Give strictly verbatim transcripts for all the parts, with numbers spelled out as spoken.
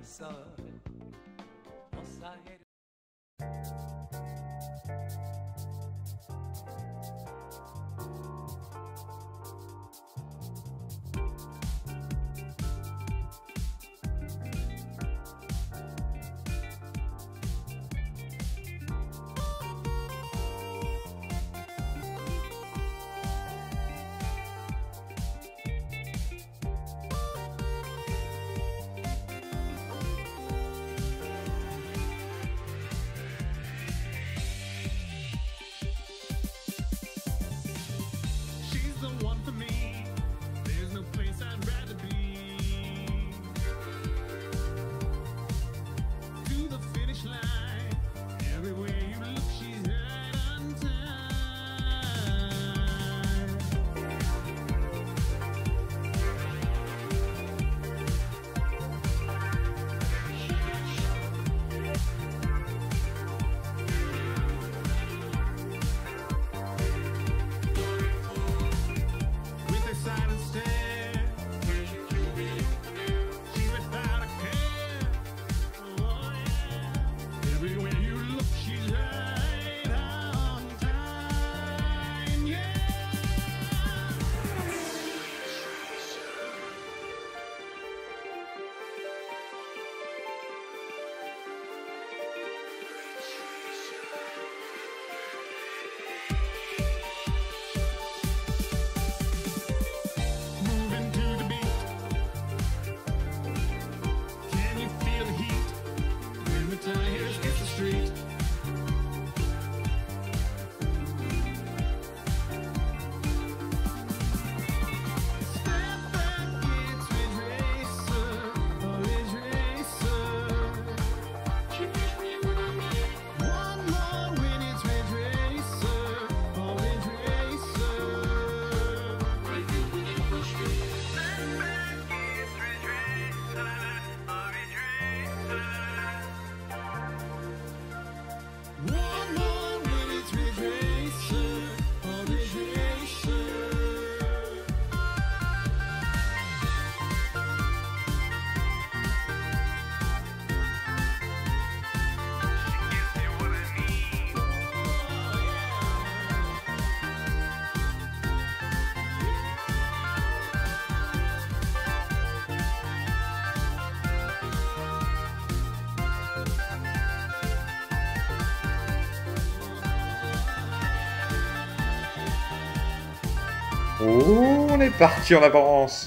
Oh, on est parti en avance.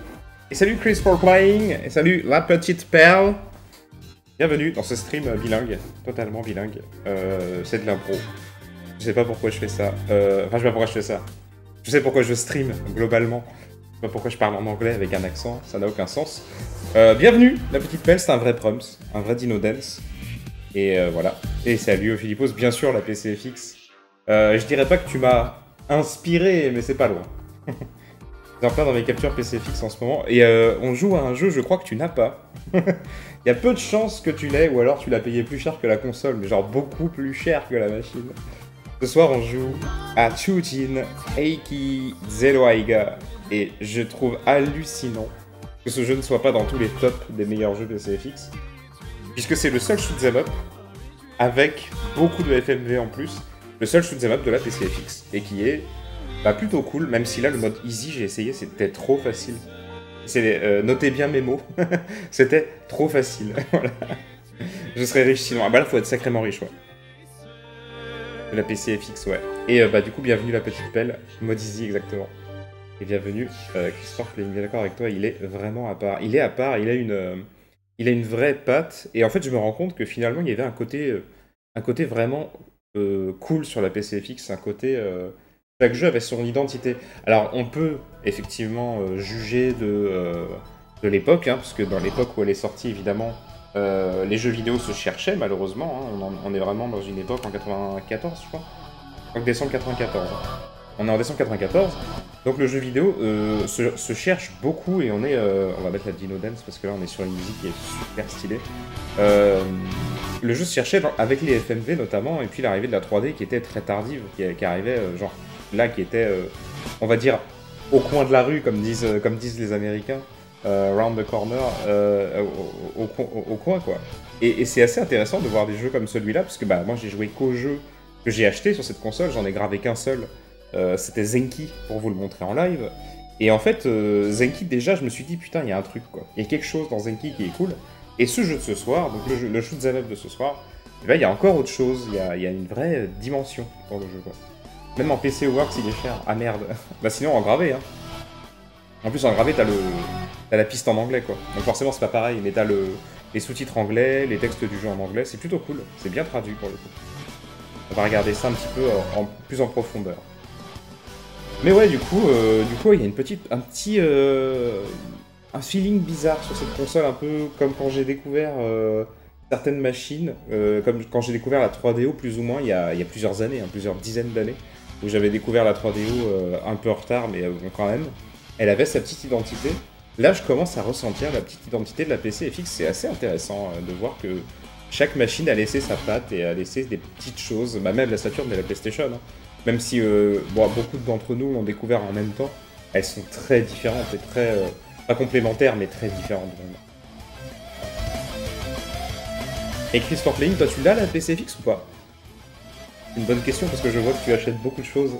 Et salut Chris for Playing, et salut la petite perle. Bienvenue dans ce stream bilingue, totalement bilingue. Euh, c'est de l'impro. Je sais pas pourquoi je fais ça. Euh, enfin, je sais pas pourquoi je fais ça. Je sais pourquoi je stream, globalement. Je sais pas pourquoi je parle en anglais avec un accent, ça n'a aucun sens. Euh, bienvenue, la petite perle, c'est un vrai proms, un vrai Dino Dance. Et euh, voilà. Et salut Philippos, bien sûr, la P C F X. Euh, je dirais pas que tu m'as inspiré, mais c'est pas loin. J'en plein dans mes captures P C F X en ce moment. Et euh, on joue à un jeu, je crois que tu n'as pas. Il y a peu de chances que tu l'aies, ou alors tu l'as payé plus cher que la console, mais genre beaucoup plus cher que la machine. Ce soir, on joue à Chujin Eiki Zero Aiga. Et je trouve hallucinant que ce jeu ne soit pas dans tous les tops des meilleurs jeux P C F X. Puisque c'est le seul shoot'em up avec beaucoup de F M V en plus. Le seul shoot'em up de la P C F X. Et qui est bah, plutôt cool, même si là, le mode easy, j'ai essayé, c'était trop facile. Euh, notez bien mes mots. C'était trop facile. Voilà. Je serais riche sinon. Ah bah là, faut être sacrément riche, ouais. De la P C F X, ouais. Et euh, bah du coup, bienvenue la petite pelle. Mode easy, exactement. Et bienvenue, euh, Christophe, je suis bien d'accord avec toi, il est vraiment à part. Il est à part, il a une, euh, il a une vraie patte. Et en fait, je me rends compte que finalement, il y avait un côté, euh, un côté vraiment euh, cool sur la P C F X. Un côté... Euh, chaque jeu avait son identité. Alors, on peut effectivement euh, juger de, euh, de l'époque, hein, parce que dans l'époque où elle est sortie, évidemment, euh, les jeux vidéo se cherchaient, malheureusement. Hein, on, en, on est vraiment dans une époque en quatre-vingt-quatorze, je crois. En décembre quatre-vingt-quatorze. Hein. On est en décembre quatre-vingt-quatorze. Donc le jeu vidéo euh, se, se cherche beaucoup, et on est... Euh, on va mettre la Dino Dance, parce que là, on est sur une musique qui est super stylée. Euh, le jeu se cherchait dans, avec les F M V, notamment, et puis l'arrivée de la trois D, qui était très tardive, qui, qui arrivait, euh, genre... là qui était, euh, on va dire, au coin de la rue, comme disent, euh, comme disent les Américains. euh, Round the Corner, euh, au, au, au, au coin, quoi. Et, et c'est assez intéressant de voir des jeux comme celui-là, parce que bah, moi j'ai joué qu'au jeu que j'ai acheté sur cette console, j'en ai gravé qu'un seul, euh, c'était Zenki, pour vous le montrer en live. Et en fait, euh, Zenki, déjà, je me suis dit, putain, il y a un truc, quoi. Il y a quelque chose dans Zenki qui est cool. Et ce jeu de ce soir, donc le, jeu, le shoot 'em up de ce soir, eh ben, il y a encore autre chose, il y a, il y a une vraie dimension dans le jeu, quoi. Même en P C Works, il est cher. Ah merde. Bah sinon, en gravé, hein. En plus, en gravé, t'as le... t'as la piste en anglais, quoi. Donc forcément, c'est pas pareil, mais t'as le... les sous-titres anglais, les textes du jeu en anglais, c'est plutôt cool. C'est bien traduit, pour le coup. On va regarder ça un petit peu en, en plus en profondeur. Mais ouais, du coup, euh, du coup, il y a une petite... un petit... Euh, un feeling bizarre sur cette console, un peu comme quand j'ai découvert euh, certaines machines, euh, comme quand j'ai découvert la trois D O plus ou moins il y a, il y a plusieurs années, hein, plusieurs dizaines d'années, où j'avais découvert la trois D O euh, un peu en retard, mais euh, bon, quand même. Elle avait sa petite identité. Là, je commence à ressentir la petite identité de la P C F X. C'est assez intéressant euh, de voir que chaque machine a laissé sa patte et a laissé des petites choses, bah, même la Saturn et la PlayStation. Hein. Même si euh, bon, beaucoup d'entre nous l'ont découvert en même temps, elles sont très différentes et très... Euh, pas complémentaires, mais très différentes. Vraiment. Et Chris for Playing, toi tu l'as la P C F X ou pas? C'est une bonne question parce que je vois que tu achètes beaucoup de choses.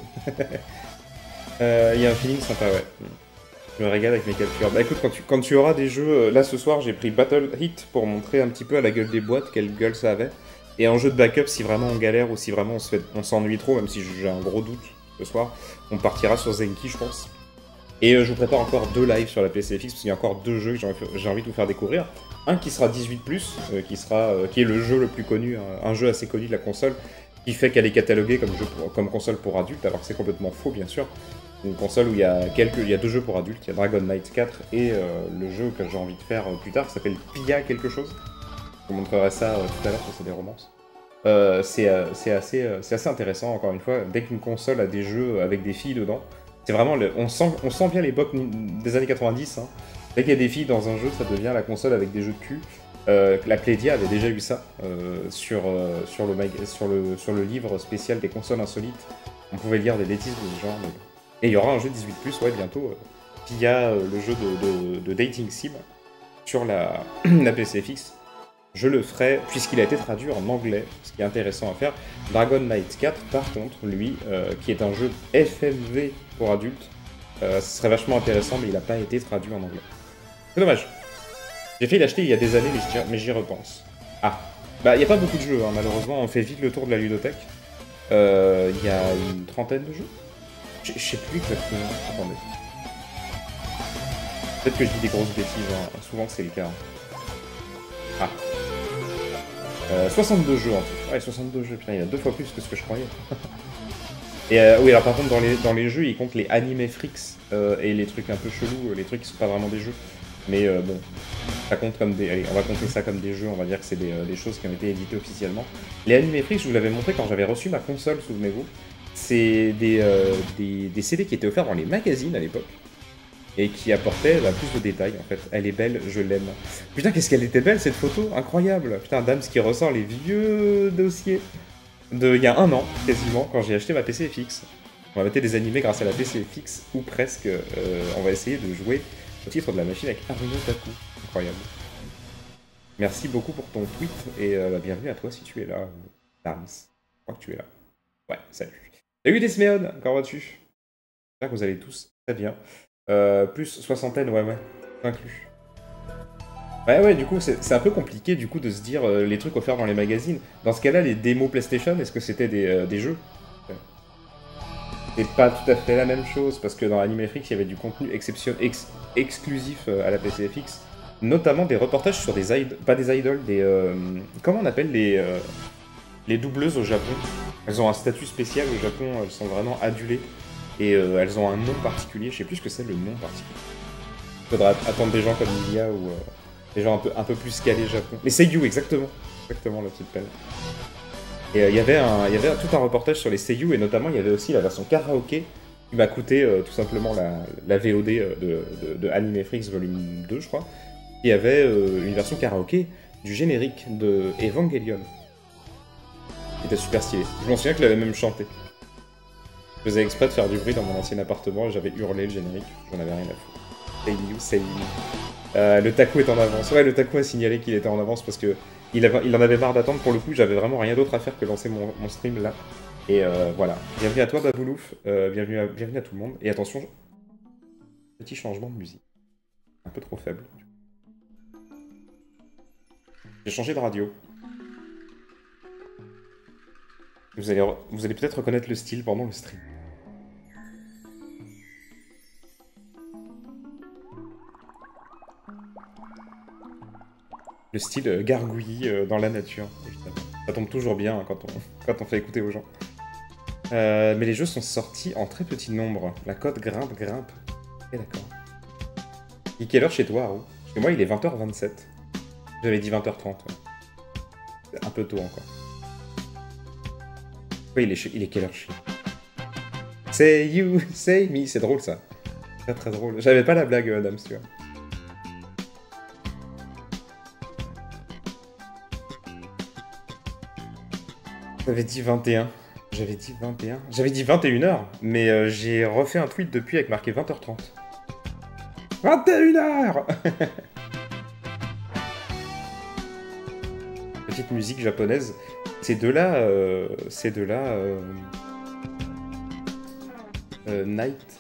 Il euh, y a un feeling sympa, ouais. Je me régale avec mes captures. Bah écoute, quand tu, quand tu auras des jeux... Là ce soir, j'ai pris Battle Hit pour montrer un petit peu à la gueule des boîtes quelle gueule ça avait. Et un jeu de backup, si vraiment on galère ou si vraiment on s'ennuie trop, même si j'ai un gros doute ce soir, on partira sur Zenki, je pense. Et euh, je vous prépare encore deux lives sur la P C F X, parce qu'il y a encore deux jeux que j'ai envie, envie de vous faire découvrir. Un qui sera dix-huit plus, euh, qui, sera, euh, qui est le jeu le plus connu, un, un jeu assez connu de la console, qui fait qu'elle est cataloguée comme, jeu pour, comme console pour adultes, alors que c'est complètement faux, bien sûr. Une console où il y a, quelques, il y a deux jeux pour adultes, il y a Dragon Knight quatre et euh, le jeu que j'ai envie de faire euh, plus tard, qui s'appelle Pia quelque chose. Je vous montrerai ça euh, tout à l'heure, parce que c'est des romances. Euh, c'est euh, assez, euh, assez intéressant, encore une fois, dès qu'une console a des jeux avec des filles dedans, c'est vraiment, le, on, sent, on sent bien l'époque des années quatre-vingt-dix. Hein. Dès qu'il y a des filles dans un jeu, ça devient la console avec des jeux de cul. Euh, la Playdia avait déjà eu ça euh, sur, euh, sur, le sur, le, sur le livre spécial des consoles insolites. On pouvait lire des bêtises de ce genre. Mais... Et il y aura un jeu dix-huit plus, ouais, bientôt. Euh, via euh, le jeu de, de, de Dating Sim sur la, la P C F X. Je le ferai, puisqu'il a été traduit en anglais, ce qui est intéressant à faire. Dragon Knight quatre, par contre, lui, euh, qui est un jeu F M V pour adultes, euh, ce serait vachement intéressant, mais il n'a pas été traduit en anglais. C'est dommage. J'ai fait l'acheter il y a des années, mais j'y repense. Ah, bah il n'y a pas beaucoup de jeux, hein, malheureusement, on fait vite le tour de la ludothèque. Il euh, y a une trentaine de jeux. Je sais plus exactement, attendez. Peut-être que je dis des grosses bêtises, hein. Souvent c'est le cas. Ah. Euh, soixante-deux jeux en tout. Ouais, soixante-deux jeux, putain, il y a deux fois plus que ce que je croyais. Et euh, oui, alors par contre, dans les, dans les jeux, ils comptent les anime freaks euh, et les trucs un peu chelous, les trucs qui sont pas vraiment des jeux. Mais euh, bon, ça compte comme des... Allez, on va compter ça comme des jeux, on va dire que c'est des, euh, des choses qui ont été éditées officiellement. Les anime freaks, je vous l'avais montré quand j'avais reçu ma console, souvenez-vous. C'est des, euh, des, des C D qui étaient offerts dans les magazines à l'époque. Et qui apportait bah, plus de détails en fait. Elle est belle, je l'aime. Putain, qu'est-ce qu'elle était belle cette photo, incroyable. Putain, Dams qui ressort les vieux dossiers de il y a un an, quasiment, quand j'ai acheté ma P C F X. On va mettre des animés grâce à la P C F X, ou presque. Euh, on va essayer de jouer au titre de la machine avec Haruno Taku. Incroyable. Merci beaucoup pour ton tweet, et euh, bah, bienvenue à toi si tu es là, Dams. Je crois que tu es là. Ouais, salut. Salut Desméon, encore vas-tu? J'espère que vous allez tous très bien. Euh, plus soixantaine, ouais, ouais, inclus. Ouais, ouais, du coup, c'est un peu compliqué du coup de se dire euh, les trucs offerts dans les magazines. Dans ce cas-là, les démos PlayStation, est-ce que c'était des, euh, des jeux? Ouais. C'est pas tout à fait la même chose, parce que dans Anime Freaks, il y avait du contenu exception ex exclusif euh, à la P C F X, notamment des reportages sur des idoles, pas des idoles, des... Euh, comment on appelle les, euh, les doubleuses au Japon? Elles ont un statut spécial au Japon, elles sont vraiment adulées. Et euh, elles ont un nom particulier, je sais plus ce que c'est le nom particulier. Faudra attendre des gens comme Lilia ou euh, des gens un peu, un peu plus calés Japon. Les Seiyu, exactement. Exactement, la petite pelle. Et il euh, y avait, un, y avait tout un reportage sur les Seiyu, et notamment il y avait aussi la version karaoké qui m'a coûté euh, tout simplement la, la V O D de, de, de Anime Freaks volume deux, je crois. Il y avait euh, une version karaoké du générique de Evangelion. Qui était super stylé. Je m'en souviens que je l'avais même chanté. Je faisais exprès de faire du bruit dans mon ancien appartement et j'avais hurlé le générique, j'en avais rien à foutre. Say you, say you. Euh, le Taku est en avance. Ouais, le Taku a signalé qu'il était en avance parce que il, avait, il en avait marre d'attendre. Pour le coup, j'avais vraiment rien d'autre à faire que lancer mon, mon stream là. Et euh, voilà. Bienvenue à toi, Baboulouf. Euh, bienvenue, à, bienvenue à tout le monde. Et attention, petit changement de musique. Un peu trop faible. J'ai changé de radio. Vous allez, vous allez peut-être reconnaître le style pendant le stream. Le style euh, gargouillis euh, dans la nature, évidemment. Ça tombe toujours bien hein, quand, on, quand on fait écouter aux gens. Euh, mais les jeux sont sortis en très petit nombre. La cote grimpe, grimpe. Ok, d'accord. Il est quelle heure chez toi, Haru? Chez moi, il est vingt heures vingt-sept. J'avais dit vingt heures trente. Ouais. C'est un peu tôt encore. Oui, il est, chez... il est quelle heure chez Say you, say me. C'est drôle, ça. Très très drôle. J'avais pas la blague, Adams, tu vois. J'avais dit vingt et un. J'avais dit vingt et un. J'avais dit vingt et une heures, mais euh, j'ai refait un tweet depuis avec marqué vingt heures trente. vingt et une heures. Petite musique japonaise. Ces deux-là, euh, ces deux-là, euh, euh, Night.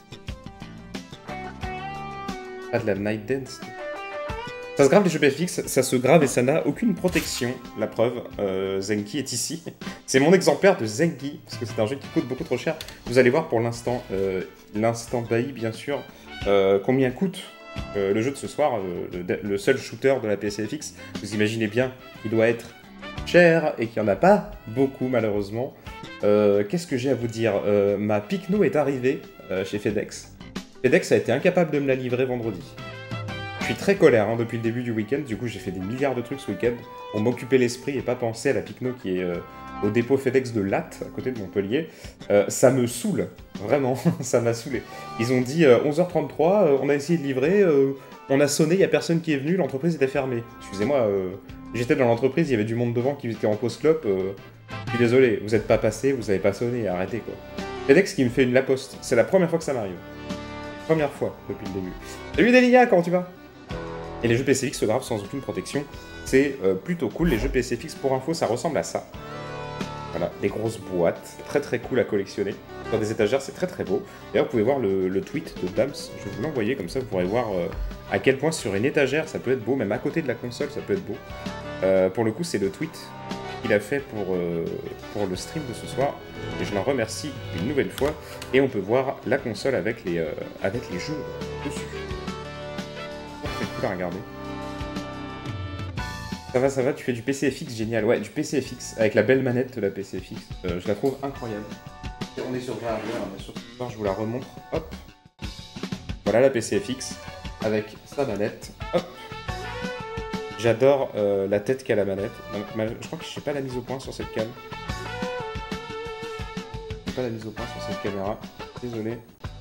Pas de la Night Dance. Ça se grave les jeux P F X, ça se grave et ça n'a aucune protection. La preuve, euh, Zenki est ici. C'est mon exemplaire de Zenki, parce que c'est un jeu qui coûte beaucoup trop cher. Vous allez voir pour l'instant, euh, l'instant bailli bien sûr, euh, combien coûte euh, le jeu de ce soir, euh, le, le seul shooter de la P C F X. Vous imaginez bien qu'il doit être cher et qu'il n'y en a pas beaucoup malheureusement. Euh, Qu'est-ce que j'ai à vous dire? euh, Ma Picno est arrivée euh, chez FedEx. FedEx a été incapable de me la livrer vendredi. Je suis très colère hein, depuis le début du week-end, du coup j'ai fait des milliards de trucs ce week-end pour m'occuper l'esprit et pas penser à la Picno qui est euh, au dépôt FedEx de Latte, à côté de Montpellier. Euh, ça me saoule, vraiment, ça m'a saoulé. Ils ont dit euh, onze heures trente-trois, euh, on a essayé de livrer, euh, on a sonné, il n'y a personne qui est venu, l'entreprise était fermée. Excusez-moi, euh, j'étais dans l'entreprise, il y avait du monde devant qui était en pause clope, euh, je suis désolé, vous n'êtes pas passé, vous n'avez pas sonné, arrêtez quoi. FedEx qui me fait une lacoste, c'est la première fois que ça m'arrive. Première fois depuis le début. Salut Delia, comment tu vas? Et les jeux P C X se gravent sans aucune protection. C'est euh, plutôt cool. Les jeux P C F X, pour info, ça ressemble à ça. Voilà, des grosses boîtes. Très très cool à collectionner. Dans des étagères, c'est très très beau. D'ailleurs, vous pouvez voir le, le tweet de Dams. Je vais vous l'envoyer, comme ça vous pourrez voir euh, à quel point sur une étagère, ça peut être beau. Même à côté de la console, ça peut être beau. Euh, pour le coup, c'est le tweet qu'il a fait pour, euh, pour le stream de ce soir. Et je l'en remercie une nouvelle fois. Et on peut voir la console avec les, euh, avec les jeux dessus. C'est cool à regarder. Ça va, ça va, tu fais du P C F X, génial. Ouais, du P C F X, avec la belle manette de la P C F X. Euh, je la trouve incroyable. On est sur vrai hardware, bien sûr. Je vous la remontre. Hop. Voilà la P C F X, avec sa manette. Hop. J'adore euh, la tête qu'a la manette. Donc, ma... Je crois que je n'ai pas la mise au point sur cette cam. Je n'ai pas la mise au point sur cette caméra. Désolé.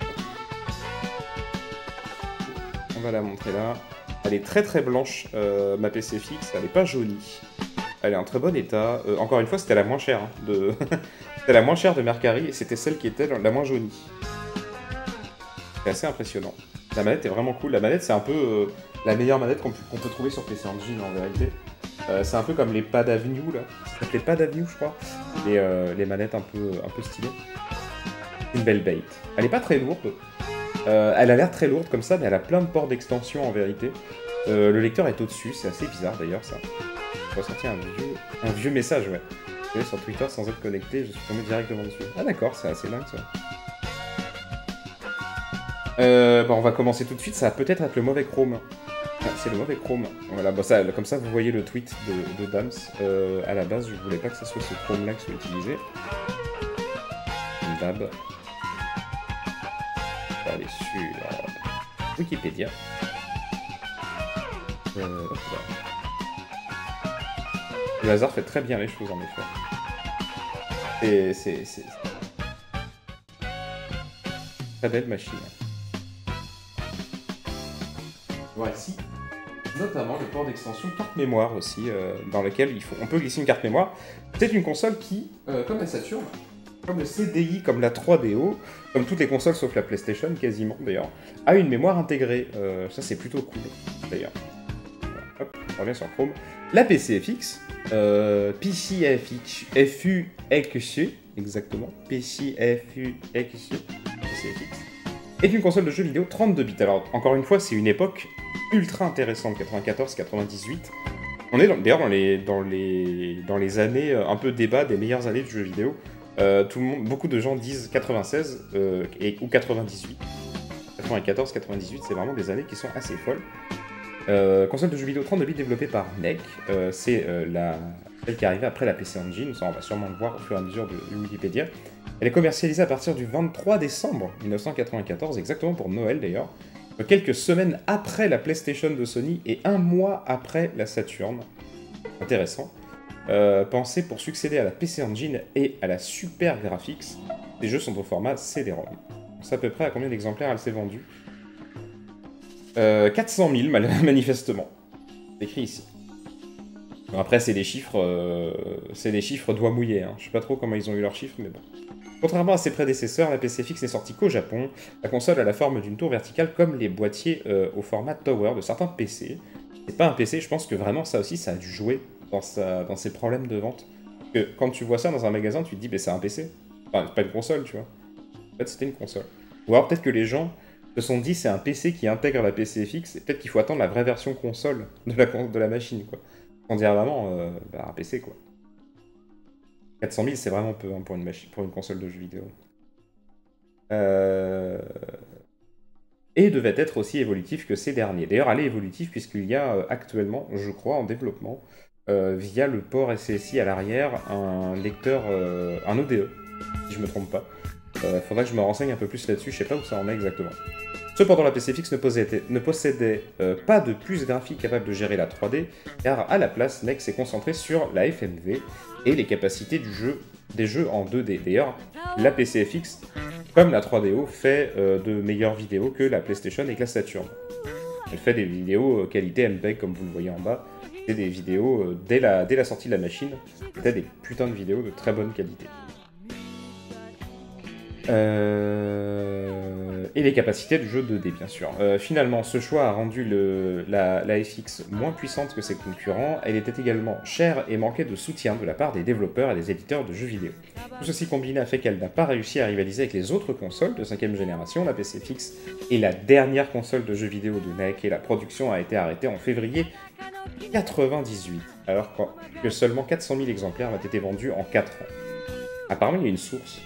On va la montrer là. Elle est très très blanche, euh, ma P C F X, elle n'est pas jaunie. Elle est en très bon état. Euh, encore une fois, c'était la moins chère. Hein, de... c'était la moins chère de Mercari et c'était celle qui était la moins jaunie. C'est assez impressionnant. La manette est vraiment cool. La manette, c'est un peu euh, la meilleure manette qu'on qu'on peut trouver sur P C Engine en vérité. Euh, c'est un peu comme les Pad Avenue là. Ça s'appelait Pad Avenue, je crois. Les, euh, les manettes un peu, un peu stylées. Une belle bait. Elle est pas très lourde. Euh, elle a l'air très lourde comme ça, mais elle a plein de ports d'extension en vérité. Euh, le lecteur est au-dessus, c'est assez bizarre d'ailleurs ça. J'ai ressenti un vieux, un vieux message, ouais. Je suis sur Twitter sans être connecté, je suis tombé directement dessus. Ah d'accord, c'est assez dingue ça. Euh, bon, on va commencer tout de suite, ça va peut-être être le mauvais Chrome. Ah, c'est le mauvais Chrome. Voilà, bon, ça, comme ça vous voyez le tweet de, de Dams. Euh, à la base, je voulais pas que ce soit ce Chrome là que soit utilisé. Une dab. On va aller sur Wikipédia. Euh, hop là. Le hasard fait très bien les choses en effet. Et c'est... c'est... très belle machine. Voici notamment le port d'extension carte mémoire aussi, euh, dans lequel il faut... on peut glisser une carte mémoire. C'est une console qui, euh, comme la Saturn, comme le C D I, comme la trois D O, comme toutes les consoles sauf la PlayStation quasiment d'ailleurs, a une mémoire intégrée. Euh, ça c'est plutôt cool d'ailleurs. Voilà, hop, on revient sur Chrome. La P C F X, euh, P C F U X, exactement, P C F U X, P C F X, est une console de jeux vidéo trente-deux bits. Alors encore une fois, c'est une époque ultra intéressante, quatre-vingt-quatorze quatre-vingt-dix-huit. On est d'ailleurs dans les, dans, les, dans les années, un peu débat des meilleures années du jeu vidéo. Euh, tout le monde, beaucoup de gens disent quatre-vingt-seize euh, et, ou quatre-vingt-dix-huit. quatre-vingt-quatorze quatre-vingt-dix-huit, c'est vraiment des années qui sont assez folles. Euh, console de jeux vidéo trente-deux bits développée par N E C. Euh, c'est euh, la, celle qui est arrivée après la P C Engine, ça on va sûrement le voir au fur et à mesure de, de Wikipédia. Elle est commercialisée à partir du vingt-trois décembre mille neuf cent quatre-vingt-quatorze, exactement pour Noël d'ailleurs. Quelques semaines après la PlayStation de Sony et un mois après la Saturn. Intéressant. Euh, pensé pour succéder à la P C Engine et à la Super Graphics. Les jeux sont au format C D ROM. On sait à peu près à combien d'exemplaires elle s'est vendue. Euh, quatre cent mille, manifestement. C'est écrit ici. Bon, après, c'est des chiffres, euh, c'est des chiffres doigts mouillés. Hein. Je sais pas trop comment ils ont eu leurs chiffres, mais bon. Contrairement à ses prédécesseurs, la P C F X n'est sortie qu'au Japon. La console a la forme d'une tour verticale comme les boîtiers euh, au format Tower de certains P C. C'est pas un P C, je pense que vraiment ça aussi, ça a dû jouer dans, sa, dans ses problèmes de vente. Parce que quand tu vois ça dans un magasin, tu te dis, bah, c'est un P C. Enfin, c'est pas une console, tu vois. En fait, c'était une console. Ou alors peut-être que les gens se sont dit, c'est un P C qui intègre la P C F X, et peut-être qu'il faut attendre la vraie version console de la, de la machine, quoi. On dirait vraiment euh, bah, un P C, quoi. quatre cent mille, c'est vraiment peu hein, pour, une machine, pour une console de jeux vidéo. Euh... Et devait être aussi évolutif que ces derniers. D'ailleurs, elle est évolutive puisqu'il y a euh, actuellement, je crois, en développement, euh, via le port S S I à l'arrière, un lecteur, euh, un O D E, si je me trompe pas. Il euh, faudra que je me renseigne un peu plus là-dessus, je sais pas où ça en est exactement. Cependant, la P C F X ne possédait, ne possédait euh, pas de puce graphique capable de gérer la trois D, car à la place, N E C s'est concentré sur la F M V et les capacités du jeu, des jeux en deux D. D'ailleurs, la P C F X, comme la trois D O, fait euh, de meilleures vidéos que la PlayStation et que la Saturn. Elle fait des vidéos euh, qualité M P E G, comme vous le voyez en bas. C'est des vidéos, euh, dès, la, dès la sortie de la machine, c'était des putains de vidéos de très bonne qualité. Euh... Et les capacités du jeu deux D, bien sûr. Euh, finalement, ce choix a rendu le, la, la F X moins puissante que ses concurrents. Elle était également chère et manquait de soutien de la part des développeurs et des éditeurs de jeux vidéo. Tout ceci combiné a fait qu'elle n'a pas réussi à rivaliser avec les autres consoles de cinquième génération. La P C F X est la dernière console de jeux vidéo de N E C et la production a été arrêtée en février quatre-vingt-dix-huit, alors que seulement quatre cent mille exemplaires ont été vendus en quatre ans. Apparemment, il y a une source.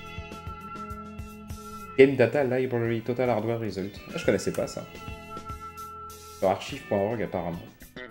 Game Data Library Total Hardware Result. Ah, je connaissais pas ça. Sur archive point org apparemment.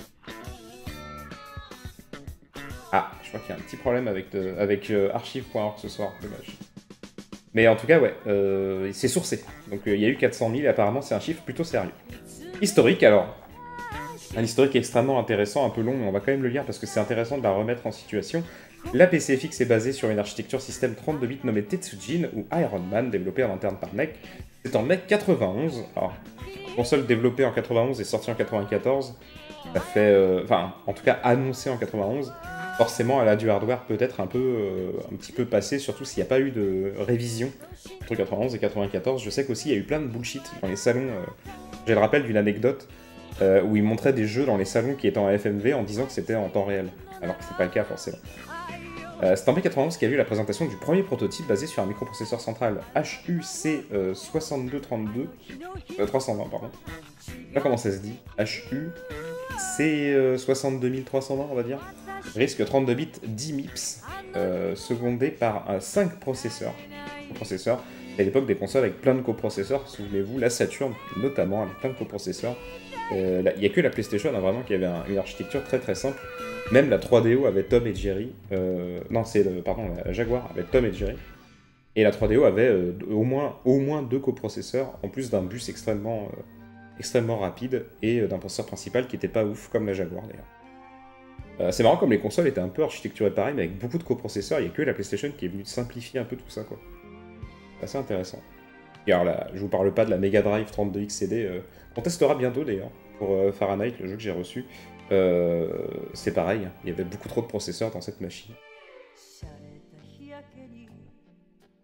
Ah, je crois qu'il y a un petit problème avec, de, avec euh, archive point org ce soir, dommage. Mais en tout cas, ouais, euh, c'est sourcé. Donc euh, il y a eu quatre cent mille et apparemment c'est un chiffre plutôt sérieux. Historique alors. Un historique extrêmement intéressant, un peu long, mais on va quand même le lire parce que c'est intéressant de la remettre en situation. La P C F X est basée sur une architecture système trente-deux bits nommée Tetsujin ou Iron Man, développée en interne par N E C. C'est en N E C quatre-vingt-onze. Alors, la console développée en quatre-vingt-onze et sortie en quatre-vingt-quatorze. Ça fait, euh, enfin, en tout cas annoncée en quatre-vingt-onze. Forcément, elle a du hardware peut-être un peu, euh, un petit peu passé, surtout s'il n'y a pas eu de révision entre quatre-vingt-onze et quatre-vingt-quatorze. Je sais qu'aussi il y a eu plein de bullshit dans les salons. Euh, J'ai le rappel d'une anecdote euh, où ils montraient des jeux dans les salons qui étaient en F M V en disant que c'était en temps réel, alors que c'est pas le cas forcément. Euh, c'est en mai quatre-vingt-onze qu'il y a eu la présentation du premier prototype basé sur un microprocesseur central H U C euh, soixante-deux trente-deux, euh, trois cent vingt pardon. Je sais pas comment ça se dit, H U C euh, soixante-deux mille trois cent vingt on va dire. Risque trente-deux bits dix MIPS, euh, secondé par un cinq processeurs. Processeurs. À l'époque des consoles avec plein de coprocesseurs, souvenez-vous, la Saturn notamment avec plein de coprocesseurs. Euh, il n'y a que la PlayStation hein, vraiment qui avait un, une architecture très très simple. Même la trois D O avait Tom et Jerry. Euh, non, c'est pardon, la Jaguar avait Tom et Jerry. Et la trois D O avait euh, au, moins, au moins deux coprocesseurs, en plus d'un bus extrêmement, euh, extrêmement rapide et euh, d'un processeur principal qui était pas ouf, comme la Jaguar d'ailleurs. Euh, c'est marrant comme les consoles étaient un peu architecturées pareil, mais avec beaucoup de coprocesseurs. Il n'y a que la PlayStation qui est venue simplifier un peu tout ça, quoi. C'est assez intéressant. Et alors là, je vous parle pas de la Mega Drive trente-deux X C D, euh, qu'on testera bientôt d'ailleurs, pour euh, Fahrenheit, le jeu que j'ai reçu. Euh, c'est pareil, il y avait beaucoup trop de processeurs dans cette machine.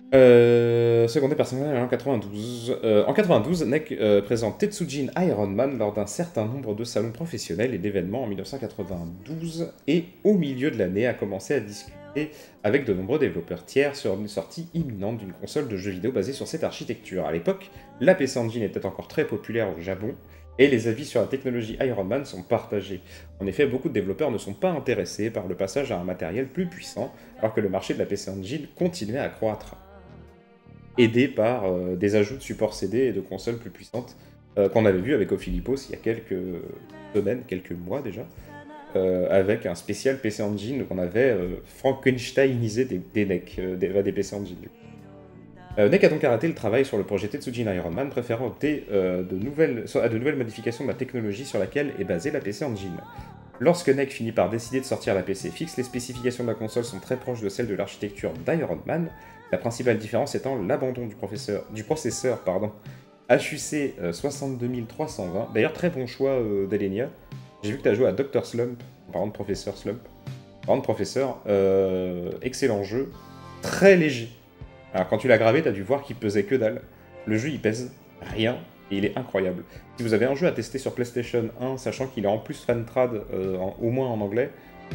Euh, secondé par Samuel en quatre-vingt-douze. Euh, en quatre-vingt-douze, N E C euh, présente Tetsujin Iron Man lors d'un certain nombre de salons professionnels et d'événements en mille neuf cent quatre-vingt-douze, et au milieu de l'année a commencé à discuter avec de nombreux développeurs tiers sur une sortie imminente d'une console de jeux vidéo basée sur cette architecture. À l'époque, la P C Engine était encore très populaire au Japon, et les avis sur la technologie Iron Man sont partagés. En effet, beaucoup de développeurs ne sont pas intéressés par le passage à un matériel plus puissant, alors que le marché de la P C Engine continuait à croître, aidé par euh, des ajouts de support C D et de consoles plus puissantes, euh, qu'on avait vu avec Ophilippos il y a quelques semaines, quelques mois déjà, euh, avec un spécial P C Engine, où on avait euh, Frankensteinisé des, des N E C, euh, des, des P C Engine. Euh, N E C a donc arrêté le travail sur le projet Tetsujin Iron Man, préférant opter euh, de nouvelles, à de nouvelles modifications de la technologie sur laquelle est basée la P C Engine. Lorsque N E C finit par décider de sortir la P C fixe, les spécifications de la console sont très proches de celles de l'architecture d'Iron Man, la principale différence étant l'abandon du, du processeur pardon, H U C euh, soixante-deux mille trois cent vingt. D'ailleurs, très bon choix euh, d'Elenia. J'ai vu que tu as joué à docteur Slump, en parlant de Professeur Slump. En parlant de Professeur, euh, excellent jeu, très léger. Alors quand tu l'as gravé, tu as dû voir qu'il pesait que dalle. Le jeu, il pèse rien, et il est incroyable. Si vous avez un jeu à tester sur PlayStation un, sachant qu'il est en plus fan-trad, euh, en, au moins en anglais,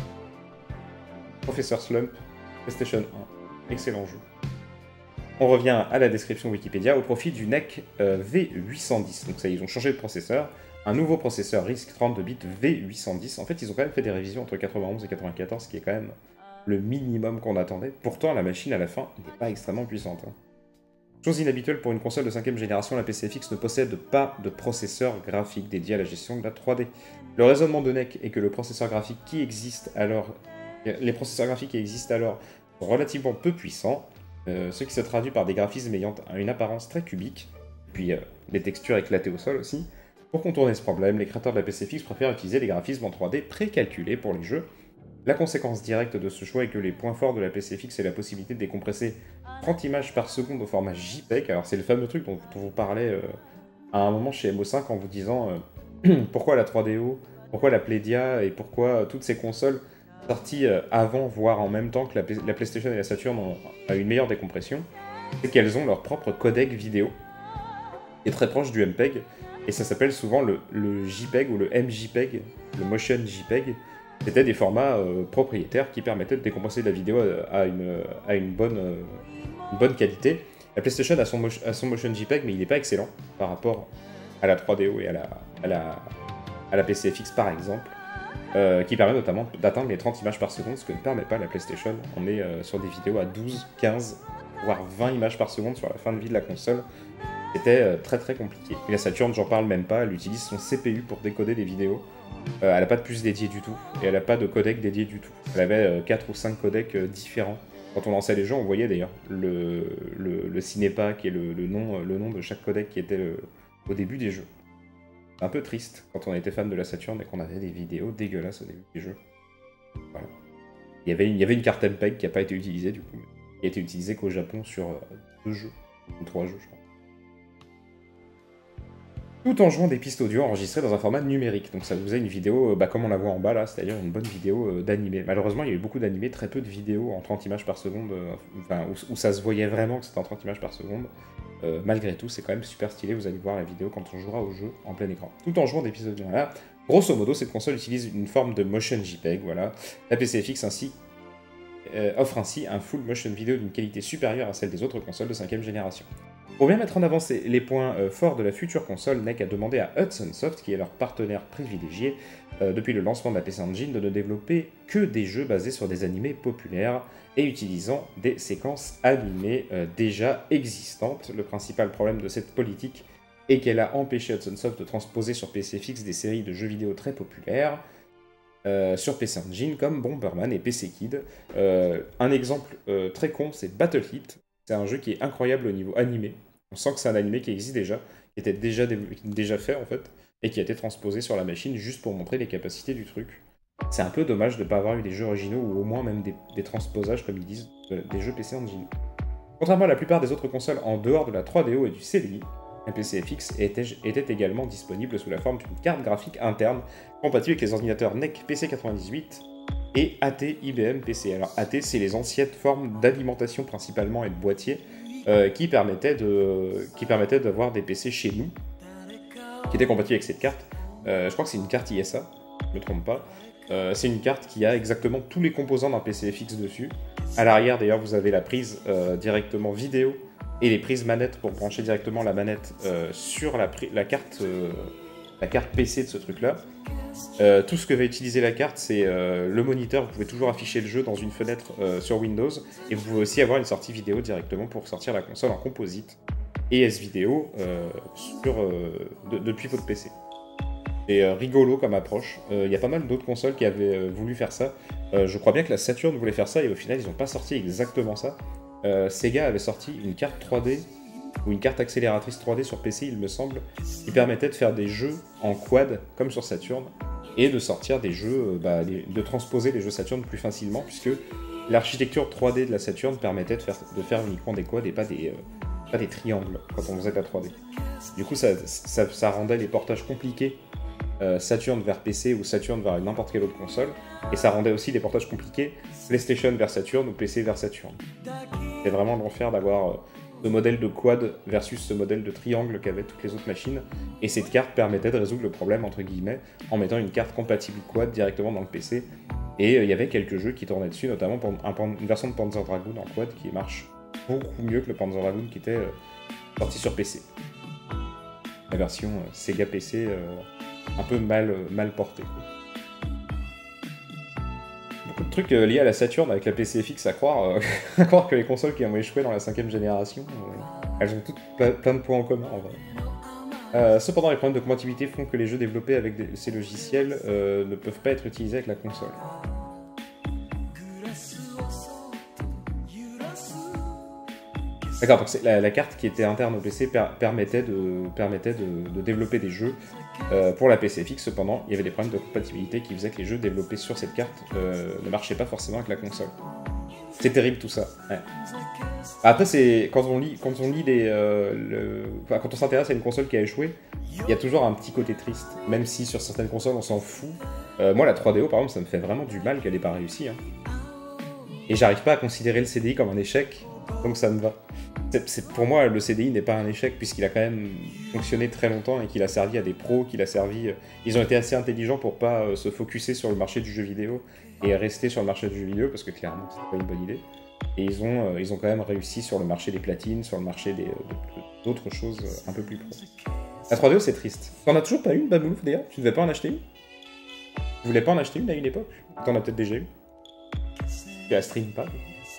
Professeur Slump, PlayStation un, excellent jeu. On revient à la description Wikipédia au profit du N E C euh, V huit cent dix. Donc ça, ils ont changé de processeur. Un nouveau processeur RISC trente-deux bits V huit cent dix. En fait, ils ont quand même fait des révisions entre quatre-vingt-onze et quatre-vingt-quatorze, ce qui est quand même le minimum qu'on attendait. Pourtant, la machine, à la fin, n'est pas extrêmement puissante. Hein. Chose inhabituelle pour une console de cinquième génération, la P C F X ne possède pas de processeur graphique dédié à la gestion de la trois D. Le raisonnement de N E C est que le processeur graphique qui existe alors... les processeurs graphiques qui existent alors sont relativement peu puissants, Euh, ce qui se traduit par des graphismes ayant une apparence très cubique, puis euh, des textures éclatées au sol aussi. Pour contourner ce problème, les créateurs de la P C F X préfèrent utiliser des graphismes en trois D précalculés pour les jeux. La conséquence directe de ce choix est que les points forts de la P C F X, c'est la possibilité de décompresser trente images par seconde au format JPEG. Alors c'est le fameux truc dont, dont vous parlez euh, à un moment chez M O cinq en vous disant euh, pourquoi la trois D O, pourquoi la Playdia et pourquoi euh, toutes ces consoles sorties euh, avant, voire en même temps que la, la PlayStation et la Saturn ont a une meilleure décompression, c'est qu'elles ont leur propre codec vidéo, qui est très proche du M P E G, et ça s'appelle souvent le, le JPEG ou le M J P E G, le Motion JPEG. C'était des formats euh, propriétaires qui permettaient de décompresser de la vidéo à une, à une, bonne, euh, une bonne qualité. La PlayStation a son, a son Motion JPEG, mais il n'est pas excellent par rapport à la trois D O et à la, à la, à la P C F X par exemple. Euh, qui permet notamment d'atteindre les trente images par seconde, ce que ne permet pas la PlayStation. On est euh, sur des vidéos à douze, quinze, voire vingt images par seconde sur la fin de vie de la console. C'était euh, très très compliqué. Et la Saturn, j'en parle même pas, elle utilise son C P U pour décoder des vidéos. Euh, elle n'a pas de puce dédiée du tout, et elle n'a pas de codec dédié du tout. Elle avait euh, quatre ou cinq codecs euh, différents. Quand on lançait les jeux, on voyait d'ailleurs le, le, le Cinepack et le, le, nom, le nom de chaque codec qui était le, au début des jeux. Un peu triste quand on était fan de la Saturn et qu'on avait des vidéos dégueulasses au début du jeu. Voilà. Il y avait une, il y avait une carte M P E G qui n'a pas été utilisée du coup, qui a été utilisée qu'au Japon sur euh, deux jeux, ou trois jeux je crois. Tout en jouant des pistes audio enregistrées dans un format numérique. Donc ça vous faisait une vidéo, bah, comme on la voit en bas là, c'est-à-dire une bonne vidéo euh, d'animé. Malheureusement, il y a eu beaucoup d'animés, très peu de vidéos en trente images par seconde, euh, enfin, où, où ça se voyait vraiment que c'était en trente images par seconde. Euh, malgré tout, c'est quand même super stylé, vous allez voir la vidéo quand on jouera au jeu en plein écran. Tout en jouant des pistes audio. Voilà. Grosso modo, cette console utilise une forme de motion JPEG, voilà. La P C F X ainsi, euh, offre ainsi un full motion vidéo d'une qualité supérieure à celle des autres consoles de cinquième génération. Pour bien mettre en avant les points euh, forts de la future console, N E C a demandé à Hudson Soft, qui est leur partenaire privilégié euh, depuis le lancement de la P C Engine, de ne développer que des jeux basés sur des animés populaires et utilisant des séquences animées euh, déjà existantes. Le principal problème de cette politique est qu'elle a empêché Hudson Soft de transposer sur P C F X des séries de jeux vidéo très populaires euh, sur P C Engine comme Bomberman et P C Kid. Euh, un exemple euh, très con, c'est Battle Hit. C'est un jeu qui est incroyable au niveau animé. On sent que c'est un animé qui existe déjà, qui était déjà, déjà fait en fait, et qui a été transposé sur la machine juste pour montrer les capacités du truc. C'est un peu dommage de ne pas avoir eu des jeux originaux, ou au moins même des, des transposages, comme ils disent, des jeux P C Engine. Contrairement à la plupart des autres consoles en dehors de la trois D O et du C D I, la P C F X était, était également disponible sous la forme d'une carte graphique interne, compatible avec les ordinateurs N E C P C quatre-vingt-dix-huit et A T I B M P C. Alors A T, c'est les anciennes formes d'alimentation principalement et de boîtier, euh, qui permettait de, qui permettait d'avoir des P C chez nous, qui étaient compatibles avec cette carte. Euh, je crois que c'est une carte I S A, je ne me trompe pas. Euh, c'est une carte qui a exactement tous les composants d'un P C F X dessus. À l'arrière, d'ailleurs, vous avez la prise euh, directement vidéo et les prises manettes pour brancher directement la manette euh, sur la, la, carte, euh, la carte P C de ce truc-là. Euh, tout ce que va utiliser la carte, c'est euh, le moniteur. Vous pouvez toujours afficher le jeu dans une fenêtre euh, sur Windows. Et vous pouvez aussi avoir une sortie vidéo directement pour sortir la console en composite et S-Vidéo euh, sur, euh, de, depuis votre P C. C'est euh, rigolo comme approche. Il euh, y a pas mal d'autres consoles qui avaient euh, voulu faire ça. Euh, je crois bien que la Saturn voulait faire ça et au final, ils n'ont pas sorti exactement ça. Euh, Sega avait sorti une carte trois D ou une carte accélératrice trois D sur P C, il me semble, qui permettait de faire des jeux en quad, comme sur Saturn, et de sortir des jeux, euh, bah, les, de transposer les jeux Saturn plus facilement, puisque l'architecture trois D de la Saturn permettait de faire, de faire uniquement des quads et pas des, euh, pas des triangles quand on faisait de la trois D. Du coup, ça, ça, ça rendait les portages compliqués euh, Saturn vers P C ou Saturn vers n'importe quelle autre console, et ça rendait aussi des portages compliqués PlayStation vers Saturn ou P C vers Saturn. C'est vraiment l'enfer d'avoir euh, ce modèle de quad versus ce modèle de triangle qu'avaient toutes les autres machines, et cette carte permettait de résoudre le problème, entre guillemets, en mettant une carte compatible quad directement dans le P C, et il euh, y avait quelques jeux qui tournaient dessus, notamment pour un, une version de Panzer Dragoon en quad qui marche beaucoup mieux que le Panzer Dragoon qui était euh, sorti sur P C. La version euh, Sega P C euh, un peu mal, euh, mal portée. Beaucoup de trucs euh, liés à la Saturn avec la P C F X à croire, euh, à croire que les consoles qui ont échoué dans la cinquième génération, euh, elles ont toutes plein, plein de points en commun en vrai. Euh, cependant, les problèmes de compatibilité font que les jeux développés avec des, ces logiciels euh, ne peuvent pas être utilisés avec la console. D'accord, donc la, la carte qui était interne au P C per, permettait, de, permettait de, de développer des jeux euh, pour la P C F X. Cependant, il y avait des problèmes de compatibilité qui faisaient que les jeux développés sur cette carte euh, ne marchaient pas forcément avec la console. C'est terrible tout ça. Ouais. Après, c'est quand on lit, quand on lit les, euh, le... enfin, quand on s'intéresse à une console qui a échoué, il y a toujours un petit côté triste. Même si sur certaines consoles on s'en fout. Euh, moi, la trois D O par exemple, ça me fait vraiment du mal qu'elle ait pas réussi. Hein. Et j'arrive pas à considérer le C D I comme un échec, donc ça me va. C'est, c'est, pour moi, le C D I n'est pas un échec puisqu'il a quand même fonctionné très longtemps et qu'il a servi à des pros, qu'il a servi... Ils ont été assez intelligents pour pas euh, se focuser sur le marché du jeu vidéo et rester sur le marché du jeu vidéo parce que clairement, c'était pas une bonne idée. Et ils ont, euh, ils ont quand même réussi sur le marché des platines, sur le marché des, euh, d'autres choses euh, un peu plus pro. La trois D O, c'est triste. T'en as toujours pas une, Baboulouf, d'ailleurs? Tu devais pas en acheter une? Tu voulais pas en acheter une à une époque? T'en as peut-être déjà eu? Tu la stream pas?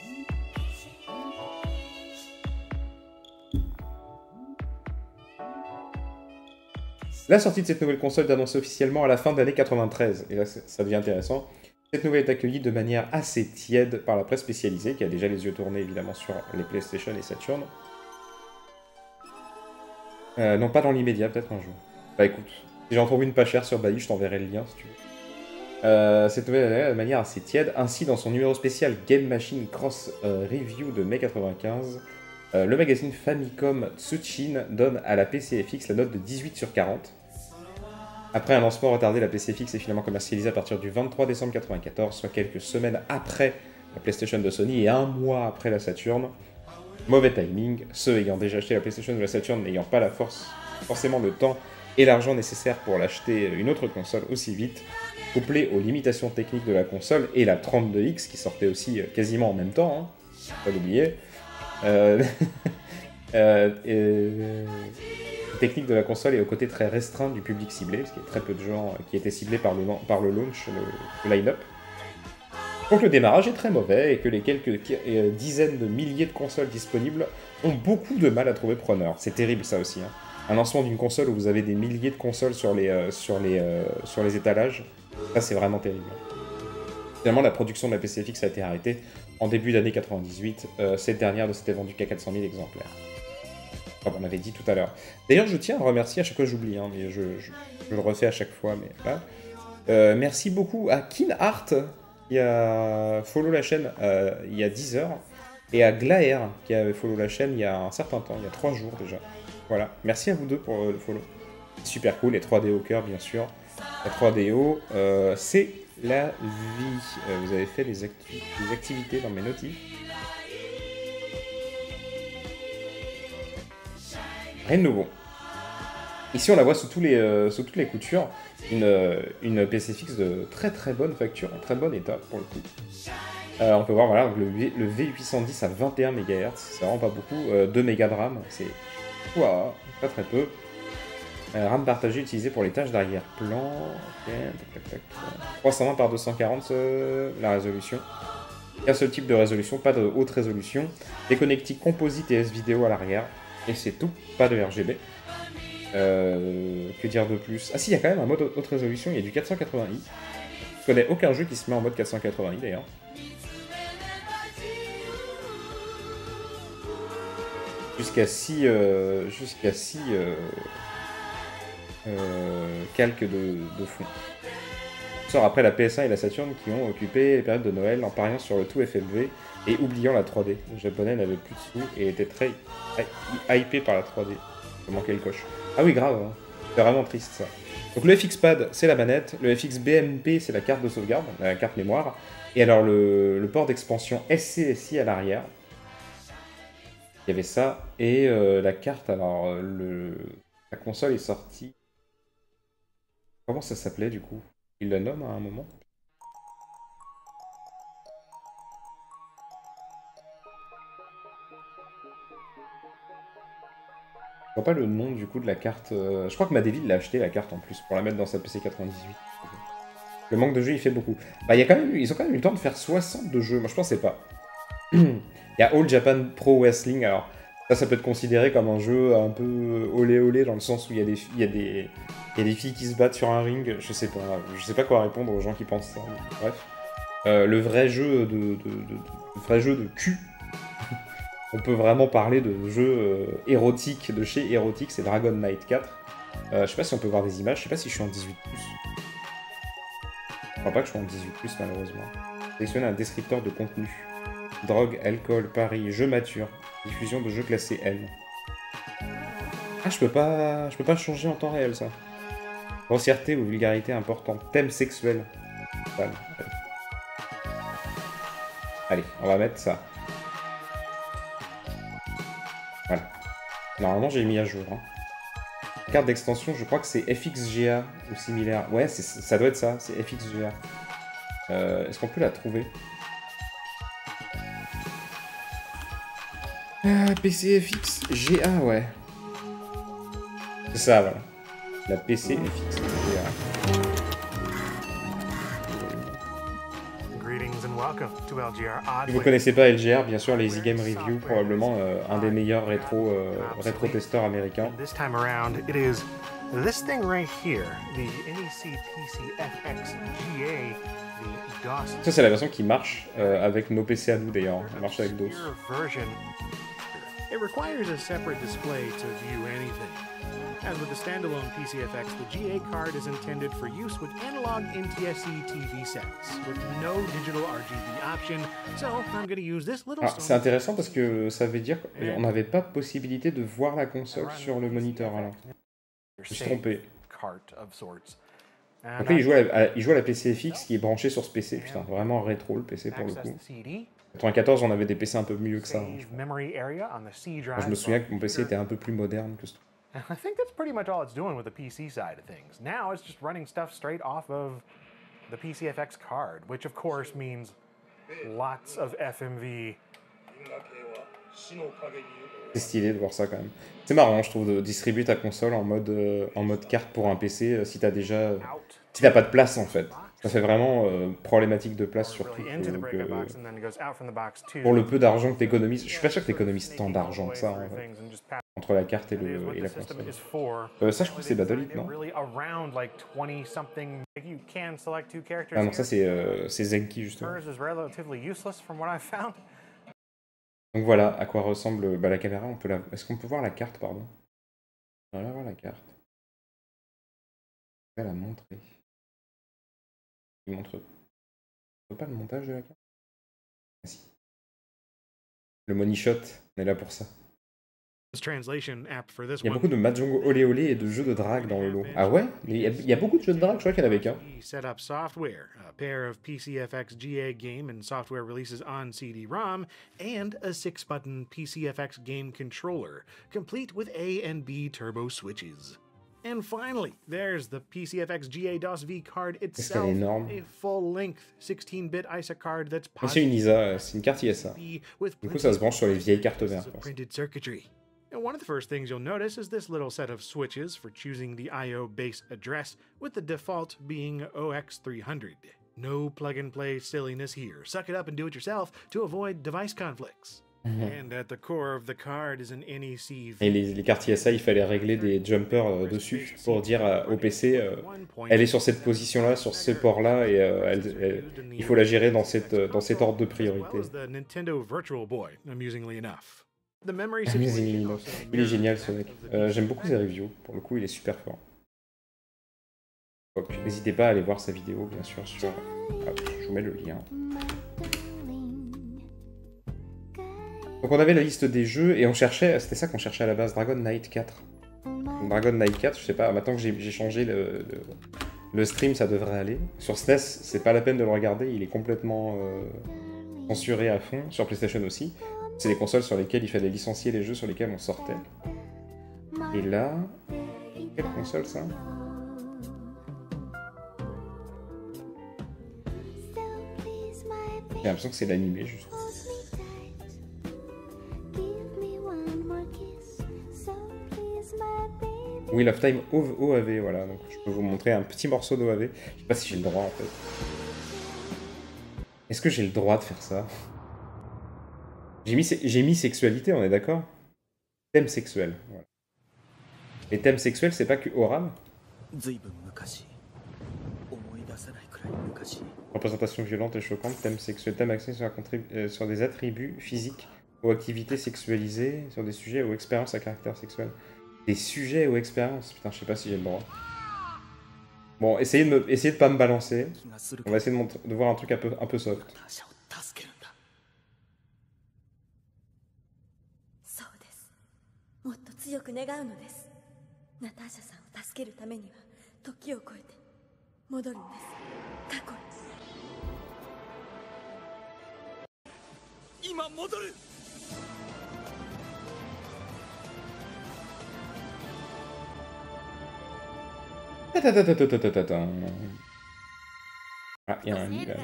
La sortie de cette nouvelle console est annoncée officiellement à la fin de l'année quatre-vingt-treize, et là ça devient intéressant. Cette nouvelle est accueillie de manière assez tiède par la presse spécialisée, qui a déjà les yeux tournés évidemment sur les PlayStation et Saturn. Euh, non, pas dans l'immédiat, peut-être un jour. Bah écoute, si j'en trouve une pas chère sur Bailly, je t'enverrai le lien si tu veux. Euh, cette nouvelle est de manière assez tiède. Ainsi, dans son numéro spécial Game Machine Cross euh, Review de mai quatre-vingt-quinze, euh, le magazine Famicom Tsuchin donne à la P C F X la note de dix-huit sur quarante. Après un lancement retardé, la P C F X est finalement commercialisée à partir du vingt-trois décembre quatre-vingt-quatorze, soit quelques semaines après la PlayStation de Sony et un mois après la Saturn. Mauvais timing, ceux ayant déjà acheté la PlayStation ou la Saturn n'ayant pas la force, forcément le temps et l'argent nécessaire pour l'acheter une autre console aussi vite, couplé aux limitations techniques de la console et la trente-deux X qui sortait aussi quasiment en même temps, hein, pas l'oublier. Euh... euh, et... technique de la console et au côté très restreint du public ciblé, parce qu'il y a très peu de gens qui étaient ciblés par le, par le launch, le, le line-up. Donc le démarrage est très mauvais et que les quelques dizaines de milliers de consoles disponibles ont beaucoup de mal à trouver preneur. C'est terrible ça aussi. Hein. Un lancement d'une console où vous avez des milliers de consoles sur les, euh, sur les, euh, sur les étalages, ça c'est vraiment terrible. Finalement, la production de la P C F X a été arrêtée en début d'année quatre-vingt-dix-huit. Euh, cette dernière ne s'était vendue qu'à quatre cent mille exemplaires. Comme on avait dit tout à l'heure. D'ailleurs, je tiens à remercier, à chaque fois j'oublie, hein, mais je, je, je le refais à chaque fois, mais voilà. Euh, merci beaucoup à KeenHeart, qui a follow la chaîne euh, il y a dix heures, et à Glaer, qui a follow la chaîne il y a un certain temps, il y a trois jours déjà. Voilà, merci à vous deux pour le follow. Super cool, les trois D O cœur, bien sûr. La trois D O, euh, c'est la vie. Euh, vous avez fait les, acti les activités dans mes notifs. Rien de nouveau. Ici, on la voit sous, tous les, euh, sous toutes les coutures. Une, euh, une P C fixe de très très bonne facture, en très bon état pour le coup. Euh, on peut voir voilà, le, le V huit cent dix à vingt et un mégahertz, c'est vraiment pas beaucoup. Euh, deux mégas de RAM, c'est wow, très très peu. Euh, RAM partagé utilisé pour les tâches d'arrière-plan. Okay, tac, tac, tac. trois cent vingt par deux cent quarante, euh, la résolution. Un seul type de résolution, pas de haute résolution. Des connectiques composite et S-Vidéo à l'arrière. Et c'est tout, pas de R G B. Euh, que dire de plus? Ah si, il y a quand même un mode haute résolution, il y a du quatre cent quatre-vingts i. Je connais aucun jeu qui se met en mode quatre cent quatre-vingts i d'ailleurs. Jusqu'à six, euh, jusqu'à six euh, euh, calques de, de fond. Sort après la P S un et la Saturn qui ont occupé les périodes de Noël en pariant sur le tout F M V et oubliant la trois D. Le japonais n'avait plus de sous et était très hypé par la trois D. Ça manquait le coche. Ah oui, grave, hein. C'est vraiment triste ça. Donc le F X Pad, c'est la manette. Le F X B M P, c'est la carte de sauvegarde, la carte mémoire. Et alors le, le port d'expansion S C S I à l'arrière. Il y avait ça. Et euh, la carte, alors le, la console est sortie. Comment ça s'appelait du coup? Il la nomme à un moment. Je vois pas le nom du coup de la carte. Euh... Je crois que Madeville l'a acheté la carte en plus pour la mettre dans sa P C quatre-vingt-dix-huit. Le manque de jeux il fait beaucoup. Bah, y a quand même eu... Ils ont quand même eu le temps de faire soixante de jeux. Moi je pensais pas. Il y a All Japan Pro Wrestling. Alors ça, ça peut être considéré comme un jeu un peu olé olé dans le sens où il y a des, il y a des, il y a des filles qui se battent sur un ring. Je sais pas. Je sais pas quoi répondre aux gens qui pensent ça. Bref. Euh, le vrai jeu de, de, de, de, de vrai jeu de cul. On peut vraiment parler de jeu euh, érotique de chez Érotique, c'est Dragon Knight quatre. Euh, je sais pas si on peut voir des images, je sais pas si je suis en dix-huit plus. Je crois pas que je sois en dix-huit plus malheureusement. Sélectionner un descripteur de contenu. Drogue, alcool, paris, jeu mature. Diffusion de jeux classés N. Ah, je peux pas, je peux pas changer en temps réel ça. Grossièreté ou vulgarité importante. Thème sexuel. Voilà. Allez, on va mettre ça. Voilà. Normalement, j'ai mis à jour. Hein. Carte d'extension, je crois que c'est F X G A ou similaire. Ouais, ça doit être ça, c'est F X G A. Euh, Est-ce qu'on peut la trouver? Ah, P C F X G A, ouais. C'est ça, voilà. La P C F X G A. Si vous connaissez pas L G R, bien sûr, les Easy Game Review, probablement euh, un des meilleurs rétro, euh, rétro-testeurs américains. This thing right here, the N E C P C F X G A, the DOS. Ça, c'est la version qui marche euh, avec nos P C à nous d'ailleurs. Elle marche avec DOS. It requires a separate display to view anything. As with the standalone P C F X, the G A card is intended for use with analog N T S C T V sets, with no digital R G B option, so I'm going to use this little... C'est intéressant parce que ça veut dire qu'on n'avait pas possibilité de voir la console sur le moniteur alors. Je me suis trompé. Donc là, il joue, à la, il joue à la P C F X qui est branchée sur ce P C. Putain, vraiment rétro le P C pour le coup. quatre-vingt-quatorze, on avait des P C un peu mieux que ça. Hein. Moi, je me souviens que mon P C était un peu plus moderne que ce truc. I think that's pretty much all it's doing with the P C side of things. Now it's just running stuff straight off of the P C F X card, which of course means lots of F M V. C'est stylé de voir ça quand même. C'est marrant, je trouve, de distribuer ta console en mode, euh, en mode carte pour un P C euh, si t'as déjà... Euh, si t'as pas de place en fait. Ça fait vraiment euh, problématique de place surtout. Donc, euh, pour le peu d'argent que t'économises, je suis pas sûr que t'économises tant d'argent que ça en fait. Entre la carte et, le, et la console. Euh, ça je crois que c'est Battle Hit, non? Ah non, ça c'est euh, Zenki justement. Donc voilà à quoi ressemble bah, la caméra. On peut la... Est-ce qu'on peut voir la carte, pardon? On va voir la carte. Je vais la montrer. Il montre... On pas le montage de la carte? Ah si. Le money shot, on est là pour ça. translation app for this Il y a one. beaucoup de Mahjong olé olé et de jeux de drague dans le lot. Ah ouais? Il y a, il y a beaucoup de jeux de drague, je crois qu'il y en avait qu'un. Setup software, a pair of P C F X G A game and software releases on C D ROM, and a six-button P C F X game controller, complete with A and B turbo switches. And finally, there's the P C F X G A DOS V card itself, a full-length sixteen bit I S A card that's C'est une I S A, c'est une carte I S A. Du coup, ça se branche sur les vieilles cartes mères. Printed circuitry. And one of the first things you'll notice is this little set of switches for choosing the I O base address, with the default being O X three hundred. No plug-and-play silliness here. Suck it up and do it yourself to avoid device conflicts. Mm-hmm. And at the core of the card is an N E C. Et les, les cartes I S A, il fallait régler des jumpers euh, dessus pour dire euh, au P C, euh, elle est sur cette position-là, sur ce port-là, et euh, elle, elle, il faut la gérer dans, cette, dans cet ordre de priorité. Il est génial ce mec. Euh, J'aime beaucoup ses reviews. Pour le coup, il est super fort. N'hésitez pas à aller voir sa vidéo, bien sûr, sur... Hop, je vous mets le lien. Donc on avait la liste des jeux et on cherchait, c'était ça qu'on cherchait à la base, Dragon Knight quatre. Donc, Dragon Knight quatre, je sais pas, maintenant que j'ai changé le, le, le stream, ça devrait aller. Sur S N E S, c'est pas la peine de le regarder, il est complètement euh, censuré à fond, sur PlayStation aussi. C'est les consoles sur lesquelles il fallait licencier les jeux sur lesquels on sortait. Et là... Quelle console ça? J'ai l'impression que c'est l'animé, juste. Wheel of Time O A V, voilà, donc je peux vous montrer un petit morceau d'O A V. Je sais pas si j'ai le droit en fait. Est-ce que j'ai le droit de faire ça? J'ai mis, j'ai mis sexualité, on est d'accord? Thème sexuel, voilà. Et thème sexuel, c'est pas que oral? Représentation violente et choquante, thème sexuel, thème axé sur, euh, sur des attributs physiques ou activités sexualisées, sur des sujets ou expériences à caractère sexuel. Des sujets ou expériences? Putain, je sais pas si j'ai le droit. Bon, essayez de, me, essayez de pas me balancer. On va essayer de, montrer, de voir un truc un peu, un peu soft. Ah, il y a un lit là.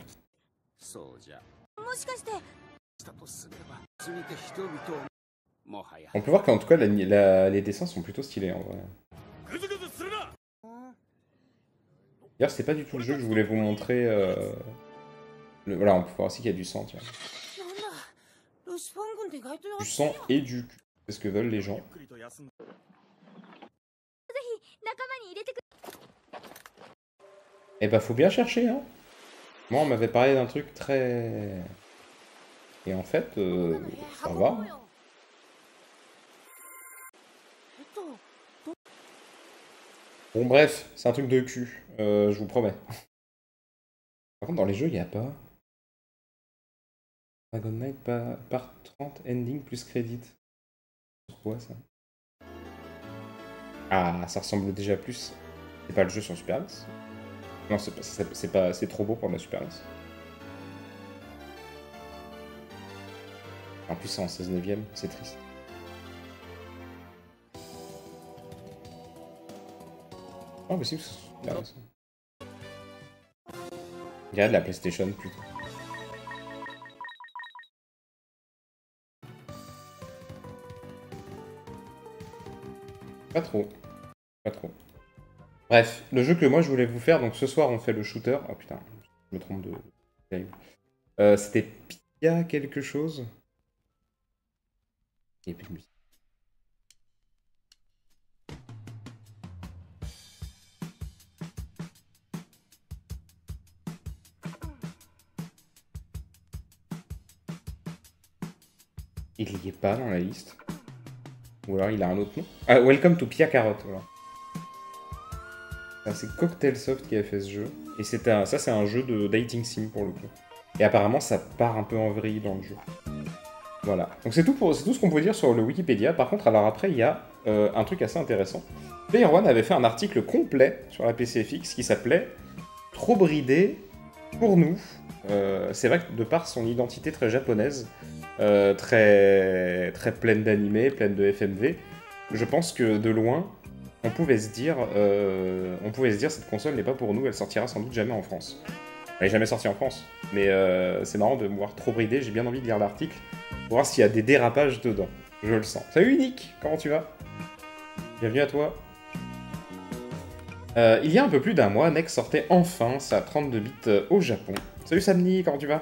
On peut voir qu'en tout cas, la, la, les dessins sont plutôt stylés en vrai. D'ailleurs, c'est pas du tout le jeu que je voulais vous montrer. Euh... Le, voilà, on peut voir aussi qu'il y a du sang, tiens. Du sang et du cul. C'est ce que veulent les gens. Eh bah, faut bien chercher, hein. Moi, on m'avait parlé d'un truc très... Et en fait, euh, ça va. Bon, bref, c'est un truc de cul, euh, je vous promets. Par contre, dans les jeux, il n'y a pas... Dragon Knight par trente, ending plus crédit. Pourquoi ça? Ah, ça ressemble déjà plus... C'est pas le jeu sur Super N E S? Non, c'est pas, c'est pas, c'est trop beau pour la Super N E S. En plus, c'est en seize neuvième, c'est triste. Oh, mais c'est Super N E S. Il y a de la PlayStation plutôt. Pas trop. Pas trop. Bref, le jeu que moi je voulais vous faire, donc ce soir on fait le shooter. Oh putain, je me trompe de... Euh, C'était Pia quelque chose. Il n'y a plus de musique. Il n'y est pas dans la liste. Ou alors il a un autre nom. Ah, Welcome to Pia Carotte, voilà. C'est Cocktail Soft qui a fait ce jeu. Et un, ça, c'est un jeu de dating sim pour le coup. Et apparemment, ça part un peu en vrille dans le jeu. Voilà. Donc c'est tout, pour... tout ce qu'on pouvait dire sur le Wikipédia. Par contre, alors après, il y a euh, un truc assez intéressant. Player One avait fait un article complet sur la P C F X qui s'appelait « Trop bridé pour nous euh, ». C'est vrai que de par son identité très japonaise, euh, très, très pleine d'animés, pleine de F M V, je pense que de loin, on pouvait se dire, euh, on pouvait se dire cette console n'est pas pour nous, elle sortira sans doute jamais en France. Elle n'est jamais sortie en France, mais euh, c'est marrant de me voir trop bridé, j'ai bien envie de lire l'article, pour voir s'il y a des dérapages dedans. Je le sens. Salut Nick, comment tu vas? Bienvenue à toi. Euh, il y a un peu plus d'un mois, N E C sortait enfin sa trente-deux bits au Japon. Salut Samni, comment tu vas?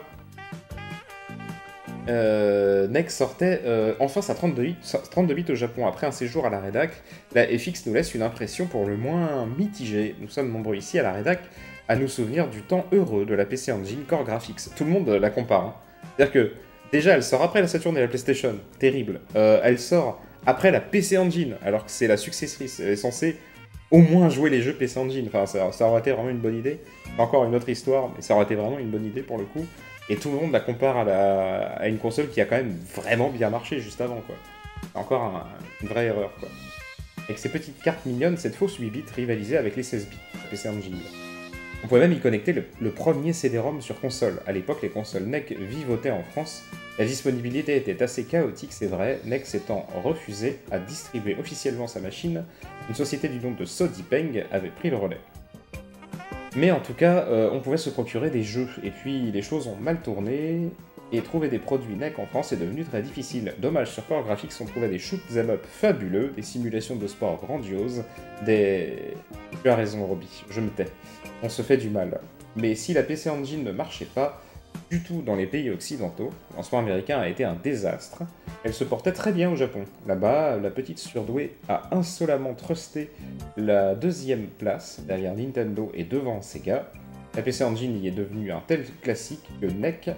Euh, N E C sortait euh, enfin sa trente-deux bits au Japon. Après un séjour à la rédac, la F X nous laisse une impression pour le moins mitigée. Nous sommes nombreux ici à la rédac à nous souvenir du temps heureux de la P C Engine Core Graphics. Tout le monde la compare. Hein. C'est-à-dire que, déjà, elle sort après la Saturn et la PlayStation. Terrible. Euh, elle sort après la P C Engine, alors que c'est la successrice. Elle est censée au moins jouer les jeux P C Engine. Enfin, ça, ça aurait été vraiment une bonne idée. C'est encore une autre histoire, mais ça aurait été vraiment une bonne idée pour le coup. Et tout le monde la compare à, la... à une console qui a quand même vraiment bien marché juste avant, quoi. C'est encore un... une vraie erreur, quoi. Avec ces petites cartes mignonnes, cette fausse huit bits rivalisait avec les seize bits, P C Engine. On pouvait même y connecter le, le premier C D ROM sur console. À l'époque, les consoles N E C vivotaient en France. La disponibilité était assez chaotique, c'est vrai, N E C s'étant refusé à distribuer officiellement sa machine, une société du nom de Sodipeng avait pris le relais. Mais en tout cas, euh, on pouvait se procurer des jeux, et puis les choses ont mal tourné, et trouver des produits N E C en France est devenu très difficile. Dommage, sur Core Graphics, on trouvait des shoot'em up fabuleux, des simulations de sport grandioses, des... Tu as raison, Roby, je me tais. On se fait du mal. Mais si la P C Engine ne marchait pas du tout dans les pays occidentaux, le lancement américain a été un désastre, elle se portait très bien au Japon. Là-bas, la petite surdouée a insolemment trusté la deuxième place, derrière Nintendo et devant Sega. La P C Engine y est devenue un tel classique que N E C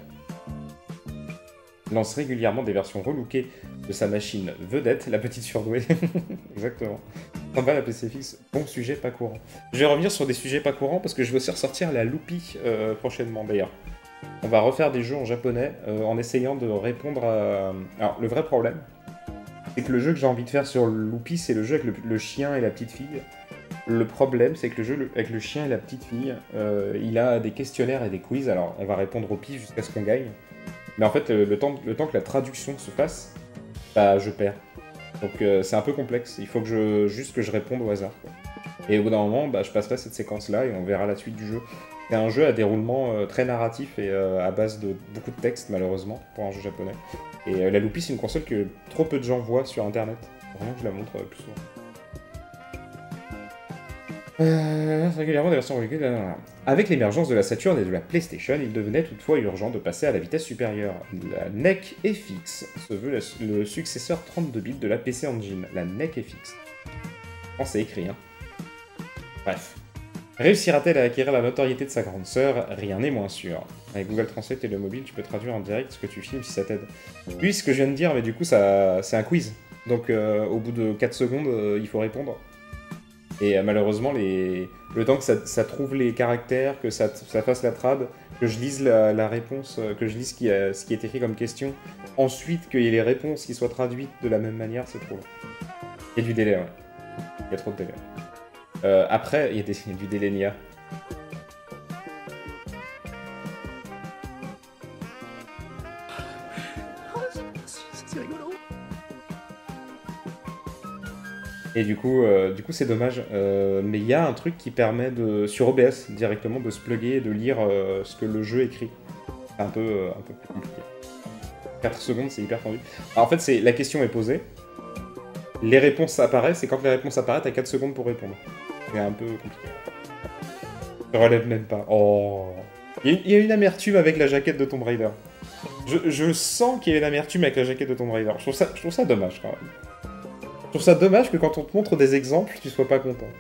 lance régulièrement des versions relookées de sa machine vedette, la petite surdouée. Exactement. En bas, la P C F X, bon sujet pas courant. Je vais revenir sur des sujets pas courants parce que je vais aussi ressortir la Loopy euh, prochainement d'ailleurs. On va refaire des jeux en japonais euh, en essayant de répondre à... Alors, le vrai problème, c'est que le jeu que j'ai envie de faire sur Loopy, c'est le jeu avec le, le chien et la petite fille. Le problème, c'est que le jeu le, avec le chien et la petite fille, euh, il a des questionnaires et des quiz, alors on va répondre au pif jusqu'à ce qu'on gagne. Mais en fait, le, le, temps, le temps que la traduction se fasse, bah, je perds. Donc euh, c'est un peu complexe, il faut que je, juste que je réponde au hasard, quoi. Et au bout d'un moment, bah, je passerai cette séquence-là et on verra la suite du jeu. C'est un jeu à déroulement euh, très narratif et euh, à base de beaucoup de texte, malheureusement, pour un jeu japonais. Et euh, la Loopy, c'est une console que trop peu de gens voient sur Internet. Vraiment, je la montre euh, plus souvent. Euh, régulièrement des versions relookées. Avec l'émergence de la Saturn et de la PlayStation, il devenait toutefois urgent de passer à la vitesse supérieure. La N E C F X se veut le successeur trente-deux bits de la P C Engine, la N E C F X. Oh, c'est écrit, hein. Bref. Réussira-t-elle à acquérir la notoriété de sa grande sœur? Rien n'est moins sûr. Avec Google Translate et le mobile, tu peux traduire en direct ce que tu filmes si ça t'aide. Oui, ce que je viens de dire, mais du coup, ça, c'est un quiz. Donc, euh, au bout de quatre secondes, euh, il faut répondre. Et euh, malheureusement, les... le temps que ça, ça trouve les caractères, que ça, ça fasse la trad, que je lise la, la réponse, que je lise ce qui, a, ce qui est écrit comme question, ensuite qu'il y ait les réponses qui soient traduites de la même manière, c'est trop long. Il y a du délai, ouais. Il y a trop de délai. Euh, après, il y a, des, il y a du délai N I A. Et du coup, euh, du coup, c'est dommage. Euh, mais il y a un truc qui permet de, sur O B S directement, de se plugger et de lire euh, ce que le jeu écrit. C'est un peu, euh, un peu plus compliqué. quatre secondes, c'est hyper tendu. Alors, en fait, c'est la question est posée. Les réponses apparaissent, et quand les réponses apparaissent, t'as quatre secondes pour répondre. C'est un peu compliqué. Je relève même pas. Oh. Il y a une amertume avec la jaquette de Tomb Raider. Je, je sens qu'il y a une amertume avec la jaquette de Tomb Raider. Je trouve ça, je trouve ça dommage quand même. Je trouve ça dommage que quand on te montre des exemples, tu sois pas content.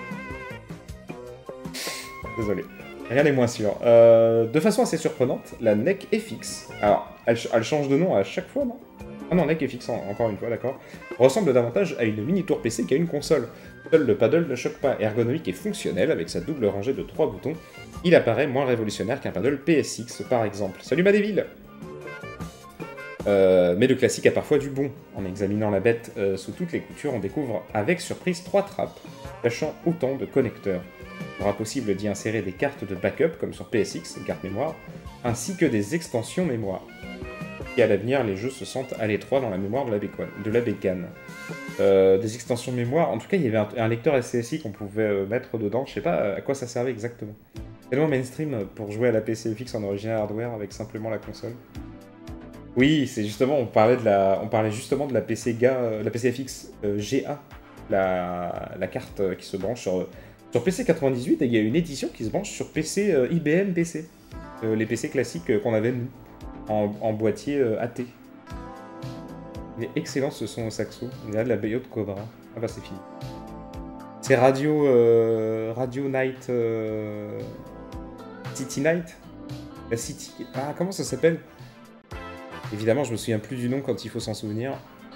Désolé. Rien n'est moins sûr. Euh, de façon assez surprenante, la N E C F X, alors, elle, elle change de nom à chaque fois, non? Ah non, N E C F X, encore une fois, d'accord, ressemble davantage à une mini-tour P C qu'à une console. Seul le paddle ne choque pas, ergonomique et fonctionnel, avec sa double rangée de trois boutons, il apparaît moins révolutionnaire qu'un paddle P S X, par exemple. Salut Madéville! Euh, mais le classique a parfois du bon. En examinant la bête euh, sous toutes les coutures, on découvre avec surprise trois trappes, cachant autant de connecteurs. Il sera possible d'y insérer des cartes de backup, comme sur P S X, une carte mémoire, ainsi que des extensions mémoire. Et à l'avenir, les jeux se sentent à l'étroit dans la mémoire de la, bécane. De la bécane. Euh, des extensions mémoire, en tout cas, il y avait un, un lecteur S C S I qu'on pouvait euh, mettre dedans, je sais pas à quoi ça servait exactement. Tellement mainstream pour jouer à la P C F X en original hardware avec simplement la console. Oui, c'est justement, on parlait, de la, on parlait justement de la P C G A, euh, la P C F X euh, G A, la, la carte euh, qui se branche sur, sur P C quatre-vingt-dix-huit, et il y a une édition qui se branche sur P C euh, I B M P C, euh, les P C classiques euh, qu'on avait nous, en, en boîtier euh, A T. Il est excellent ce son au saxo, il y a de la B O de Cobra. Ah bah c'est fini. C'est Radio, euh, Radio Night, euh, City Night, la City, ah comment ça s'appelle? Évidemment, je me souviens plus du nom quand il faut s'en souvenir.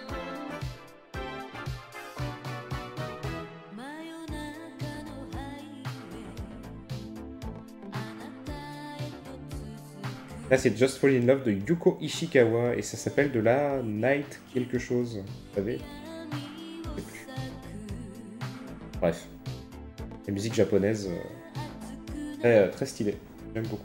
Là, c'est Just Fall in Love de Yuko Ishikawa et ça s'appelle de la Night quelque chose. Vous savez? Je sais plus. Bref. La musique japonaise, euh, très, très stylée. J'aime beaucoup.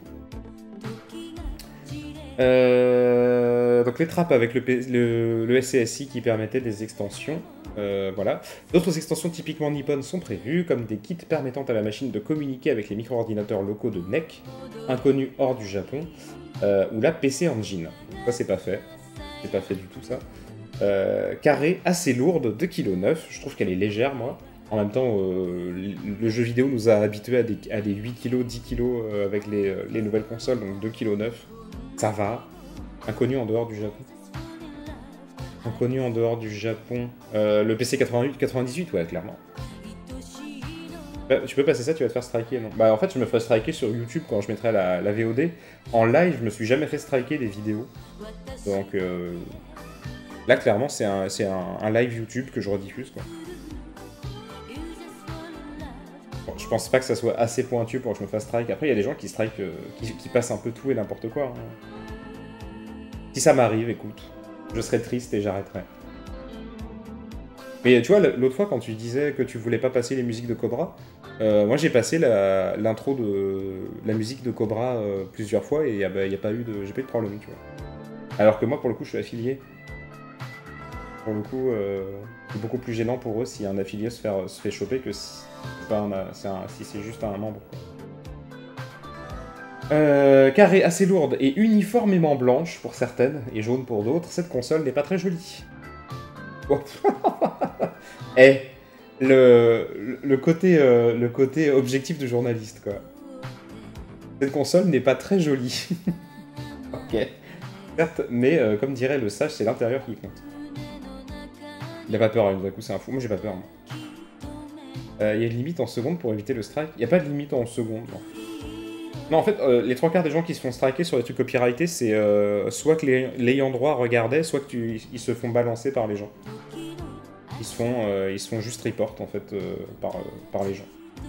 Euh, donc les trappes avec le, le, le S C S I qui permettaient des extensions, euh, voilà. D'autres extensions typiquement nippones sont prévues, comme des kits permettant à la machine de communiquer avec les micro-ordinateurs locaux de N E C, inconnus hors du Japon, euh, ou la P C Engine. Donc ça c'est pas fait, c'est pas fait du tout ça. Euh, carré, assez lourde, deux virgule neuf kilos, je trouve qu'elle est légère moi. En même temps, euh, le jeu vidéo nous a habitués à des, à des huit kilos, dix kilos euh, avec les, les nouvelles consoles, donc deux virgule neuf kilos. Ça va. Inconnu en dehors du Japon. Inconnu en dehors du Japon. Euh, le P C quatre-vingt-huit, quatre-vingt-dix-huit, ouais, clairement. Bah, tu peux passer ça, tu vas te faire striker, non? Bah en fait, je me ferais striker sur YouTube quand je mettrais la, la V O D. En live, je me suis jamais fait striker des vidéos. Donc euh, là, clairement, c'est un, c'est un, un live YouTube que je rediffuse, quoi. Bon, je pense pas que ça soit assez pointu pour que je me fasse strike. Après, il y a des gens qui strike, euh, qui, qui passent un peu tout et n'importe quoi. Hein. Si ça m'arrive, écoute, je serai triste et j'arrêterai. Mais tu vois, l'autre fois, quand tu disais que tu voulais pas passer les musiques de Cobra, euh, moi j'ai passé l'intro de la musique de Cobra euh, plusieurs fois et il n'y a, bah, y a pas eu de, j'ai pas eu de problème, tu vois. Alors que moi, pour le coup, je suis affilié. Pour le coup, euh, c'est beaucoup plus gênant pour eux si un affilié se fait, se fait choper que si c'est un, un, si c'est juste un membre. Quoi. Euh, carrée assez lourde et uniformément blanche pour certaines et jaune pour d'autres, cette console n'est pas très jolie. Oh. Eh, le, le, côté, euh, le côté objectif de journaliste, quoi. Cette console n'est pas très jolie. Ok. Certes, mais euh, comme dirait le sage, c'est l'intérieur qui compte. Il a pas peur, hein, d'un coup c'est un fou. Moi j'ai pas peur. Il euh, y a une limite en secondes pour éviter le strike. Il n'y a pas de limite en secondes, non. Non, en fait, euh, les trois quarts des gens qui se font striker sur les trucs copyrightés, c'est euh, soit que l'ayant droit regardait, soit qu'ils se font balancer par les gens. Ils se font, euh, ils se font juste report, en fait, euh, par, euh, par les gens.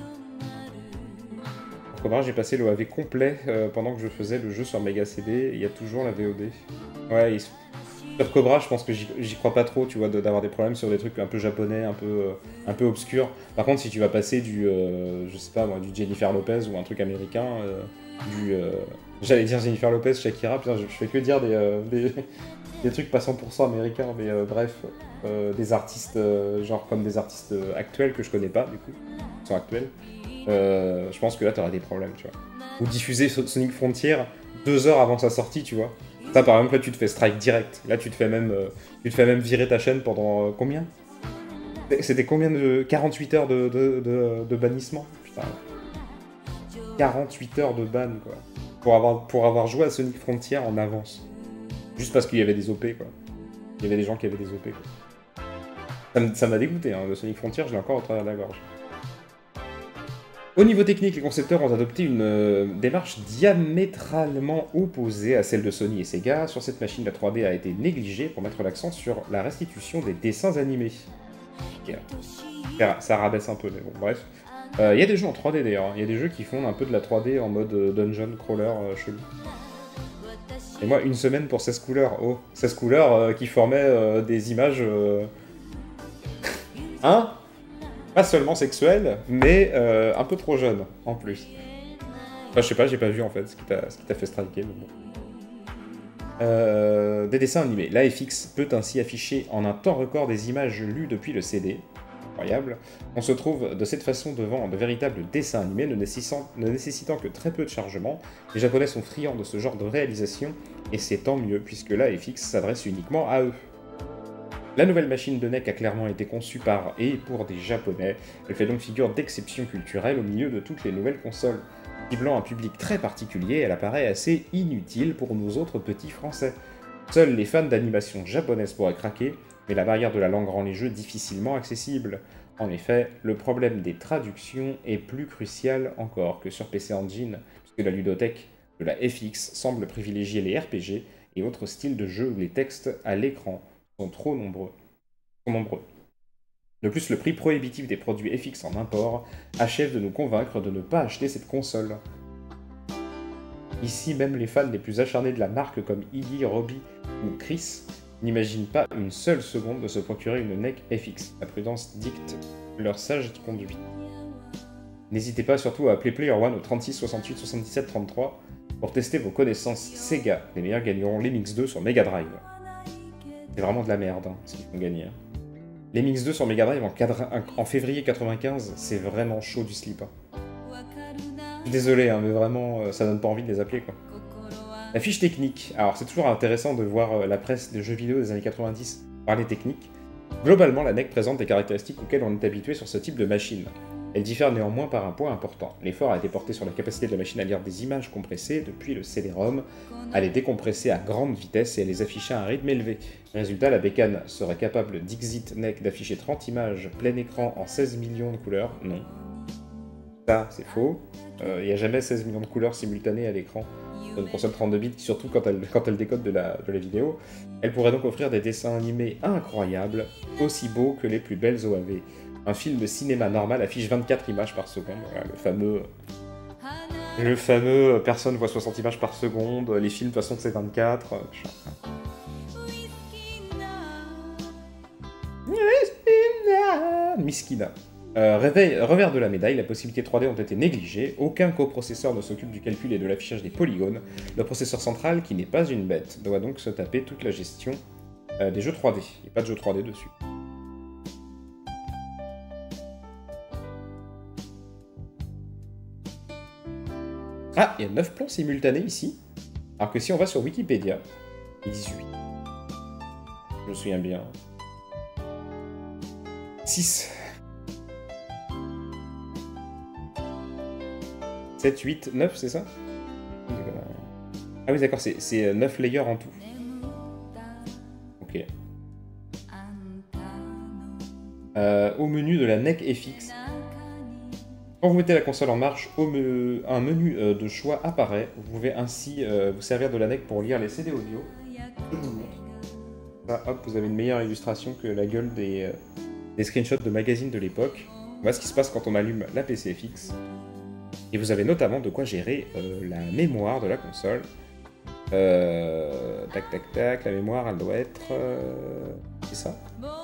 Pour Cobra, j'ai passé le A V complet euh, pendant que je faisais le jeu sur Mega C D, il y a toujours la V O D. Ouais, ils... sur Cobra, je pense que j'y crois pas trop, tu vois, d'avoir des problèmes sur des trucs un peu japonais, un peu, euh, un peu obscurs. Par contre, si tu vas passer du, euh, je sais pas moi, du Jennifer Lopez ou un truc américain, euh, du... Euh, j'allais dire Jennifer Lopez, Shakira, putain, je, je fais que dire des, euh, des, des trucs pas cent pour cent américains, mais euh, bref, euh, des artistes, euh, genre comme des artistes actuels que je connais pas, du coup, qui sont actuels. Euh, je pense que là, t'auras des problèmes, tu vois. Ou diffuser Sonic Frontier deux heures avant sa sortie, tu vois. Ça, par exemple, là, tu te fais strike direct. Là, tu te fais même, euh, tu te fais même virer ta chaîne pendant euh, combien? C'était combien de... quarante-huit heures de, de, de, de bannissement? Putain. quarante-huit heures de ban, quoi. Pour avoir, pour avoir joué à Sonic Frontier en avance. Juste parce qu'il y avait des O P, quoi. Il y avait des gens qui avaient des O P, quoi. Ça m'a dégoûté, hein. Le Sonic Frontier, je l'ai encore au travers de la gorge. Au niveau technique, les concepteurs ont adopté une euh, démarche diamétralement opposée à celle de Sony et Sega. Sur cette machine, la trois D a été négligée pour mettre l'accent sur la restitution des dessins animés. Okay. Ça rabaisse un peu, mais bon, bref. Il euh, y a des jeux en trois D d'ailleurs, il y a des jeux qui font un peu de la trois D en mode euh, dungeon crawler euh, chelou. Et moi, une semaine pour seize couleurs. Oh, seize couleurs euh, qui formaient euh, des images... Euh... hein? Pas seulement sexuelles, mais euh, un peu trop jeunes, en plus. Enfin, je sais pas, j'ai pas vu, en fait, ce qui t'a fait striker, mais bon. Euh, des dessins animés. La F X peut ainsi afficher en un temps record des images lues depuis le C D. Incroyable. On se trouve de cette façon devant de véritables dessins animés ne nécessitant, ne nécessitant que très peu de chargement. Les Japonais sont friands de ce genre de réalisation, et c'est tant mieux, puisque la F X s'adresse uniquement à eux. La nouvelle machine de N E C a clairement été conçue par et pour des Japonais. Elle fait donc figure d'exception culturelle au milieu de toutes les nouvelles consoles. Ciblant un public très particulier, elle apparaît assez inutile pour nous autres petits Français. Seuls les fans d'animation japonaise pourraient craquer, mais la barrière de la langue rend les jeux difficilement accessibles. En effet, le problème des traductions est plus crucial encore que sur P C Engine, puisque la ludothèque de la F X semble privilégier les R P G et autres styles de jeux où les textes à l'écran sont trop nombreux. Trop nombreux. De plus, le prix prohibitif des produits F X en import achève de nous convaincre de ne pas acheter cette console. Ici, même les fans les plus acharnés de la marque comme Iggy, Robbie ou Chris n'imaginent pas une seule seconde de se procurer une N E C F X. La prudence dicte leur sage conduite. N'hésitez pas surtout à appeler Player One au trente-six soixante-huit soixante-dix-sept trente-trois pour tester vos connaissances Sega. Les meilleurs gagneront l'M X deux sur Mega Drive. C'est vraiment de la merde, hein, ce qu'ils font gagner. L'M X deux sur Mega Drive en, en février quatre-vingt-quinze, c'est vraiment chaud du slip. Hein. Désolé, hein, mais vraiment, ça donne pas envie de les appeler, quoi. La fiche technique. Alors, c'est toujours intéressant de voir la presse des jeux vidéo des années quatre-vingt-dix parler technique. Globalement, la N E C présente des caractéristiques auxquelles on est habitué sur ce type de machine. Elle diffère néanmoins par un point important. L'effort a été porté sur la capacité de la machine à lire des images compressées depuis le C D ROM, à les décompresser à grande vitesse et à les afficher à un rythme élevé. Résultat, la bécane serait capable d'Xit N E C d'afficher trente images plein écran en seize millions de couleurs. Non. Ça, c'est faux. Il euh, n'y a jamais seize millions de couleurs simultanées à l'écran. Une console trente-deux bits, surtout quand elle, quand elle décode de la, de la vidéo. Elle pourrait donc offrir des dessins animés incroyables, aussi beaux que les plus belles O A V. Un film cinéma normal affiche vingt-quatre images par seconde. Voilà, le fameux... Le fameux personne voit soixante images par seconde, les films de toute façon c'est vingt-quatre. Miskina. Euh, réveil, revers de la médaille, la possibilité trois D ont été négligées, aucun coprocesseur ne s'occupe du calcul et de l'affichage des polygones. Le processeur central, qui n'est pas une bête, doit donc se taper toute la gestion euh, des jeux trois D. Il n'y a pas de jeu trois D dessus. Ah, il y a neuf plans simultanés ici, alors que si on va sur Wikipédia, ils disent huit. Je me souviens bien. six. sept, huit, neuf, c'est ça? Ah oui, d'accord, c'est neuf layers en tout. Ok. Euh, au menu de la N E C F X, quand vous mettez la console en marche, au me un menu euh, de choix apparaît. Vous pouvez ainsi euh, vous servir de la N E C pour lire les C D audio. Je vous montre. Ça, hop, vous avez une meilleure illustration que la gueule des, euh, des screenshots de magazines de l'époque. Voilà ce qui se passe quand on allume la P C F X. Et vous avez notamment de quoi gérer euh, la mémoire de la console. Euh, tac, tac, tac, la mémoire, elle doit être... Euh, c'est ça.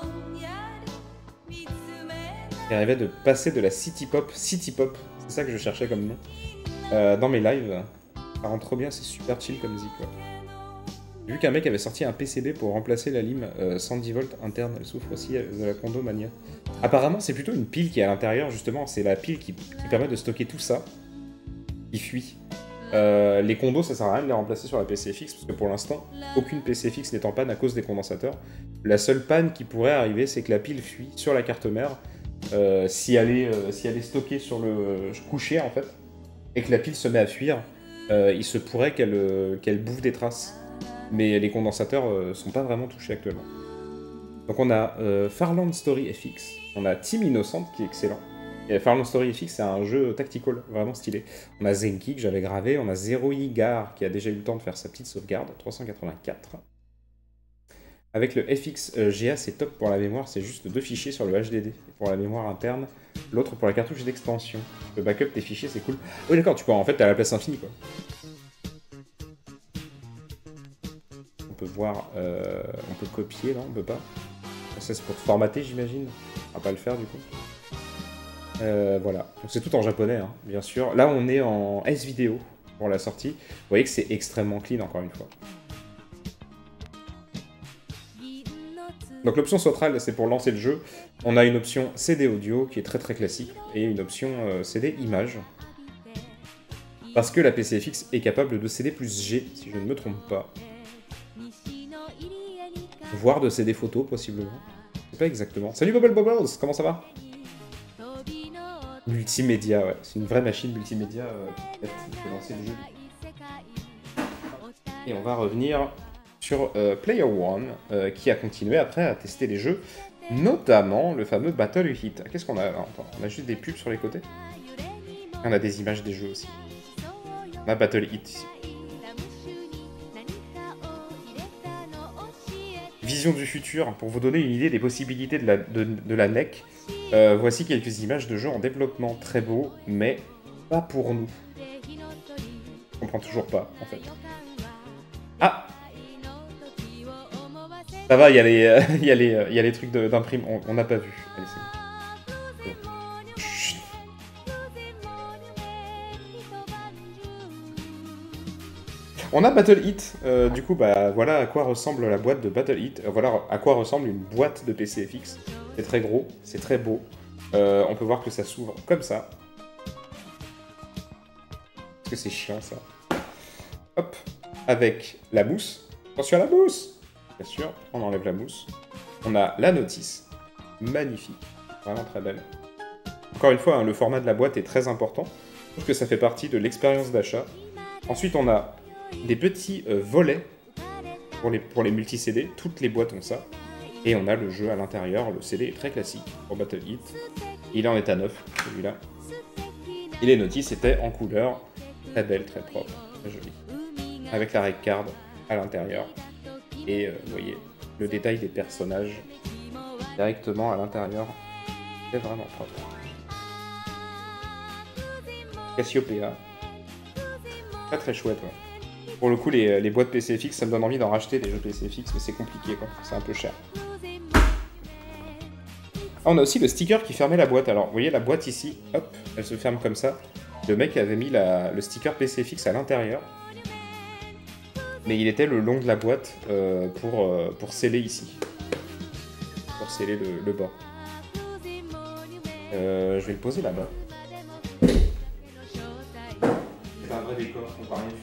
Il arrivait de passer de la City Pop, City Pop, c'est ça que je cherchais comme nom, euh, dans mes lives. Ça rend trop bien, c'est super chill comme musique, quoi. J'ai vu qu'un mec avait sorti un P C B pour remplacer la lime euh, cent dix volts interne, elle souffre aussi de la condomania. Apparemment, c'est plutôt une pile qui est à l'intérieur, justement, c'est la pile qui, qui permet de stocker tout ça, qui fuit. Euh, les condos, ça sert à rien de les remplacer sur la P C F X, parce que pour l'instant, aucune P C F X n'est en panne à cause des condensateurs. La seule panne qui pourrait arriver, c'est que la pile fuit sur la carte mère, euh, si, elle est, euh, si elle est stockée sur le coucher, en fait, et que la pile se met à fuir, euh, il se pourrait qu'elle euh, qu'elle bouffe des traces. Mais les condensateurs euh, sont pas vraiment touchés actuellement. Donc on a euh, Farland Story F X, on a Team Innocent qui est excellent. Et Farland Story F X, c'est un jeu tactical, vraiment stylé. On a Zenki que j'avais gravé, on a Zero Igar qui a déjà eu le temps de faire sa petite sauvegarde, trois cent quatre-vingt-quatre. Avec le F X euh, G A, c'est top pour la mémoire, c'est juste deux fichiers sur le H D D pour la mémoire interne, l'autre pour la cartouche d'extension. Le backup tes fichiers, c'est cool. Oui d'accord, tu peux en fait, t'as la place infinie quoi. peut voir, euh, on peut copier, là, on peut pas. Ça, c'est pour formater, j'imagine. On va pas le faire, du coup. Euh, voilà. C'est tout en japonais, hein, bien sûr. Là, on est en S-Vidéo pour la sortie. Vous voyez que c'est extrêmement clean, encore une fois. Donc l'option Sotral, c'est pour lancer le jeu. On a une option C D audio qui est très très classique et une option euh, C D image. Parce que la P C F X est capable de C D plus G, si je ne me trompe pas. Voire de C D photo, possiblement. Je sais pas exactement. Salut Bubble Bubbles, comment ça va? Multimédia, ouais. C'est une vraie machine multimédia euh, qui fait lancer le jeu. Et on va revenir sur euh, Player One, euh, qui a continué après à tester les jeux, notamment le fameux Battle Hit. Qu'est-ce qu'on a là? On a juste des pubs sur les côtés. On a des images des jeux aussi. On a Battle Hit ici. Vision du futur, pour vous donner une idée des possibilités de la, de, de la N E C. Euh, voici quelques images de jeux en développement très beaux, mais pas pour nous. Je comprends toujours pas, en fait. Ah! Ça va, il y a les, euh, y a les, euh, y a les trucs d'imprime, on n'a pas vu. Allez, c'est bon. Chut. On a Battle Hit, euh, du coup, bah voilà à quoi ressemble la boîte de Battle Hit. Euh, voilà à quoi ressemble une boîte de P C F X. C'est très gros, c'est très beau. Euh, on peut voir que ça s'ouvre comme ça. Parce que c'est chiant ça. Hop, avec la mousse. Attention à la mousse! Bien sûr, on enlève la mousse. On a la notice. Magnifique. Vraiment très belle. Encore une fois, hein, le format de la boîte est très important. Je trouve que ça fait partie de l'expérience d'achat. Ensuite, on a des petits euh, volets pour les, pour les multi-C D. Toutes les boîtes ont ça. Et on a le jeu à l'intérieur. Le C D est très classique pour Battle Hit. Il en est à neuf, celui-là. Et les notices étaient en couleur. Très belle, très propre, très jolie. Avec la rec card à l'intérieur. Et euh, vous voyez, le détail des personnages directement à l'intérieur. C'est vraiment propre. Cassiopeia. Très très chouette, ouais. Pour le coup, les, les boîtes P C F X, ça me donne envie d'en racheter des jeux P C F X, mais c'est compliqué, quoi. C'est un peu cher. Ah, on a aussi le sticker qui fermait la boîte. Alors, vous voyez, la boîte ici, hop, elle se ferme comme ça. Le mec avait mis la, le sticker P C F X à l'intérieur. Mais il était le long de la boîte euh, pour, euh, pour sceller ici. Pour sceller le, le bas. Euh, je vais le poser là-bas. C'est un vrai décor, on parle rien.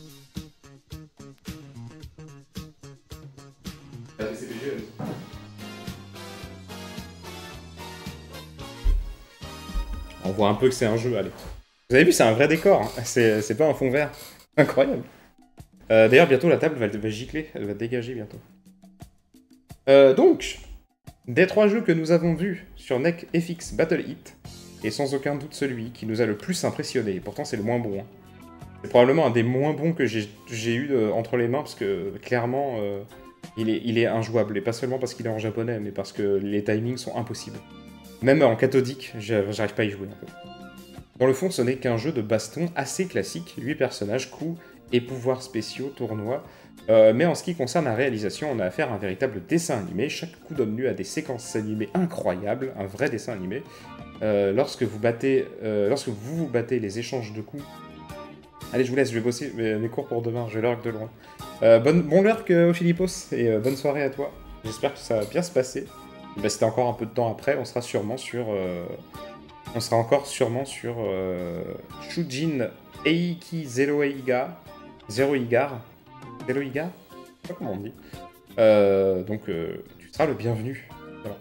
On voit un peu que c'est un jeu, allez. Vous avez vu, c'est un vrai décor, hein. C'est pas un fond vert. Incroyable. Euh, D'ailleurs, bientôt la table va, va gicler, elle va dégager bientôt. Euh, donc, des trois jeux que nous avons vus sur N E C F X Battle Hit, et sans aucun doute celui qui nous a le plus impressionné, et pourtant c'est le moins bon. Hein. C'est probablement un des moins bons que j'ai eu de, entre les mains, parce que clairement, euh, il, est, il est injouable, et pas seulement parce qu'il est en japonais, mais parce que les timings sont impossibles. Même en cathodique, j'arrive pas à y jouer. En fait. Dans le fond, ce n'est qu'un jeu de baston assez classique, huit personnages, coups et pouvoirs spéciaux, tournois. Euh, mais en ce qui concerne la réalisation, on a affaire à un véritable dessin animé. Chaque coup donne lieu à des séquences animées incroyables, un vrai dessin animé. Euh, lorsque vous battez, euh, lorsque vous vous battez les échanges de coups... Allez, je vous laisse, je vais bosser mes, mes cours pour demain, je vais lurk de loin. Euh, bonne, bon lurk au Philippos, et euh, bonne soirée à toi. J'espère que ça va bien se passer. Bah, c'était encore un peu de temps après, on sera sûrement sur... Euh... On sera encore sûrement sur euh... Shujin Eiki Zero Eiga. Zero Igar. Zero Igar Je sais pas comment on dit. Euh, donc, euh, tu seras le bienvenu. Voilà.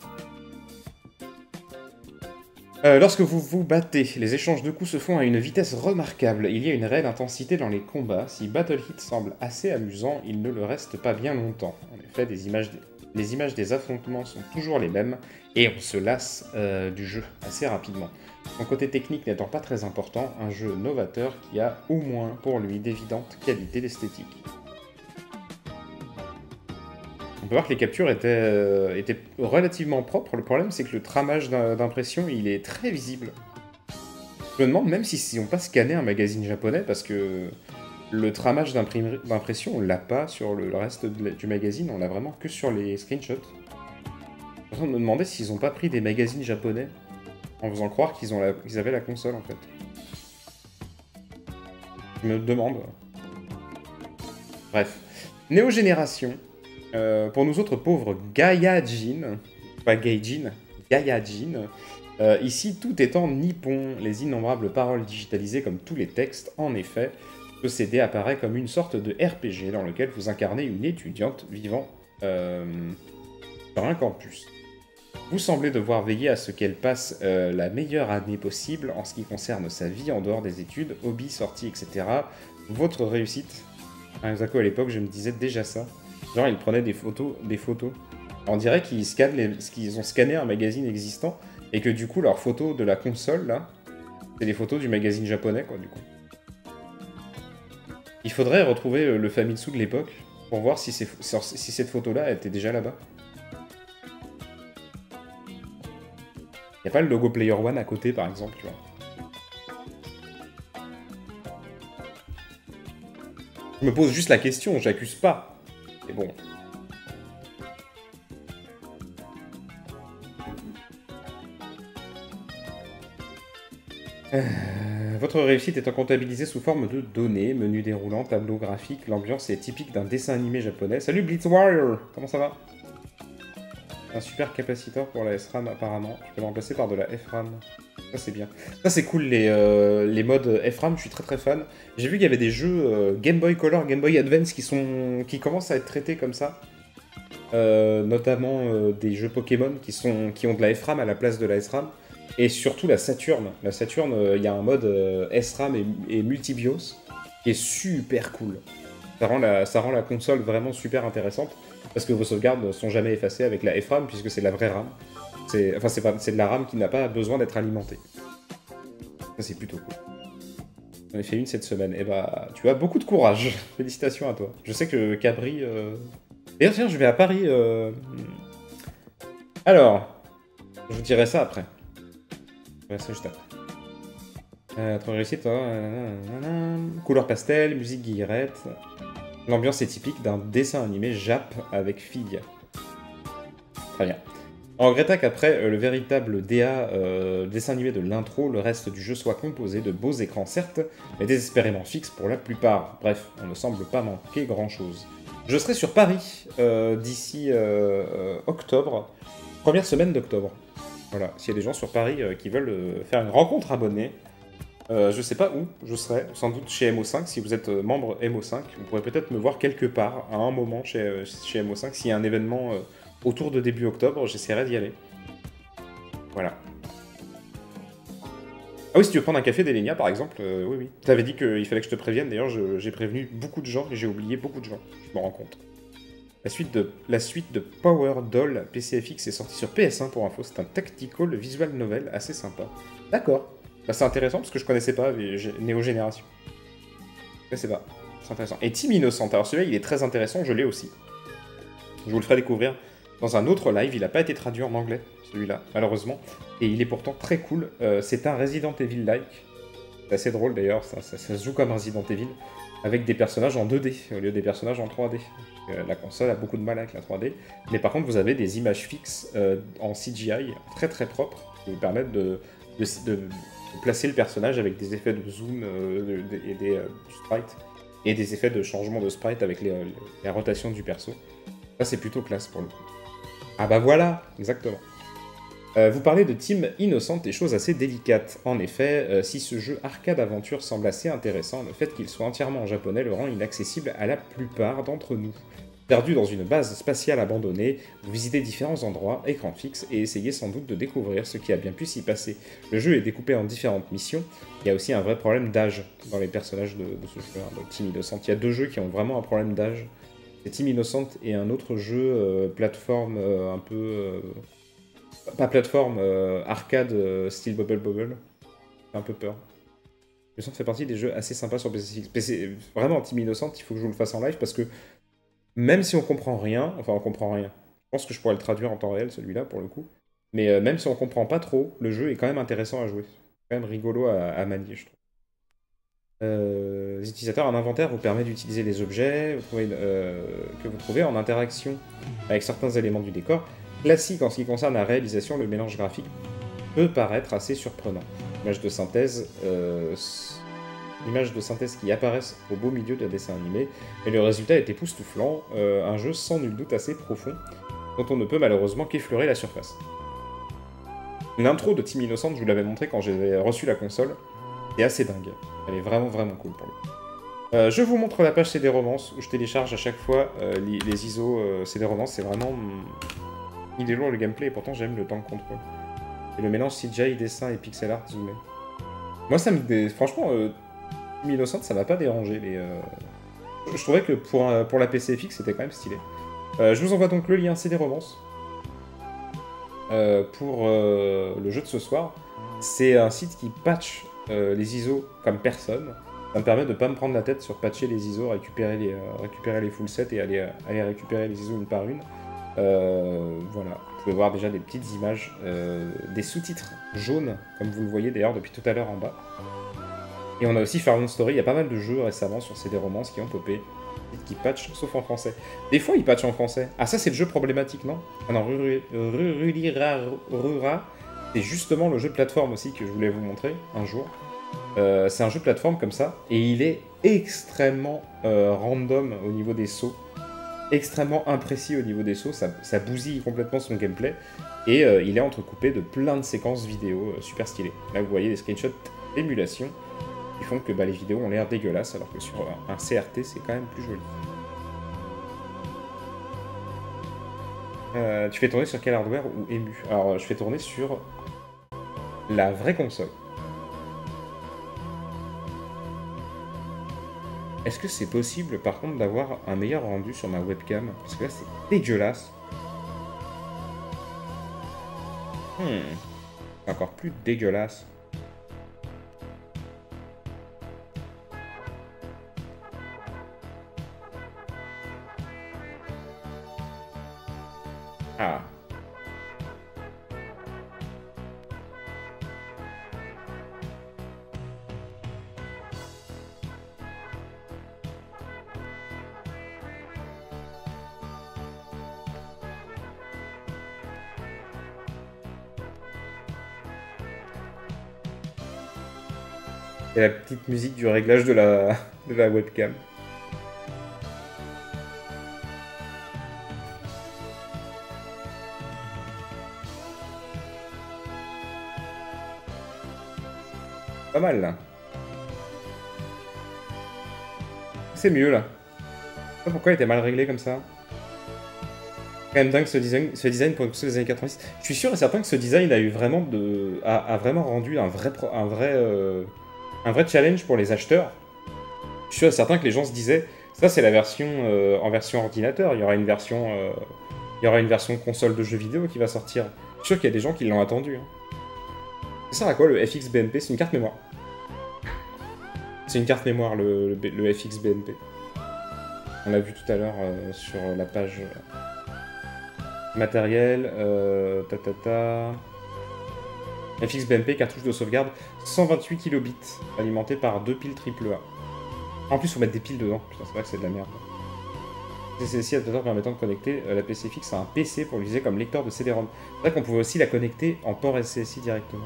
Euh, lorsque vous vous battez, les échanges de coups se font à une vitesse remarquable. Il y a une réelle intensité dans les combats. Si Battle Hit semble assez amusant, il ne le reste pas bien longtemps. En effet, des images, les images des affrontements sont toujours les mêmes, et on se lasse euh, du jeu assez rapidement. Son côté technique n'étant pas très important, un jeu novateur qui a au moins pour lui d'évidentes qualités d'esthétique. On peut voir que les captures étaient, euh, étaient relativement propres. Le problème, c'est que le tramage d'impression, il est très visible. Je me demande même s'ils n'ont pas scanné un magazine japonais, parce que le tramage d'imprimerie- d'impression, on l'a pas sur le, le reste de la- du magazine, on l'a vraiment que sur les screenshots. Je suis en train de me demander s'ils ont pas pris des magazines japonais en faisant croire qu'ils ont la- qu'ils avaient la console en fait. Je me demande. Bref. Néo Génération. Euh, pour nous autres pauvres Gaijin, pas Gaijin, Gaijin. Euh, ici, tout étant nippon, les innombrables paroles digitalisées comme tous les textes, en effet, ce C D apparaît comme une sorte de R P G dans lequel vous incarnez une étudiante vivant euh, sur un campus. Vous semblez devoir veiller à ce qu'elle passe euh, la meilleure année possible en ce qui concerne sa vie en dehors des études, hobbies, sorties, et cetera. Votre réussite. À Zako, à l'époque, je me disais déjà ça. Genre, ils prenaient des photos, des photos. On dirait qu'ils scannent les... qu'ils ont scanné un magazine existant et que du coup, leurs photos de la console, là, c'est les photos du magazine japonais, quoi, du coup. Il faudrait retrouver euh, le Famitsu de l'époque pour voir si, si cette photo-là était déjà là-bas. Y a pas le logo Player One à côté, par exemple, tu vois. Je me pose juste la question, j'accuse pas. Mais bon. Euh, votre réussite étant comptabilisée sous forme de données, menu déroulant, tableau graphique, l'ambiance est typique d'un dessin animé japonais. Salut Blitz Warrior, comment ça va? Un super capaciteur pour la S RAM apparemment. Je peux le remplacer par de la F RAM. Ça c'est bien. Ça c'est cool, les, euh, les modes F RAM, je suis très très fan. J'ai vu qu'il y avait des jeux euh, Game Boy Color, Game Boy Advance qui, sont, qui commencent à être traités comme ça. Euh, notamment euh, des jeux Pokémon qui, sont, qui ont de la F RAM à la place de la S RAM. Et surtout la Saturn. La Saturn, il euh, y a un mode euh, S RAM et, et multi-BIOS qui est super cool. Ça rend, la, ça rend la console vraiment super intéressante parce que vos sauvegardes ne sont jamais effacées avec la F RAM puisque c'est de la vraie RAM. Enfin, c'est de la RAM qui n'a pas besoin d'être alimentée. Ça, c'est plutôt cool. J'en ai fait une cette semaine. Et bah, tu as beaucoup de courage. Félicitations à toi. Je sais que Cabri... Euh... D'ailleurs, tiens, je vais à Paris. Euh... Alors, je vous dirai ça après. Je vais ça juste après. Euh, trop réussite, hein. Couleur pastel, musique guillerette. L'ambiance est typique d'un dessin animé Jap avec fille. Très bien. On regretta qu'après euh, le véritable D A, euh, dessin animé de l'intro, le reste du jeu soit composé de beaux écrans certes, mais désespérément fixes pour la plupart. Bref, on ne semble pas manquer grand chose. Je serai sur Paris euh, d'ici euh, euh, octobre, première semaine d'octobre. Voilà, s'il y a des gens sur Paris euh, qui veulent euh, faire une rencontre abonnée, euh, je sais pas où, je serai, sans doute chez M O cinq. Si vous êtes euh, membre M O cinq, vous pourrez peut-être me voir quelque part, à un moment chez, euh, chez M O cinq, s'il y a un événement... Euh, autour de début octobre, j'essaierai d'y aller. Voilà. Ah oui, si tu veux prendre un café d'Elenia, par exemple, euh, oui, oui. T'avais dit qu'il fallait que je te prévienne, d'ailleurs, j'ai prévenu beaucoup de gens, et j'ai oublié beaucoup de gens, je me rends compte. La suite de, la suite de Power Doll P C F X est sortie sur P S un pour info, c'est un tactical visual novel assez sympa. D'accord. Bah, c'est intéressant, parce que je connaissais pas Néo Génération. Je sais pas, c'est intéressant. Et Team Innocent, alors celui-là, il est très intéressant, je l'ai aussi. Je vous le ferai découvrir dans un autre live, il n'a pas été traduit en anglais, celui-là, malheureusement. Et il est pourtant très cool. Euh, c'est un Resident Evil-like. C'est assez drôle d'ailleurs, ça, ça, ça se joue comme Resident Evil, avec des personnages en deux D, au lieu des personnages en trois D. Euh, la console a beaucoup de mal avec la trois D. Mais par contre, vous avez des images fixes euh, en C G I, très très propres, qui vous permettent de, de, de, de placer le personnage avec des effets de zoom euh, de, de, et des, euh, du sprite, et des effets de changement de sprite avec les, les, les rotations du perso. Ça, c'est plutôt classe pour le coup. Ah bah voilà, exactement. Euh, vous parlez de Team Innocent et choses assez délicates. En effet, euh, si ce jeu arcade-aventure semble assez intéressant, le fait qu'il soit entièrement en japonais le rend inaccessible à la plupart d'entre nous. Perdu dans une base spatiale abandonnée, vous visitez différents endroits, écran fixe, et essayez sans doute de découvrir ce qui a bien pu s'y passer. Le jeu est découpé en différentes missions. Il y a aussi un vrai problème d'âge dans les personnages de, de ce jeu, hein, de Team Innocent. Il y a deux jeux qui ont vraiment un problème d'âge. C'est Team Innocent et un autre jeu euh, plateforme euh, un peu... Euh, pas plateforme, euh, arcade euh, style Bubble Bobble. J'ai un peu peur. Innocent fait partie des jeux assez sympas sur P C X. P C, vraiment, Team Innocent, il faut que je vous le fasse en live parce que même si on comprend rien, enfin on comprend rien, je pense que je pourrais le traduire en temps réel celui-là pour le coup, mais euh, même si on comprend pas trop, le jeu est quand même intéressant à jouer. C'est quand même rigolo à, à manier, je trouve. Euh, les utilisateurs, un inventaire vous permet d'utiliser les objets vous trouvez, euh, que vous trouvez en interaction avec certains éléments du décor. Classique en ce qui concerne la réalisation, le mélange graphique peut paraître assez surprenant. Images de synthèse, euh, images de synthèse qui apparaissent au beau milieu d'un dessin animé, et le résultat est époustouflant, euh, un jeu sans nul doute assez profond, dont on ne peut malheureusement qu'effleurer la surface. L'intro de Team Innocent, je vous l'avais montré quand j'ai reçu la console, c'est assez dingue. Elle est vraiment vraiment cool pour le coup. Euh, je vous montre la page C D Romance, où je télécharge à chaque fois euh, les, les I S O euh, C D Romance, c'est vraiment... Il est lourd le gameplay, et pourtant j'aime le temps de contrôle. Et le mélange C G I, dessin et pixel art zoomé. Moi ça me... Dé... Franchement, euh, Team Innocent, ça m'a pas dérangé. Les, euh... Je trouvais que pour, euh, pour la P C F X, c'était quand même stylé. Euh, je vous envoie donc le lien C D Romance euh, pour euh, le jeu de ce soir. C'est un site qui patch euh, les I S O comme personne. Ça me permet de pas me prendre la tête sur patcher les I S O, récupérer les, euh, récupérer les full sets et aller, euh, aller récupérer les I S O une par une. Euh, voilà, vous pouvez voir déjà des petites images, euh, des sous-titres jaunes, comme vous le voyez d'ailleurs depuis tout à l'heure en bas. Et on a aussi Farmland Story, il y a pas mal de jeux récemment sur C D Romance qui ont popé, qui patchent, sauf en français. Des fois ils patchent en français. Ah ça c'est le jeu problématique, non? Ah non, Rurulira Rura, c'est justement le jeu de plateforme aussi que je voulais vous montrer un jour. Euh, c'est un jeu de plateforme comme ça, et il est extrêmement euh, random au niveau des sauts. Extrêmement imprécis au niveau des sauts, ça, ça bousille complètement son gameplay, et euh, il est entrecoupé de plein de séquences vidéo euh, super stylées. Là vous voyez des screenshots d'émulation qui font que bah, les vidéos ont l'air dégueulasses, alors que sur un C R T c'est quand même plus joli. Euh, tu fais tourner sur quel hardware ou ému? Alors je fais tourner sur la vraie console. Est-ce que c'est possible, par contre, d'avoir un meilleur rendu sur ma webcam? Parce que là, c'est dégueulasse. Hmm. C'est encore plus dégueulasse. Ah. Et la petite musique du réglage de la, de la webcam. Pas mal là. C'est mieux là. Je sais pas pourquoi il était mal réglé comme ça. Quand même dingue ce design, ce design pour une console des années quatre-vingt-dix. Je suis sûr et certain que ce design a eu vraiment de, a, a vraiment rendu un vrai, pro, un vrai, euh, un vrai challenge pour les acheteurs. Je suis sûr et certain que les gens se disaient, ça c'est la version euh, en version ordinateur. Il y aura une version, euh, il y aura une version console de jeux vidéo qui va sortir. Je suis sûr qu'il y a des gens qui l'ont attendu. Hein. Ça sert à quoi le F X B N P? C'est une carte mémoire. C'est une carte mémoire le, le, le F X B N P. On l'a vu tout à l'heure euh, sur la page. Matériel, euh, ta ta ta. F X B M P, cartouche de sauvegarde, cent vingt-huit kilobits, alimenté par deux piles triple A. En plus, faut mettre des piles dedans. Putain, c'est vrai que c'est de la merde. C C I adaptateur permettant de connecter euh, la P C fixe à un P C pour l'utiliser comme lecteur de C D ROM. C'est vrai qu'on pouvait aussi la connecter en port S C S I directement.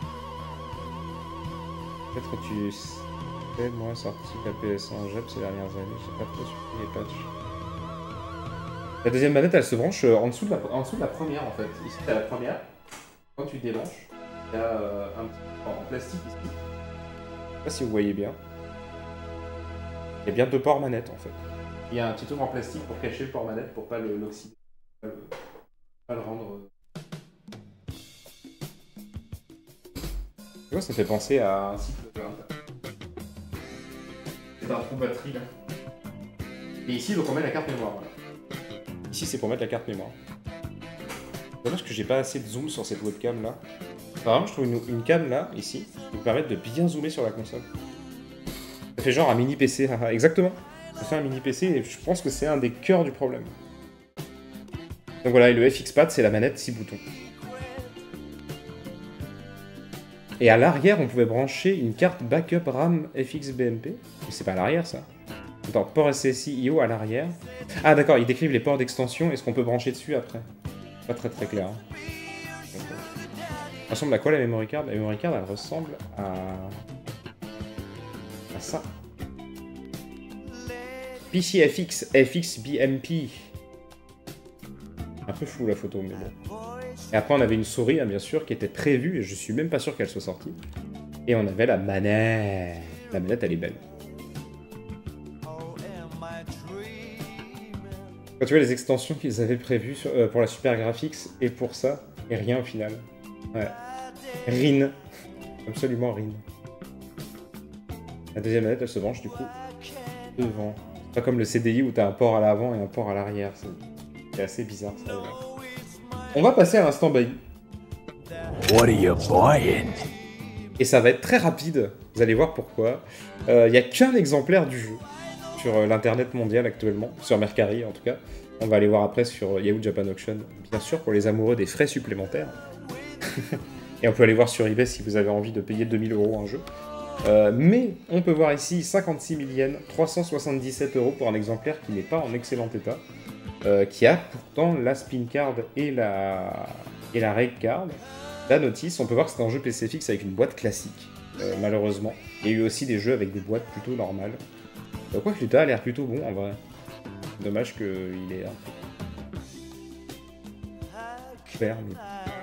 Peut-être que tu sais, moi, sorti la P S un en J A P ces dernières années, je sais pas trop sur les patchs. La deuxième manette, elle se branche en dessous de la, en dessous de la première, en fait. Ici, t'as la première. Quand tu débranches, il y a euh, un petit en plastique ici. Je sais pas si vous voyez bien. Il y a bien deux ports manettes, en fait. Il y a un petit tour en plastique pour cacher le port manette, pour pas l'oxyder. Pas, pas le rendre... Tu vois, ça fait penser à un cycle de l'Inde. C'est un trou batterie, là. Et ici, donc on met la carte mémoire, voilà. Ici, c'est pour mettre la carte mémoire. Dommage que j'ai pas assez de zoom sur cette webcam là. Par exemple, je trouve une, une cam là, ici, qui me permet de bien zoomer sur la console. Ça fait genre un mini P C, exactement. Ça fait un mini P C et je pense que c'est un des cœurs du problème. Donc voilà, et le F X Pad, c'est la manette six boutons. Et à l'arrière, on pouvait brancher une carte backup RAM F X B M P. Mais c'est pas à l'arrière, ça. Attends, port S C S I I O à l'arrière. Ah d'accord, ils décrivent les ports d'extension. Est-ce qu'on peut brancher dessus après? Pas très très clair. Hein. Elle ressemble à quoi la memory card? La memory card, elle ressemble à... à ça. P C F X F X B M P. Un peu flou la photo, mais bon. Et après, on avait une souris, hein, bien sûr, qui était prévue, et je suis même pas sûr qu'elle soit sortie. Et on avait la manette. La manette, elle est belle. Quand tu vois les extensions qu'ils avaient prévues sur, euh, pour la Super Graphics, et pour ça, et rien au final. Ouais. R I N. Absolument R I N. La deuxième manette, elle se branche du coup devant. C'est pas comme le C D I où t'as un port à l'avant et un port à l'arrière. C'est assez bizarre ça. Ouais. On va passer à l'instant bailli. What are you buying? Et ça va être très rapide, vous allez voir pourquoi. Il euh, n'y a qu'un exemplaire du jeu sur euh, l'internet mondial actuellement, sur Mercari en tout cas. On va aller voir après sur Yahoo Japan Auction, bien sûr pour les amoureux des frais supplémentaires. Et on peut aller voir sur eBay si vous avez envie de payer deux mille euros un jeu. Euh, mais on peut voir ici cinquante-six mille yens, trois cent soixante-dix-sept euros pour un exemplaire qui n'est pas en excellent état. Euh, qui a pourtant la spin card et la, et la raid card. La notice, on peut voir que c'est un jeu P C F X avec une boîte classique, euh, malheureusement. Il y a eu aussi des jeux avec des boîtes plutôt normales. Euh, Quoique l'état a l'air plutôt bon en vrai. Dommage qu'il est un peu... Super, mais...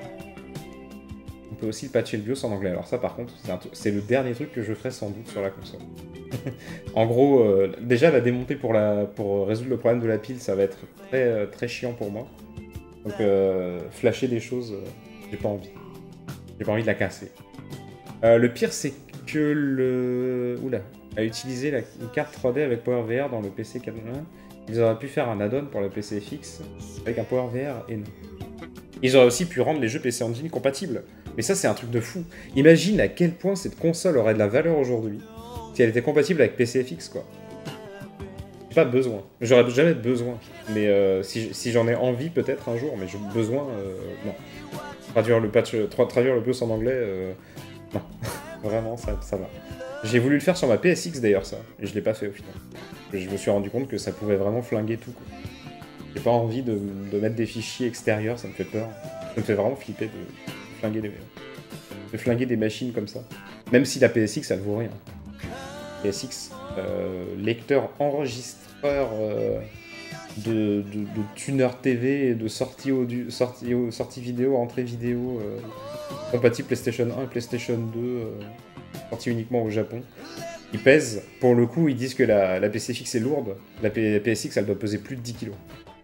On peut aussi patcher le BIOS en anglais. Alors ça par contre, c'est le dernier truc que je ferai sans doute sur la console. En gros, euh, déjà la démonter pour, la, pour résoudre le problème de la pile, ça va être très, euh, très chiant pour moi. Donc euh, flasher des choses, euh, j'ai pas envie. J'ai pas envie de la casser. Euh, le pire c'est que le... Oula, à utiliser la, une carte trois D avec PowerVR dans le P C quatre vingt-un, ils auraient pu faire un add-on pour le P C F X avec un PowerVR et non. Ils auraient aussi pu rendre les jeux P C Engine compatibles. Mais ça c'est un truc de fou. Imagine à quel point cette console aurait de la valeur aujourd'hui si elle était compatible avec P C F X, quoi. J'ai pas besoin. J'aurais jamais besoin. Mais euh, si, si j'en ai envie, peut-être un jour, mais j'ai besoin, euh, non. Traduire le patch, traduire le BIOS en anglais, euh, non. Vraiment, ça, ça va. J'ai voulu le faire sur ma P S X d'ailleurs, ça. Et je l'ai pas fait au final. Je me suis rendu compte que ça pouvait vraiment flinguer tout, quoi. J'ai pas envie de, de mettre des fichiers extérieurs, ça me fait peur. Ça me fait vraiment flipper de flinguer des, de flinguer des machines comme ça. Même si la P S X, ça ne vaut rien. P S X, euh, lecteur enregistreur euh, de, de, de tuner T V et de sortie, audio, sortie, sortie vidéo, entrée vidéo, euh, compatible PlayStation un et PlayStation deux, euh, sortie uniquement au Japon. Ils pèsent, pour le coup, ils disent que la, la P C F X est lourde, la, P, la P S X elle doit peser plus de dix kilos.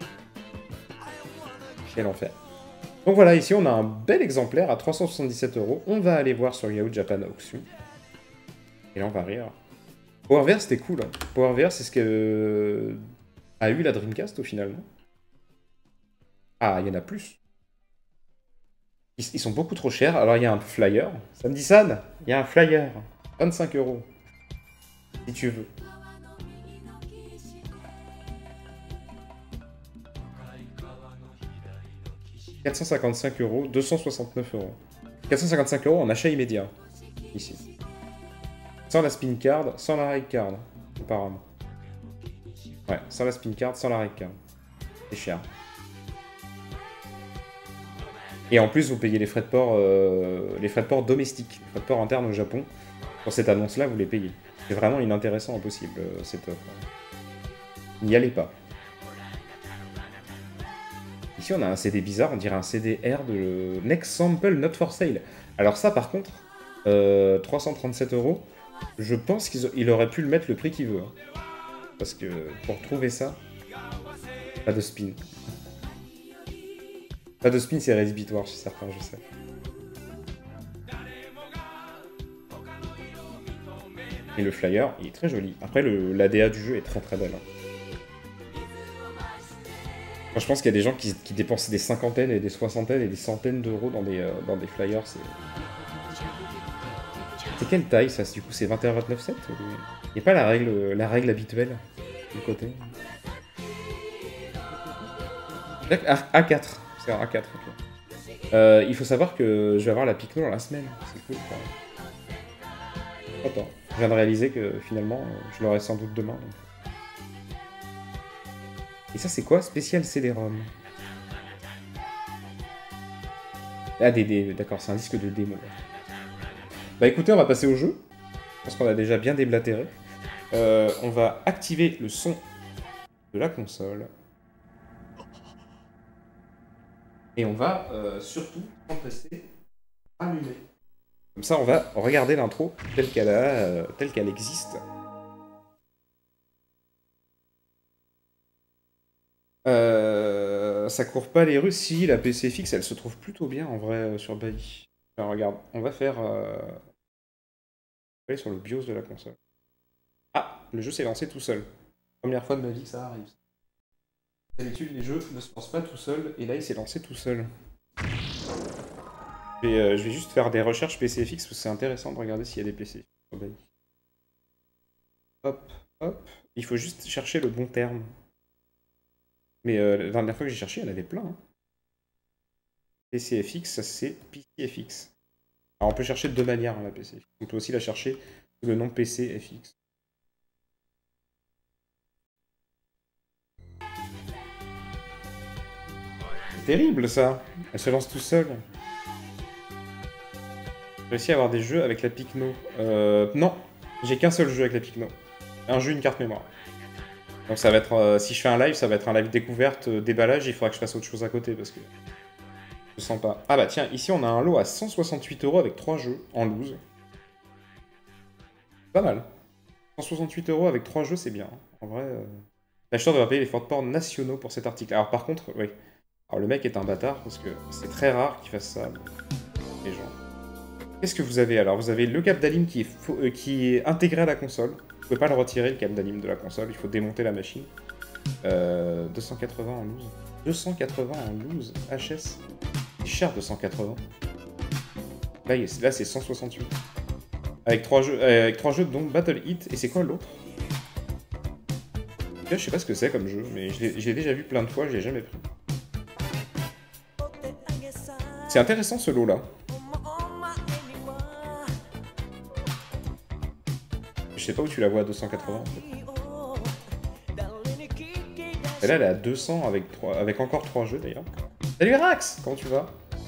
Quel enfer. Donc voilà, ici on a un bel exemplaire à trois cent soixante-dix-sept euros. On va aller voir sur Yahoo Japan Auction. Et là on va rire. PowerVR c'était cool. Hein. PowerVR c'est ce que euh, a eu la Dreamcast au final, non? Ah, il y en a plus. Ils, ils sont beaucoup trop chers. Alors il y a un flyer. Samedi San, il y a un flyer. vingt-cinq euros. Si tu veux. quatre cent cinquante-cinq euros, deux cent soixante-neuf euros. quatre cent cinquante-cinq euros en achat immédiat. Ici. Sans la spin card, sans la raid card. Apparemment. Ouais, sans la spin card, sans la raid card. C'est cher. Et en plus, vous payez les frais de port, euh, les frais de port domestiques, les frais de port internes au Japon. Pour cette annonce-là, vous les payez. C'est vraiment inintéressant au possible, euh, cette offre. N'y allez pas. Ici, on a un C D bizarre, on dirait un C D R de Next Sample Not For Sale. Alors ça, par contre, euh, trois cent trente-sept euros, je pense qu'il aurait pu le mettre le prix qu'il veut. Hein. Parce que pour trouver ça, pas de spin. Pas de spin, c'est rédhibitoire chez certains, je sais. Et le flyer, il est très joli. Après, l'A D A du jeu est très très belle. Hein. Je pense qu'il y a des gens qui, qui dépensent des cinquantaines et des soixantaines et des centaines d'euros dans des, euh, dans des flyers. C'est quelle taille ça? Du coup, c'est vingt et un vingt-neuf sept? Il n'y a pas la règle, la règle habituelle du côté. A quatre. C'est un A quatre. Okay. Euh, il faut savoir que je vais avoir la Picno dans la semaine. C'est cool quand même. Attends, je viens de réaliser que finalement, je l'aurai sans doute demain. Donc. Et ça, c'est quoi? Spécial C D-ROM. Ah, des dés, d'accord, c'est un disque de démo. Bah écoutez, on va passer au jeu. Parce qu'on a déjà bien déblatéré. Euh, on va activer le son de la console. Et on va euh, surtout s'empresser allumer. Comme ça, on va regarder l'intro telle qu'elle a, euh, telle qu'elle existe. Euh, ça court pas les rues. Si, la P C F X, elle se trouve plutôt bien en vrai euh, sur Bailly. Alors, regarde, on va faire... Euh... aller sur le BIOS de la console. Ah, le jeu s'est lancé tout seul. Première fois de ma vie que ça arrive. D'habitude, les jeux ne se lancent pas tout seuls, et là, il s'est lancé tout seul. Et, euh, je vais juste faire des recherches P C F X, parce que c'est intéressant de regarder s'il y a des P C F X sur Bailly. Hop, hop. Il faut juste chercher le bon terme. Mais euh, la dernière fois que j'ai cherché, il y en avait plein. Hein. P C F X, ça c'est P C F X. Alors on peut chercher de deux manières, hein, la P C F X. On peut aussi la chercher sous le nom P C F X. C'est terrible ça. Elle se lance tout seule. J'ai réussi à avoir des jeux avec la Picno. Euh, non, j'ai qu'un seul jeu avec la Picno. Un jeu, une carte mémoire. Donc ça va être, euh, si je fais un live, ça va être un live découverte, euh, déballage, il faudra que je fasse autre chose à côté parce que je sens pas. Ah bah tiens, ici on a un lot à cent soixante-huit euros avec trois jeux en loose. Pas mal. cent soixante-huit euros avec trois jeux, c'est bien. En vrai, euh... l'acheteur devra payer les frais de port nationaux pour cet article. Alors par contre, oui. Alors le mec est un bâtard parce que c'est très rare qu'il fasse ça, les gens. Qu'est-ce que vous avez alors? Vous avez le câble d'Alim qui, euh, qui est intégré à la console. Vous pouvez pas le retirer, le câble d'anime de la console, il faut démonter la machine. Euh, deux cent quatre-vingts en loose. deux cent quatre-vingts en loose, H S. C'est cher deux cent quatre-vingts. Là, là c'est cent soixante-huit. Avec trois jeux, euh, avec trois jeux dont Battle Hit. Et c'est quoi l'autre? Je sais pas ce que c'est comme jeu, mais je l'ai déjà vu plein de fois, je l'ai jamais pris. C'est intéressant ce lot là. Je sais pas où tu la vois à deux cent quatre-vingts en fait. Et là elle est à deux cents avec, trois, avec encore trois jeux d'ailleurs. Salut Rax, comment tu vas?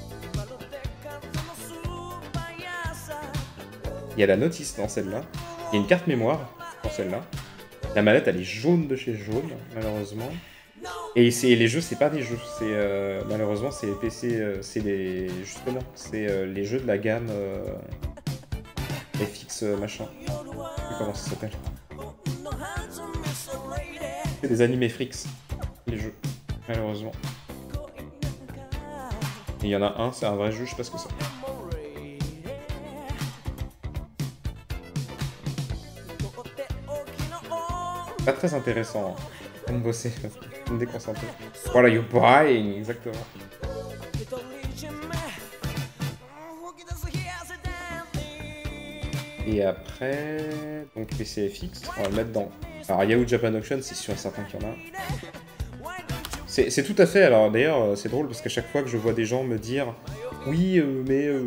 Il y a la notice dans celle-là. Il y a une carte mémoire dans celle-là. La mallette elle est jaune de chez jaune malheureusement. Et les jeux c'est pas des jeux, c'est euh, malheureusement c'est les P C, euh, c'est les justement c'est euh, les jeux de la gamme euh, F X euh, machin. Comment ça s'appelle? C'est des animés Frix, les jeux, malheureusement. Et il y en a un, c'est un vrai jeu, je sais pas ce que c'est. Pas très intéressant, hein. On me bosser, on me déconcentrer. What are you buying? Exactement. Et après, donc P C F X, on va le mettre dans... Alors Yahoo Japan Auction, c'est sûr et certain qu'il y en a. C'est tout à fait, alors d'ailleurs c'est drôle parce qu'à chaque fois que je vois des gens me dire « Oui, euh, mais... Euh...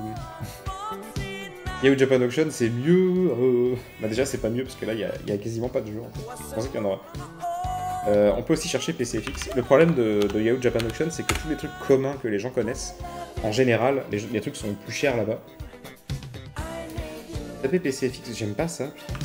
Yahoo Japan Auction c'est mieux... Euh... » Bah déjà c'est pas mieux parce que là il y, y a quasiment pas de jeu en fait. Je pensais qu'il y en aurait. Euh, on peut aussi chercher P C F X. Le problème de, de Yahoo Japan Auction c'est que tous les trucs communs que les gens connaissent, en général, les, les trucs sont plus chers là-bas. Taper P C F X, j'aime pas ça.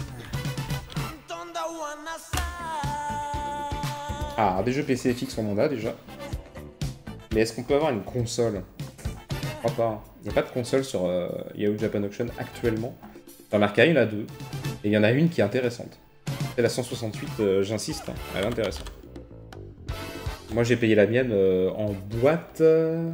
Ah, des jeux P C F X on en a déjà. Mais est-ce qu'on peut avoir une console? Je crois pas. Il n'y a pas de console sur euh, Yahoo Japan Auction actuellement. Dans l'Arcaï, il y en a deux. Et il y en a une qui est intéressante. C'est la cent soixante-huit, euh, j'insiste, hein, elle est intéressante. Moi j'ai payé la mienne euh, en boîte... Euh...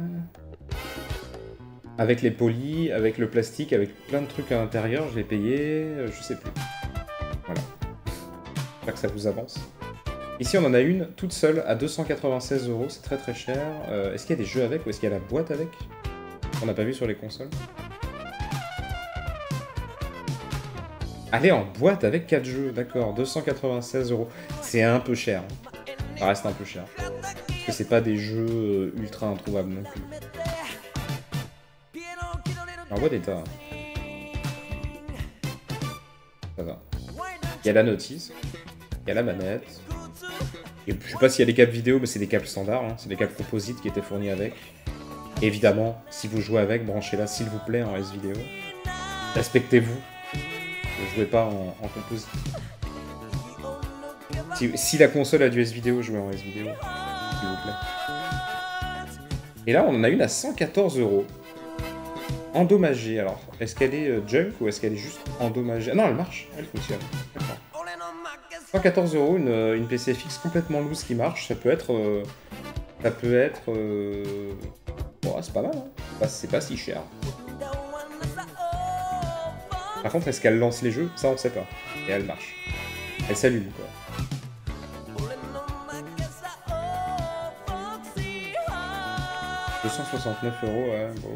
Avec les polis, avec le plastique, avec plein de trucs à l'intérieur, je l'ai payé, euh, je sais plus. Voilà. J'espère que ça vous avance. Ici, on en a une toute seule à deux cent quatre-vingt-seize euros, c'est très très cher. Euh, est-ce qu'il y a des jeux avec ou est-ce qu'il y a la boîte avec? On n'a pas vu sur les consoles. Allez, en boîte avec quatre jeux, d'accord, deux cent quatre-vingt-seize euros. C'est un peu cher. Ça reste un peu cher. Parce que c'est pas des jeux ultra introuvables non plus. En bon état. Ça va. Il y a la notice. Il y a la manette. Et je sais pas s'il y a des câbles vidéo, mais c'est des câbles standards. Hein. C'est des câbles composites qui étaient fournis avec. Et évidemment, si vous jouez avec, branchez-la s'il vous plaît en S-Vidéo. Respectez-vous. Ne jouez pas en, en composite. Si, si la console a du S-Vidéo, jouez en S-Vidéo. S'il vous plaît. Et là, on en a une à cent quatorze euros. Endommagée. Alors, est-ce qu'elle est euh, junk ou est-ce qu'elle est juste endommagée? Ah non, elle marche. Elle fonctionne. cent quatorze euros, une, une P C F X complètement loose qui marche. Ça peut être... Euh, ça peut être... Euh... Bon, c'est pas mal, hein. C'est pas, c'est pas si cher. Par contre, est-ce qu'elle lance les jeux? Ça, on sait pas. Et elle marche. Elle s'allume, quoi. deux cent soixante-neuf euros, ouais, bon.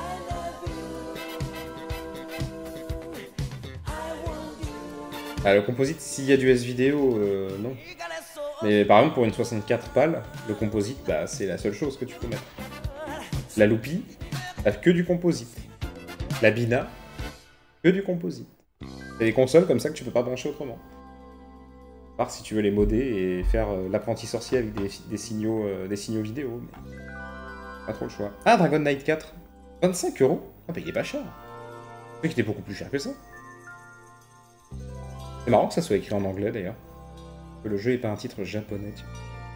Ah, le composite, s'il y a du S-Vidéo, euh, non. Mais par exemple, pour une soixante-quatre pales, le composite, bah, c'est la seule chose que tu peux mettre. La Loopy, t'as que du composite. La Bina, que du composite. C'est des consoles comme ça que tu peux pas brancher autrement. À part si tu veux les modder et faire euh, l'apprenti sorcier avec des, des, signaux, euh, des signaux vidéo. Mais... pas trop le choix. Ah, Dragon Knight quatre. vingt-cinq euros. Ah bah il est pas cher. Je croyais qu'il était beaucoup plus cher que ça. C'est marrant que ça soit écrit en anglais d'ailleurs. Que le jeu est pas un titre japonais. Tiens.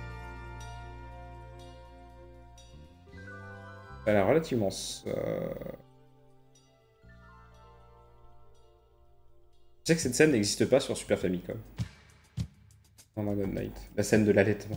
Ça a l'air relativement... Euh... Je sais que cette scène n'existe pas sur Super Famicom. Dans Dragon Knight. La scène de l'allaitement.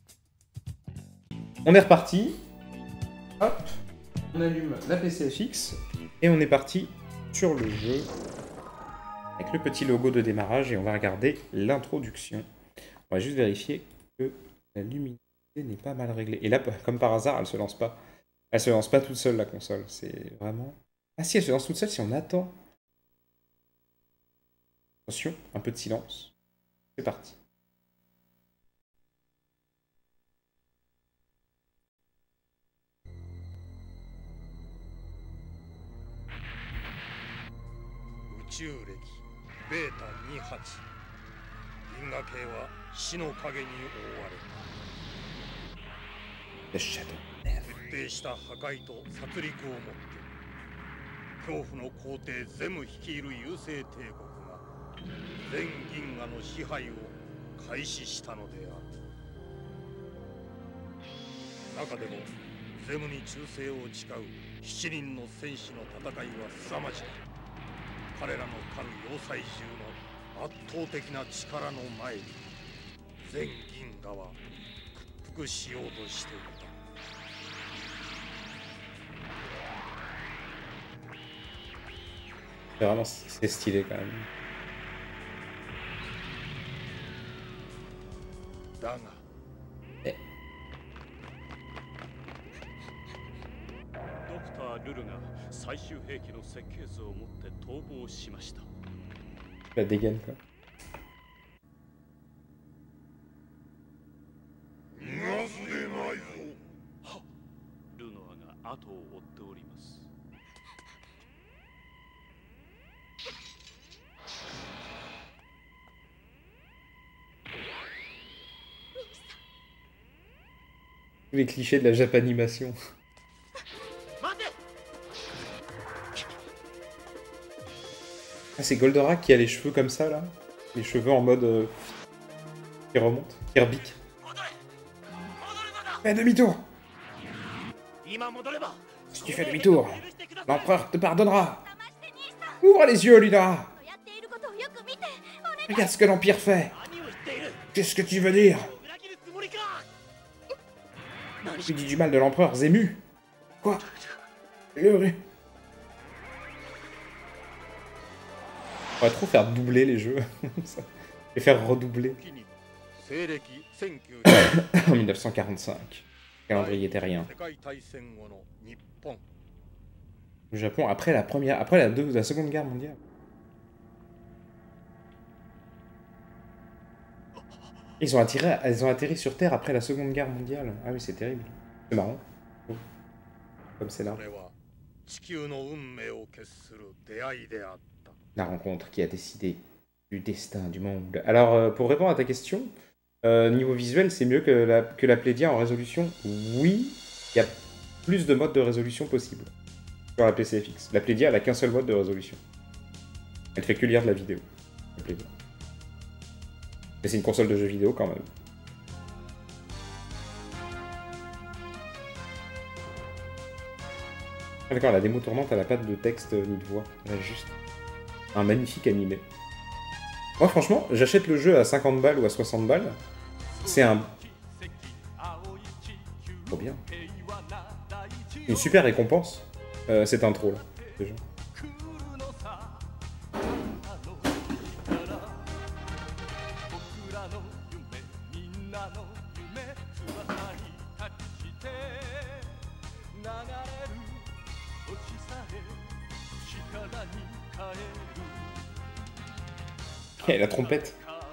On est reparti. Hop. On allume la P C F X. Et on est parti sur le jeu. Avec le petit logo de démarrage. Et on va regarder l'introduction. On va juste vérifier que la luminosité n'est pas mal réglée. Et là, comme par hasard, elle se lance pas. Elle se lance pas toute seule, la console. C'est vraiment... Ah si, elle se lance toute seule si on attend. Attention, un peu de silence. C'est parti. The Shadow. 徹底した破壊と殺戮をもって恐怖の皇帝ゼム率いる優勢帝国が全銀河の支配を開始したのである。中でもゼムに忠誠を誓う七人の戦士の戦いは凄まじく、彼らの狩る要塞獣の圧倒的な力の前に全銀河は屈服しようとしていた。 C'est vraiment c'est stylé quand même. だが、 え、 ドクター・ルルが最終兵器の設計図を持って逃亡しました。 La dégaine quoi. 逃がすでないぞ。は、ルノアが後を追っております。 Tous les clichés de la japanimation. Ah, c'est Goldorak qui a les cheveux comme ça là. Les cheveux en mode euh, qui remontent, qui rebiquent. Fais demi-tour. Si tu fais demi-tour, l'empereur te pardonnera. Ouvre les yeux, Luna. Regarde ce que l'Empire fait. Qu'est-ce que tu veux dire? Tu dis du mal de l'empereur, Zemu. Quoi? Le... On va trop faire doubler les jeux. Et faire redoubler. En mille neuf cent quarante-cinq. Calendrier terrien. Le Japon, après la première... Après la, deux, la seconde guerre mondiale. Ils ont, attiré, ils ont atterri sur Terre après la seconde guerre mondiale. Ah oui, c'est terrible. C'est marrant. Comme c'est là. La rencontre qui a décidé du destin du monde. Alors, euh, pour répondre à ta question, euh, niveau visuel, c'est mieux que la, que la Playdia en résolution. Oui, il y a plus de modes de résolution possibles sur la P C F X. La Playdia, elle a qu'un seul mode de résolution. Elle fait que lire de la vidéo. La Playdia. Mais c'est une console de jeux vidéo quand même. Ah, d'accord, la démo tournante, elle a pas de texte ni de voix. Elle a juste un magnifique animé. Moi, franchement, j'achète le jeu à cinquante balles ou à soixante balles. C'est un... Trop bien. Une super récompense, euh, cette intro, là. Déjà. Et la trompette.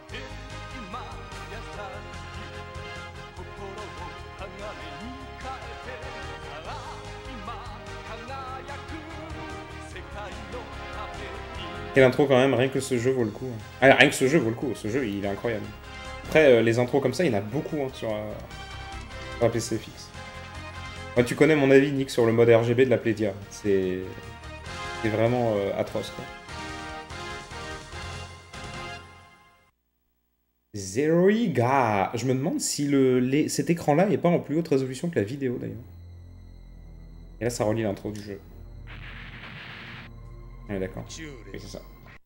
Quelle intro quand même, rien que ce jeu vaut le coup. Ah, rien que ce jeu vaut le coup, ce jeu il est incroyable. Après, euh, les intros comme ça, il y en a beaucoup hein, sur, euh, sur la P C F X. Ouais, tu connais mon avis, Nick, sur le mode R G B de la Playdia. C'est vraiment euh, atroce, quoi. Zero Iga. Je me demande si le, les, cet écran-là n'est pas en plus haute résolution que la vidéo, d'ailleurs. Et là, ça relie l'intro du jeu. Ah, d'accord. Oui, c'est ça.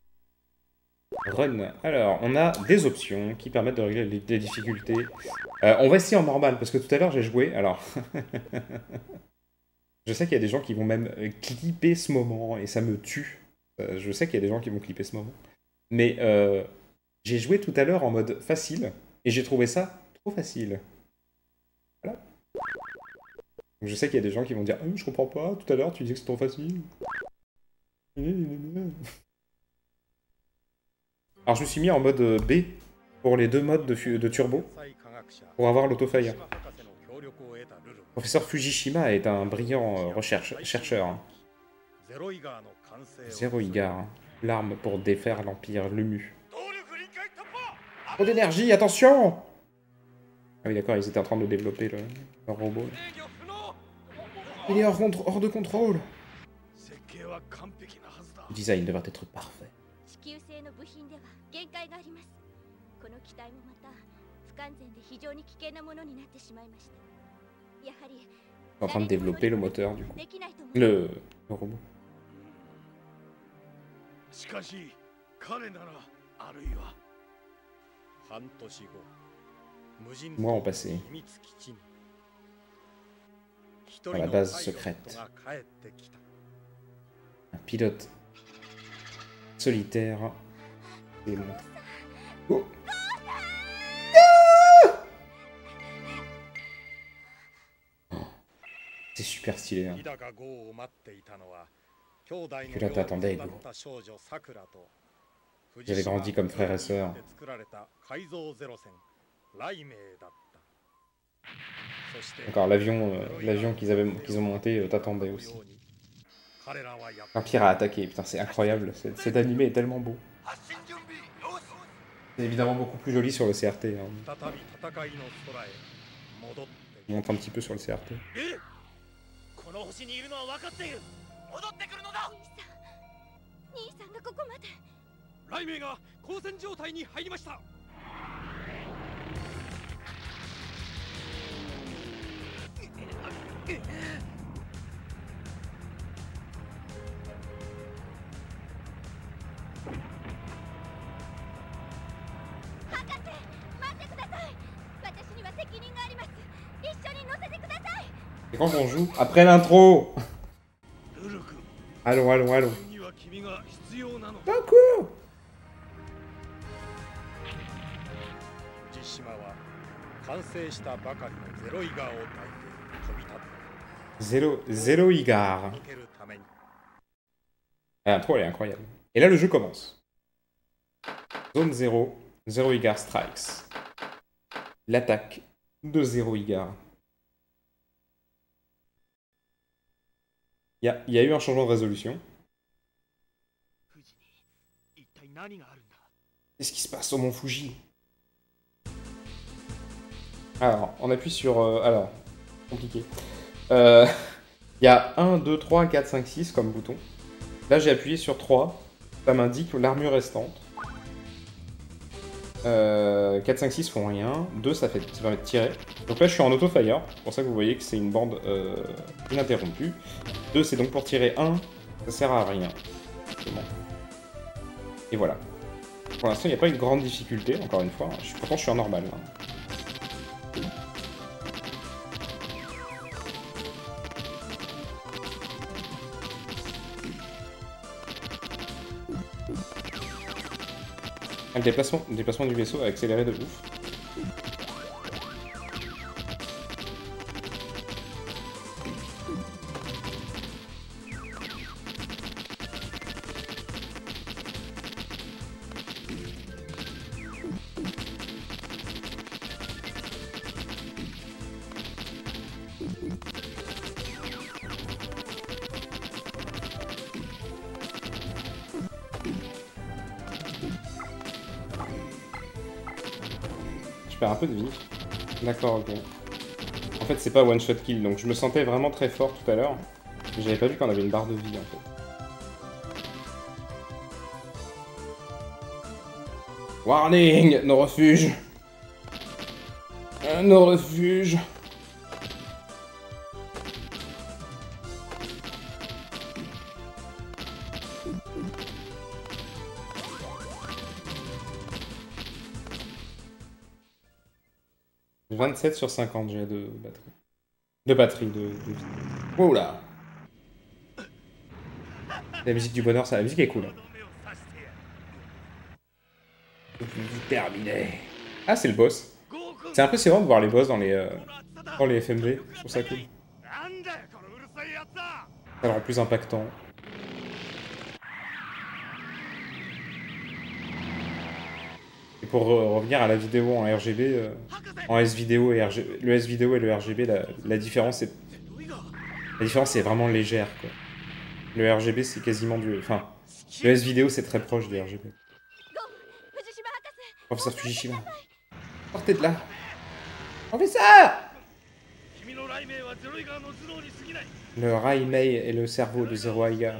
Run. Alors, on a des options qui permettent de régler les, les difficultés. Euh, on va essayer en normal, parce que tout à l'heure, j'ai joué. Alors, je sais qu'il y a des gens qui vont même clipper ce moment, et ça me tue. Euh, je sais qu'il y a des gens qui vont clipper ce moment. Mais... Euh, j'ai joué tout à l'heure en mode facile, et j'ai trouvé ça trop facile. Voilà. Donc je sais qu'il y a des gens qui vont dire ah, « je comprends pas, tout à l'heure tu dis que c'est trop facile. » Alors je me suis mis en mode B, pour les deux modes de, de turbo, pour avoir l'autofire. Professeur Fujishima est un brillant euh, recherche, chercheur. Hein. Zero Igar, l'arme pour défaire l'Empire Lumu. Trop d'énergie, attention! Ah oui, d'accord, ils étaient en train de développer le, le robot. Il est hors, contre, hors de contrôle! Le design devrait être parfait. En train de développer le moteur, du coup. Le, le robot. Mois ont passé. Dans la base secrète. Un pilote solitaire. Et oh. Oh. C'est super stylé. Hein. Que là t'attendais, Go. J'avais grandi comme frère et sœur. Encore l'avion euh, l'avion qu'ils avaient qu'ils ont monté euh, t'attendait aussi. L'Empire a attaqué, putain c'est incroyable, cet, cet animé est tellement beau. C'est évidemment beaucoup plus joli sur le C R T. Hein. Je montre un petit peu sur le C R T. Et quand on joue après l'intro. Allons, allons, allons. D'accord. Zéro, zéro Igar. L'intro elle est incroyable. Et là le jeu commence. Zone zéro, Zero Igar strikes. L'attaque de Zero Igar. Il y a, il y a eu un changement de résolution. Qu'est-ce qui se passe au mont Fuji? Alors, on appuie sur... Euh, alors, compliqué. Euh, il y a un, deux, trois, quatre, cinq, six comme bouton. Là, j'ai appuyé sur trois. Ça m'indique l'armure restante. Euh, quatre, cinq, six font rien. deux, ça, fait, ça permet de tirer. Donc là, je suis en auto-fire. C'est pour ça que vous voyez que c'est une bande euh, ininterrompue. deux, c'est donc pour tirer un. Ça sert à rien. Bon. Et voilà. Pour l'instant, il n'y a pas une grande difficulté, encore une fois. Je, pourtant, je suis en normal. Hein. Le déplacement, le déplacement du vaisseau a accéléré de ouf. Je perds un peu de vie. D'accord, ok. En fait, c'est pas one shot kill, donc je me sentais vraiment très fort tout à l'heure. Mais j'avais pas vu qu'on avait une barre de vie, en fait. Warning! Nos refuges! Euh, nos refuges! vingt-sept sur cinquante, j'ai de batterie. De batterie, de, de vie. Oh là! La musique du bonheur, ça, la musique est cool. Terminé. Ah, c'est le boss. C'est impressionnant de voir les boss dans les, euh, dans les F M V. Je trouve ça cool. Ça le rend plus impactant. Et pour re revenir à la vidéo en R G B, euh, en S-vidéo et R G B, le S-vidéo et le R G B, la, la différence est... La différence est vraiment légère, quoi. Le R G B, c'est quasiment du... Enfin, le S-vidéo, c'est très proche du R G B. Professeur Fujishima. Sortez de là. Professeur! Le Raimei est le cerveau de Zero Aiga.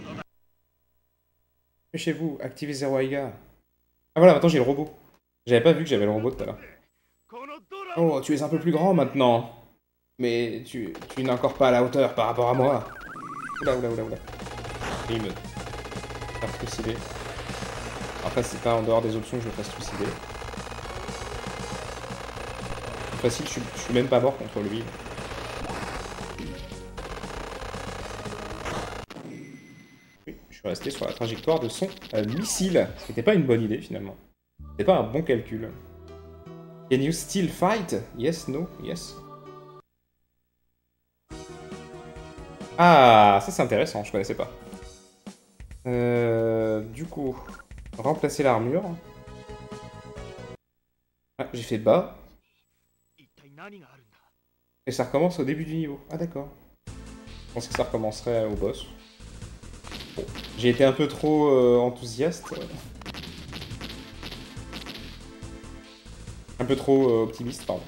Chez vous, activez Zero Aiga. Ah voilà, maintenant j'ai le robot. J'avais pas vu que j'avais le robot tout à l'heure. Oh, tu es un peu plus grand maintenant. Mais tu, tu n'es encore pas à la hauteur par rapport à moi. Oula, oula, oula, oula. Et il me... faire trucider. Après, c'est pas en dehors des options que je me fasse trucider. C'est facile, je suis, je suis même pas mort contre lui. Oui, je suis resté sur la trajectoire de son euh, missile. Ce qui n'était pas une bonne idée, finalement. C'était pas un bon calcul. Can you still fight? Yes, no, yes. Ah, ça c'est intéressant, je connaissais pas. Euh, du coup, remplacer l'armure. Ah, j'ai fait bas. Et ça recommence au début du niveau. Ah d'accord. Je pense que ça recommencerait au boss. Bon, j'ai été un peu trop euh, enthousiaste. Un peu trop euh, optimiste, pardon.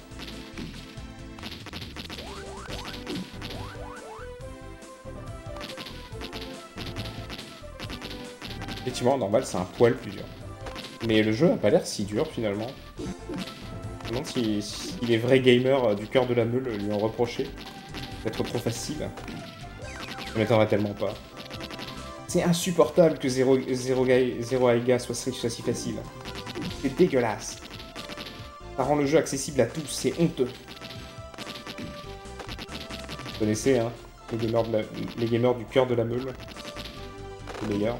Effectivement, normal, c'est un poil plus dur. Mais le jeu a pas l'air si dur, finalement. Je me demande si, si les vrais gamers du cœur de la meule lui ont reproché d'être trop facile. Ça m'étonnerait tellement pas. C'est insupportable que Zero, Zero, Zero Aiga soit, soit si facile. C'est dégueulasse. Ça rend le jeu accessible à tous, c'est honteux. Vous connaissez, hein, les gamers, de la, les gamers du cœur de la meule. Les meilleurs.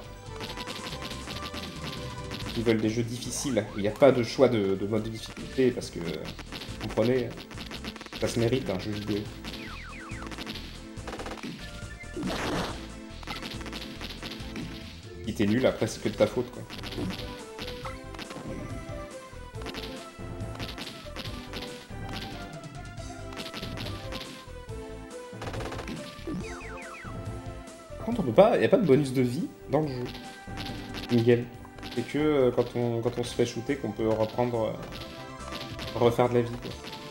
Ils veulent des jeux difficiles. Il n'y a pas de choix de, de mode de difficulté parce que, vous comprenez, ça se mérite un jeu vidéo. Si t'es nul, après c'est que de ta faute, quoi. contre, on peut pas... Il n'y a pas de bonus de vie dans le jeu. Nickel. C'est que euh, quand, on, quand on se fait shooter qu'on peut reprendre... Euh, refaire de la vie, quoi.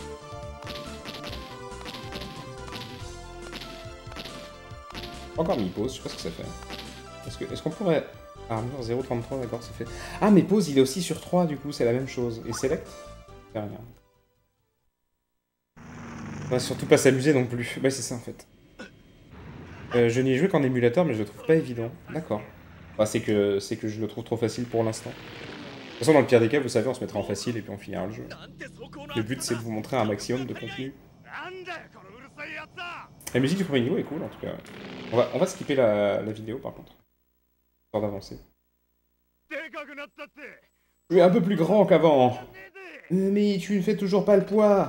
Encore mis pause, je sais pas ce que ça fait. Est-ce que, est-ce qu'on pourrait... Armure zéro virgule trente-trois, d'accord, ça fait... Ah, mais pause, il est aussi sur trois, du coup, c'est la même chose. Et select? C'est rien. On va surtout pas s'amuser non plus. Bah, c'est ça, en fait. Euh, je n'y ai joué qu'en émulateur, mais je le trouve pas évident. D'accord. Bah, c'est que, c'est que je le trouve trop facile pour l'instant. De toute façon, dans le pire des cas, vous savez, on se mettra en facile et puis on finira le jeu. Le but, c'est de vous montrer un maximum de contenu. La musique du premier niveau est cool, en tout cas. On va, on va skipper la, la vidéo, par contre. Histoire d'avancer. Tu es un peu plus grand qu'avant. Mais tu ne fais toujours pas le poids.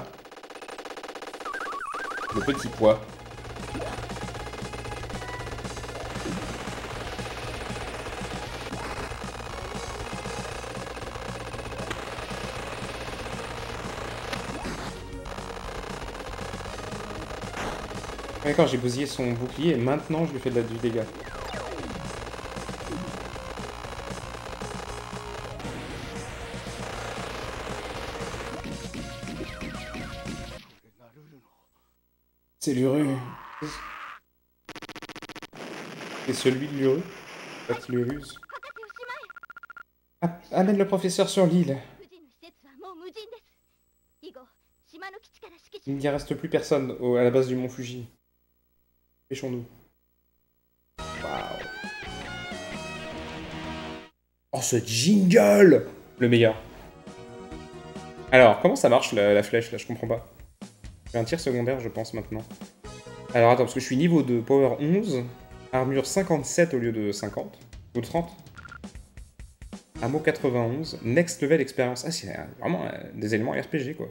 Le petit poids. D'accord, j'ai bousillé son bouclier et maintenant je lui fais de la, du dégât. C'est l'Uru. C'est celui de l'Uru. Pas qu'il ruse. Ah, amène le professeur sur l'île. Il n'y reste plus personne au, à la base du mont Fuji. Pêchons-nous. Waouh. Oh, ce jingle! Le meilleur. Alors, comment ça marche la, la flèche là? Je comprends pas. J'ai un tir secondaire, je pense, maintenant. Alors, attends, parce que je suis niveau de power onze. Armure cinquante-sept au lieu de cinquante. Ou de trente. Ammo quatre-vingt-onze. Next level expérience. Ah, c'est vraiment euh, des éléments R P G, quoi.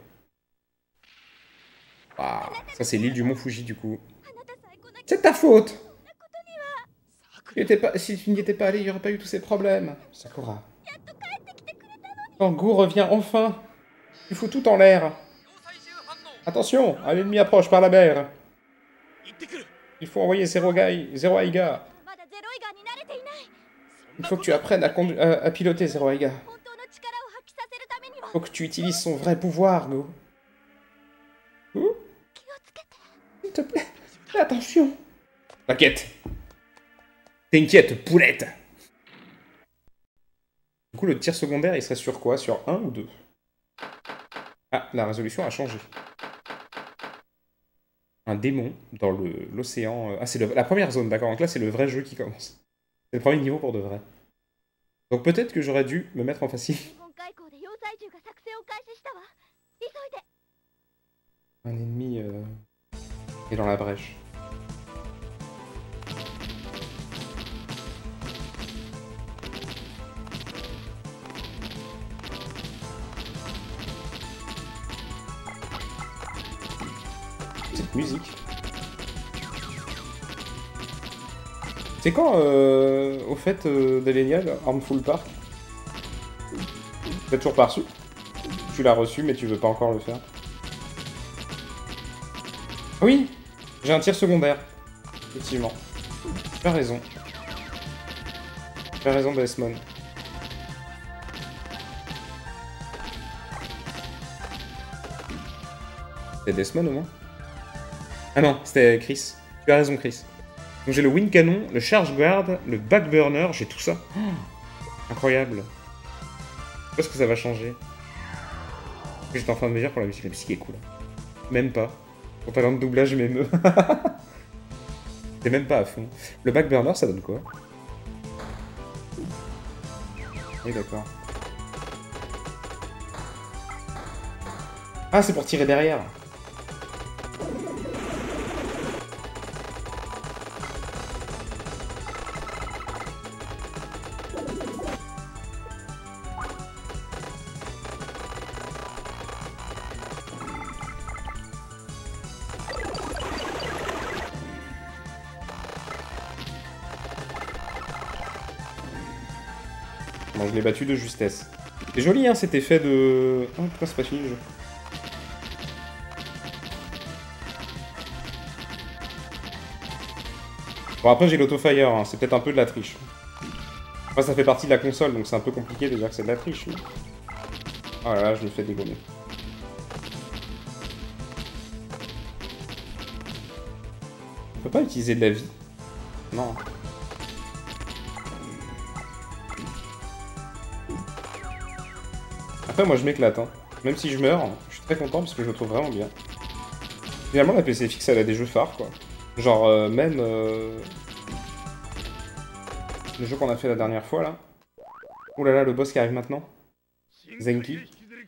Waouh. Ça, c'est l'île du mont Fuji, du coup. C'est ta faute! Pas, si tu n'y étais pas allé, il n'y aurait pas eu tous ces problèmes. Sakura. Quand Go revient enfin, il faut tout en l'air. Attention, un ennemi approche par la mer. Il faut envoyer Zero Gai, Zero Aiga. Il faut que tu apprennes à, à, à piloter Zero Aiga. Il faut que tu utilises son vrai pouvoir, Go. Go? S'il te plaît, fais attention. T'inquiète. T'inquiète, poulette. Du coup, le tir secondaire, il serait sur quoi? Sur un ou deux? Ah, la résolution a changé. Un démon dans l'océan... Ah, c'est la première zone, d'accord. Donc là, c'est le vrai jeu qui commence. C'est le premier niveau pour de vrai. Donc peut-être que j'aurais dû me mettre en facile. Un ennemi euh, est dans la brèche. Cette musique. C'est quand, euh, au fait, euh, d'Elenial, Harmful Park? T'as toujours pas reçu? Tu l'as reçu, mais tu veux pas encore le faire. Oui, j'ai un tir secondaire. Effectivement. Tu as raison. Tu as raison, Desmond. C'est Desmond au moins? Ah non, c'était Chris. Tu as raison, Chris. Donc j'ai le Wind Cannon, le Charge Guard, le Backburner, j'ai tout ça. Oh, incroyable. Je sais pas ce que ça va changer. J'étais en train de me dire pour la musique, la musique est cool. Même pas. Ton talent de doublage m'émeut. T'es même pas à fond. Le Backburner, ça donne quoi? Oui, d'accord. Ah, c'est pour tirer derrière. Bon, je l'ai battu de justesse. C'est joli, hein, cet effet de... Oh, pourquoi c'est pas fini, le jeu? Bon, après, j'ai l'autofire, hein. C'est peut-être un peu de la triche. Enfin, ça fait partie de la console, donc c'est un peu compliqué de dire que c'est de la triche. Mais... oh là là, je me fais dégommer. On peut pas utiliser de la vie? Non. Après, moi, je m'éclate, hein. Même si je meurs, je suis très content parce que je le trouve vraiment bien. Finalement, la P C F X, elle a des jeux phares, quoi. Genre, euh, même... Euh... le jeu qu'on a fait la dernière fois, là. Ouh là là, le boss qui arrive maintenant. Zenki.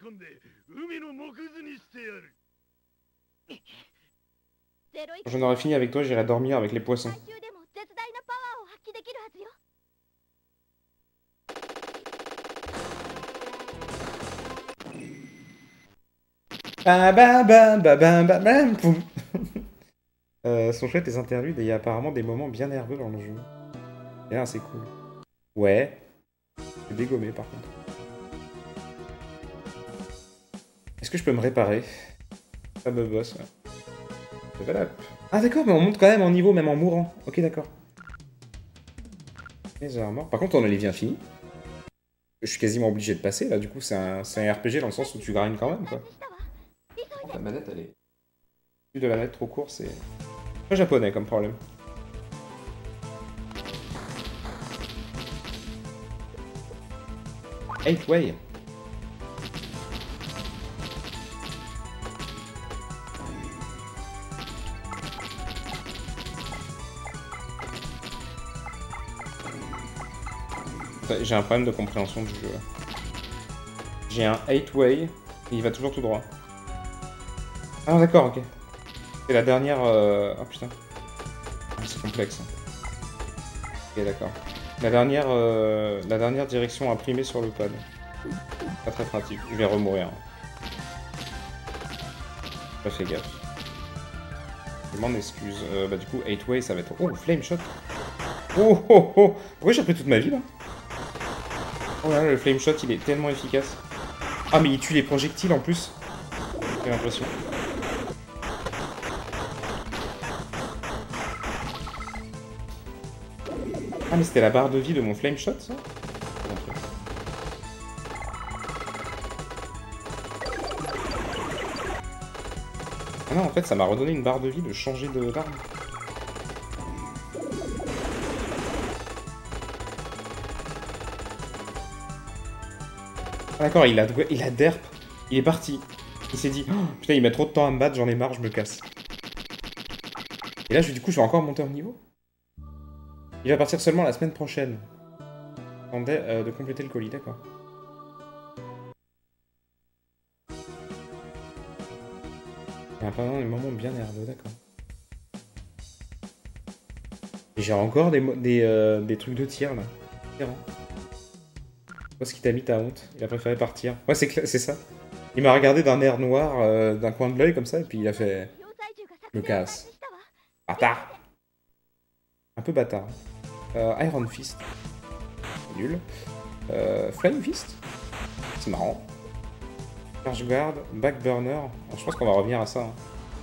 Quand j'en aurais fini avec toi, j'irai dormir avec les poissons. Ba ba ba ba ba ba ba poum. euh, sont chouettes les interludes et il y a apparemment des moments bien nerveux dans le jeu. Et là, c'est cool. Ouais. C'est dégommé par contre. Est-ce que je peux me réparer? Ça me bosse, ouais. Level up. Ah d'accord, mais on monte quand même en niveau, même en mourant. Ok, d'accord. Les armors. Par contre, on a les vies infinies. Je suis quasiment obligé de passer, là, du coup, c'est un, un R P G dans le sens où tu grindes quand même, quoi. La manette, elle est... plus de la manette trop court, c'est... très japonais comme problème. Eight way. J'ai un problème de compréhension du jeu. J'ai un eight way et il va toujours tout droit. Ah d'accord, ok. C'est la dernière... Euh... oh putain. C'est complexe. Ok, d'accord. La dernière, euh... la dernière direction imprimée sur le pad. Pas très pratique. Je vais remourir. Pas fait gaffe. Je m'en excuse. Euh, bah du coup, eight way, ça va être... oh, flame shot. Oh oh oh. Pourquoi j'ai pris toute ma vie, là? Oh là là, le flame shot, il est tellement efficace. Ah, mais il tue les projectiles, en plus. J'ai l'impression. Ah, mais c'était la barre de vie de mon flame shot, ça? Ah non, en fait, ça m'a redonné une barre de vie de changer de d'arme. Ah d'accord, il a, il a derp. Il est parti. Il s'est dit, oh, putain, il met trop de temps à me battre, j'en ai marre, je me casse. Et là, je, du coup, je vais encore monter en niveau. Il va partir seulement la semaine prochaine. Attendez euh, de compléter le colis, d'accord. Il y a apparemment des moments bien nerveux, d'accord. Et j'ai encore des, des, euh, des trucs de tir, là. Différents. Qu'est-ce qui t'a mis ta honte? Il a préféré partir. Ouais, c'est ça. Il m'a regardé d'un air noir, euh, d'un coin de l'œil comme ça, et puis il a fait... je me casse. Bâtard. Un peu bâtard. Euh, Iron Fist. Nul. Euh, Flame Fist. C'est marrant. Charge Guard, Backburner. Alors, je pense qu'on va revenir à ça. Hein.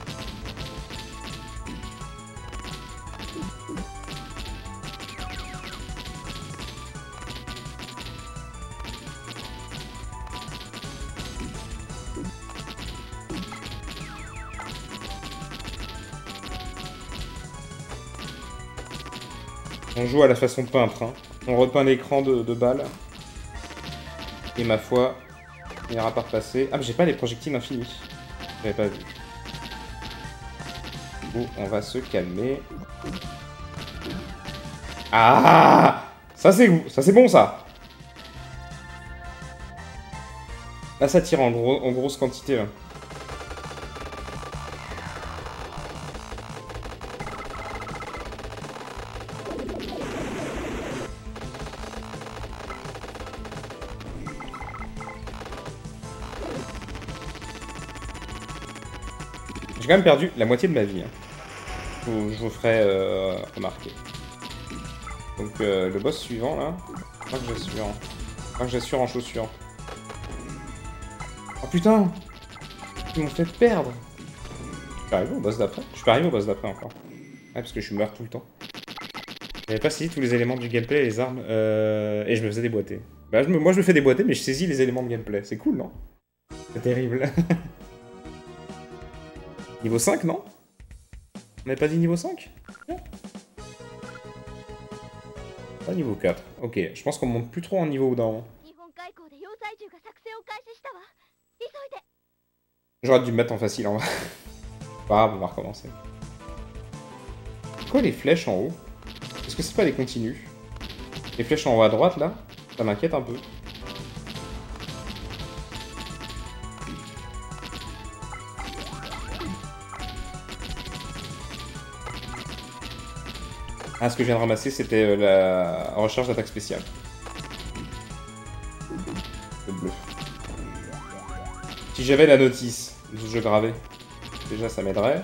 On joue à la façon peintre, hein. On repeint l'écran de, de balles. Et ma foi, il finira par passer. Ah mais j'ai pas les projectiles infinis. J'avais pas vu. Du coup, on va se calmer. Ah, ça c'est ça c'est bon ça. Là ça tire en, gros, en grosse quantité là. J'ai quand même perdu la moitié de ma vie. Hein. Je, vous, je vous ferai euh, remarquer. Donc euh, le boss suivant là. Je crois que j'assure. Je crois que j'assure en chaussures. Oh putain! Ils m'ont fait perdre! Je suis arrivé au boss d'après? Je suis pas arrivé au boss d'après encore. Ouais, parce que je meurs tout le temps. J'avais pas saisi tous les éléments du gameplay et les armes, euh, et je me faisais déboîter. Bah, je me... moi je me fais déboîter, mais je saisis les éléments de gameplay. C'est cool, non? C'est terrible. Niveau cinq, non? On n'avait pas dit niveau cinq? Non. Pas niveau quatre. Ok, je pense qu'on monte plus trop en niveau d'un. J'aurais dû me mettre en facile en vrai. Pas grave, on va recommencer. C'est quoi les flèches en haut? Est-ce que c'est pas les continues? Les flèches en haut à droite là? Ça m'inquiète un peu. Ah, ce que je viens de ramasser, c'était euh, la recherche d'attaque spéciale. Le bleu. Si j'avais la notice du jeu gravé, déjà ça m'aiderait.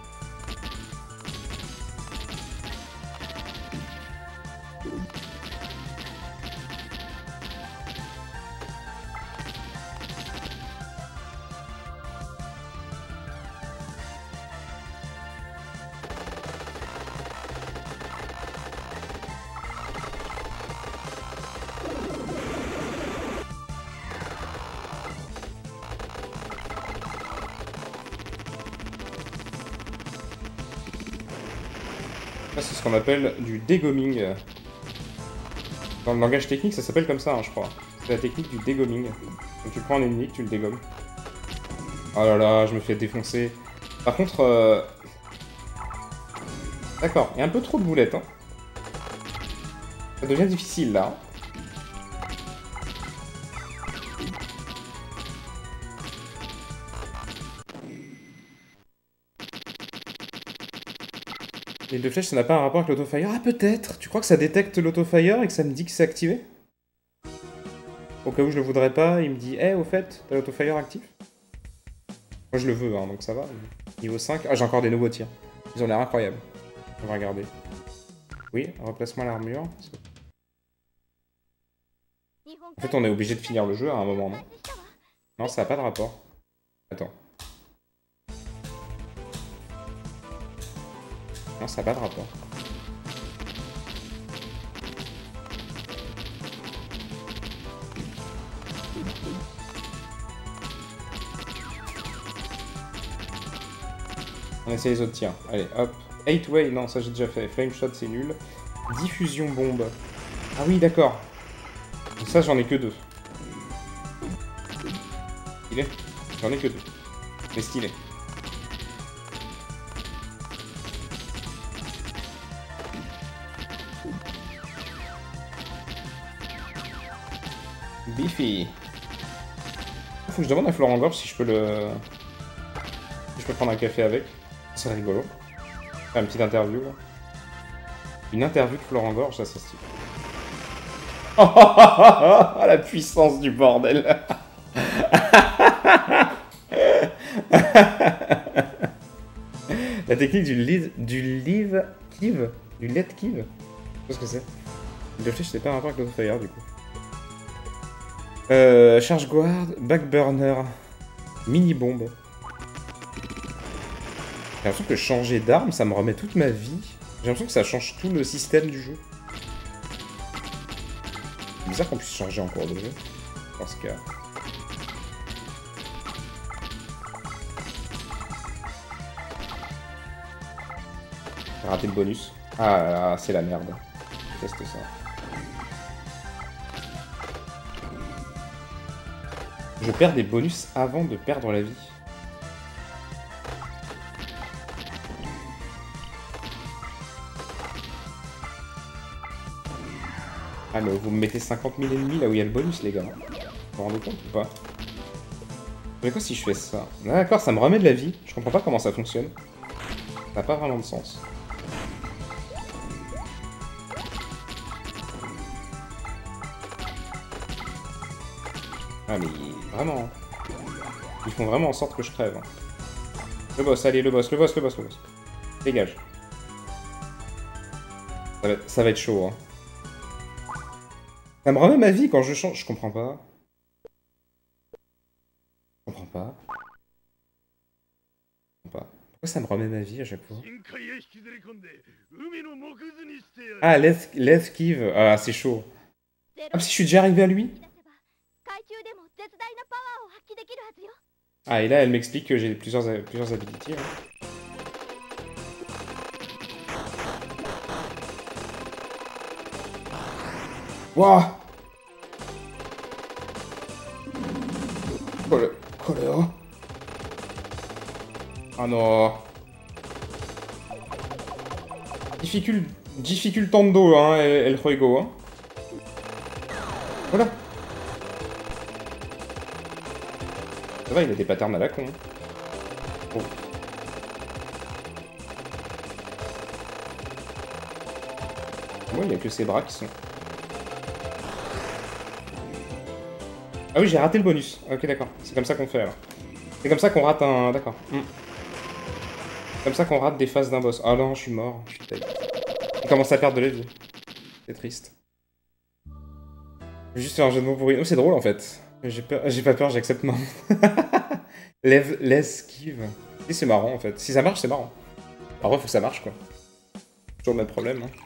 C'est ce qu'on appelle du dégomming. Dans le langage technique, ça s'appelle comme ça, hein, je crois. C'est la technique du dégomming. Donc tu prends un ennemi, tu le dégommes. Oh là là, je me fais défoncer. Par contre... Euh... D'accord, il y a un peu trop de boulettes. Hein. Ça devient difficile, là. Les deux flèches, ça n'a pas un rapport avec l'autofire? Ah, peut-être! Tu crois que ça détecte l'autofire et que ça me dit que c'est activé? Au cas où je le voudrais pas, il me dit « Eh, au fait, t'as l'autofire actif ?» Moi, je le veux, hein, donc ça va. Niveau cinq. Ah, j'ai encore des nouveaux tirs. Ils ont l'air incroyables. On va regarder. Oui, replace-moi l'armure. En fait, on est obligé de finir le jeu à un moment, non? Non, ça n'a pas de rapport. Attends. Non, ça n'a pas de rapport. On essaie les autres tirs. Allez, hop. eight way, non, ça j'ai déjà fait. Flame shot, c'est nul. Diffusion bombe. Ah oui, d'accord. Ça, j'en ai que deux. Stylé. J'en ai que deux. Mais stylé. Biffy. Faut que je demande à Florent Gorge si je peux le... Si je peux prendre un café avec. C'est rigolo. Faire une petite interview, là. Une interview de Florent Gorge, ça, c'est stylé. Oh, oh, oh, oh, oh, la puissance du bordel. La technique du lead... Du live... Kiv Du let kiv. Je sais pas ce que c'est. Le flèche, c'est pas un rapport avec l'autofire, du coup. Euh, charge guard, backburner, mini bombe. J'ai l'impression que changer d'arme, ça me remet toute ma vie. J'ai l'impression que ça change tout le système du jeu. C'est bizarre qu'on puisse changer en cours de jeu. Dans ce cas. J'ai raté le bonus. Ah, c'est la merde. Je teste ça. Je perds des bonus avant de perdre la vie. Ah mais vous me mettez cinquante mille ennemis là où il y a le bonus les gars. Vous vous rendez compte ou pas? Mais quoi si je fais ça? D'accord, ça me remet de la vie. Je comprends pas comment ça fonctionne. Ça n'a pas vraiment de sens. Ah mais vraiment, ils font vraiment en sorte que je crève. Le boss, allez, le boss, le boss, le boss, le boss. Dégage. Ça va, ça va être chaud, hein. Ça me remet ma vie quand je change. Je comprends pas. Je comprends pas. Je comprends pas. Pourquoi Ça me remet ma vie à chaque fois. 深海へ引きずり込んで海の木図にしてやる。 Ah, l'es- l'esquive. Ah, c'est chaud. Ah, si je suis déjà arrivé à lui. Ah, et là, elle m'explique que j'ai plusieurs, plusieurs habilités. Hein. Wouah! Quoi le... Quoi le... Oh. Ah non. Difficult... Difficultando, hein, El, el Juego, hein. Voilà. Ça va, il a des patterns à la con. Oh. Moi, il n'y a que ses bras qui sont... Ah oui, j'ai raté le bonus. Ok, d'accord. C'est comme ça qu'on fait, alors. C'est comme ça qu'on rate un... D'accord. Mm. C'est comme ça qu'on rate des phases d'un boss. Ah non, je suis mort. Je suis taillé. Il commence à perdre de la vie. C'est triste. Je vais juste faire un jeu de mots pourri. Oh, c'est drôle, en fait. J'ai peur... J'ai pas peur, j'accepte non. Lève... L'esquive. Et c'est marrant, en fait. Si ça marche, c'est marrant. Alors, il faut que ça marche, quoi. Toujours le même problème, hein.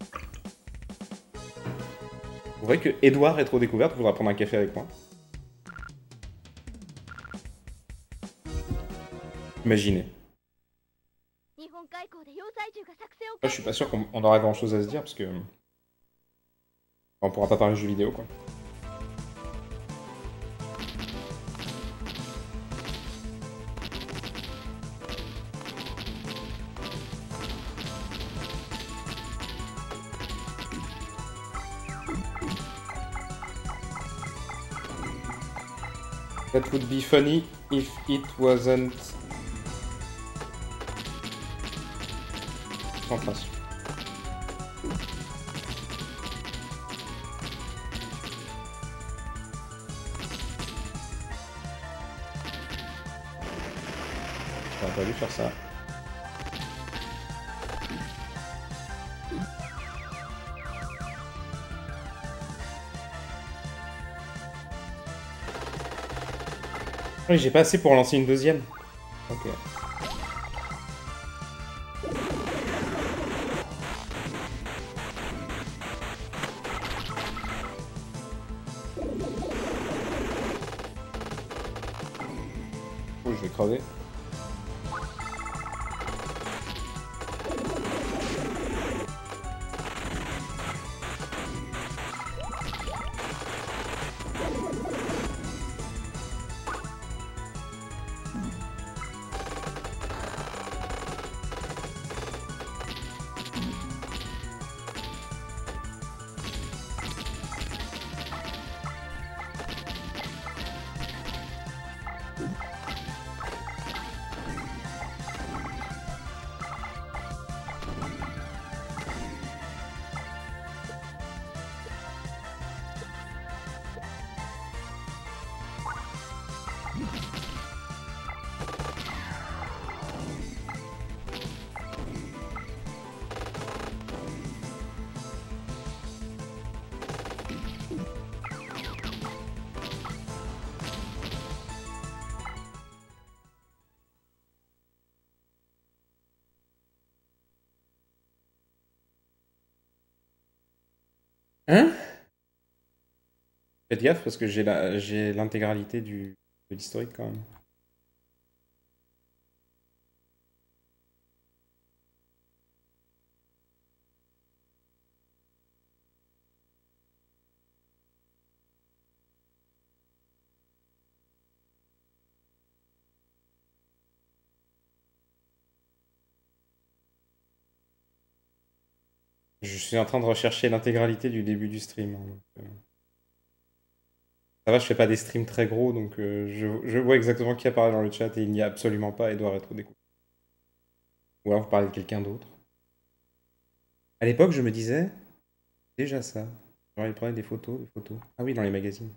Vous voyez que Edouard Rétro-Découverte voudra prendre un café avec moi. Imaginez. Là, je suis pas sûr qu'on aura grand chose à se dire parce que... On pourra pas parler de jeux vidéo, quoi. That would be funny if it wasn't... Concentration. J'aurais pas dû faire ça. Oui, j'ai pas assez pour lancer une deuxième. Ok. Oh, je vais crever. Hein? Faites gaffe parce que j'ai la... j'ai l'intégralité du... de l'historique quand même. Je suis en train de rechercher l'intégralité du début du stream. Hein, donc, euh... Ça va, je fais pas des streams très gros, donc euh, je... je vois exactement qui apparaît dans le chat et il n'y a absolument pas Edouard Rétro-Découverte. Ou alors vous parlez de quelqu'un d'autre. À l'époque, je me disais, déjà ça. Genre, il prenait des photos, des photos. Ah oui, dans les magazines.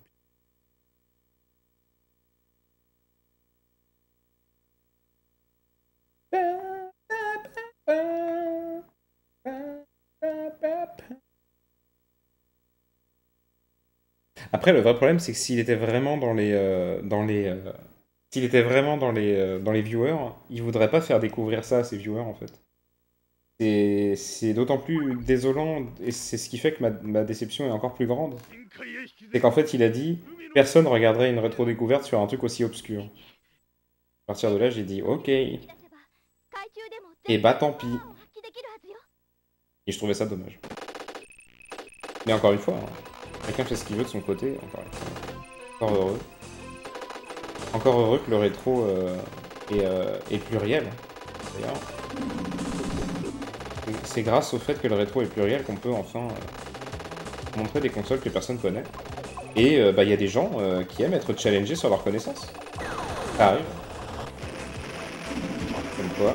Après, le vrai problème, c'est que s'il était vraiment dans les... euh, dans les... euh, s'il était vraiment dans les, euh, dans les viewers, il voudrait pas faire découvrir ça à ses viewers, en fait. Et c'est d'autant plus désolant, et c'est ce qui fait que ma, ma déception est encore plus grande. C'est qu'en fait, il a dit, personne regarderait une rétro-découverte sur un truc aussi obscur. À partir de là, j'ai dit, ok. Et bah tant pis. Et je trouvais ça dommage. Mais encore une fois, hein, chacun fait ce qu'il veut de son côté, encore, encore heureux. Encore heureux que le rétro euh, est, euh, est pluriel, d'ailleurs. C'est grâce au fait que le rétro est pluriel qu'on peut enfin euh, montrer des consoles que personne connaît. Et il euh, bah, y a des gens euh, qui aiment être challengés sur leur connaissance. Ça arrive. Comme quoi.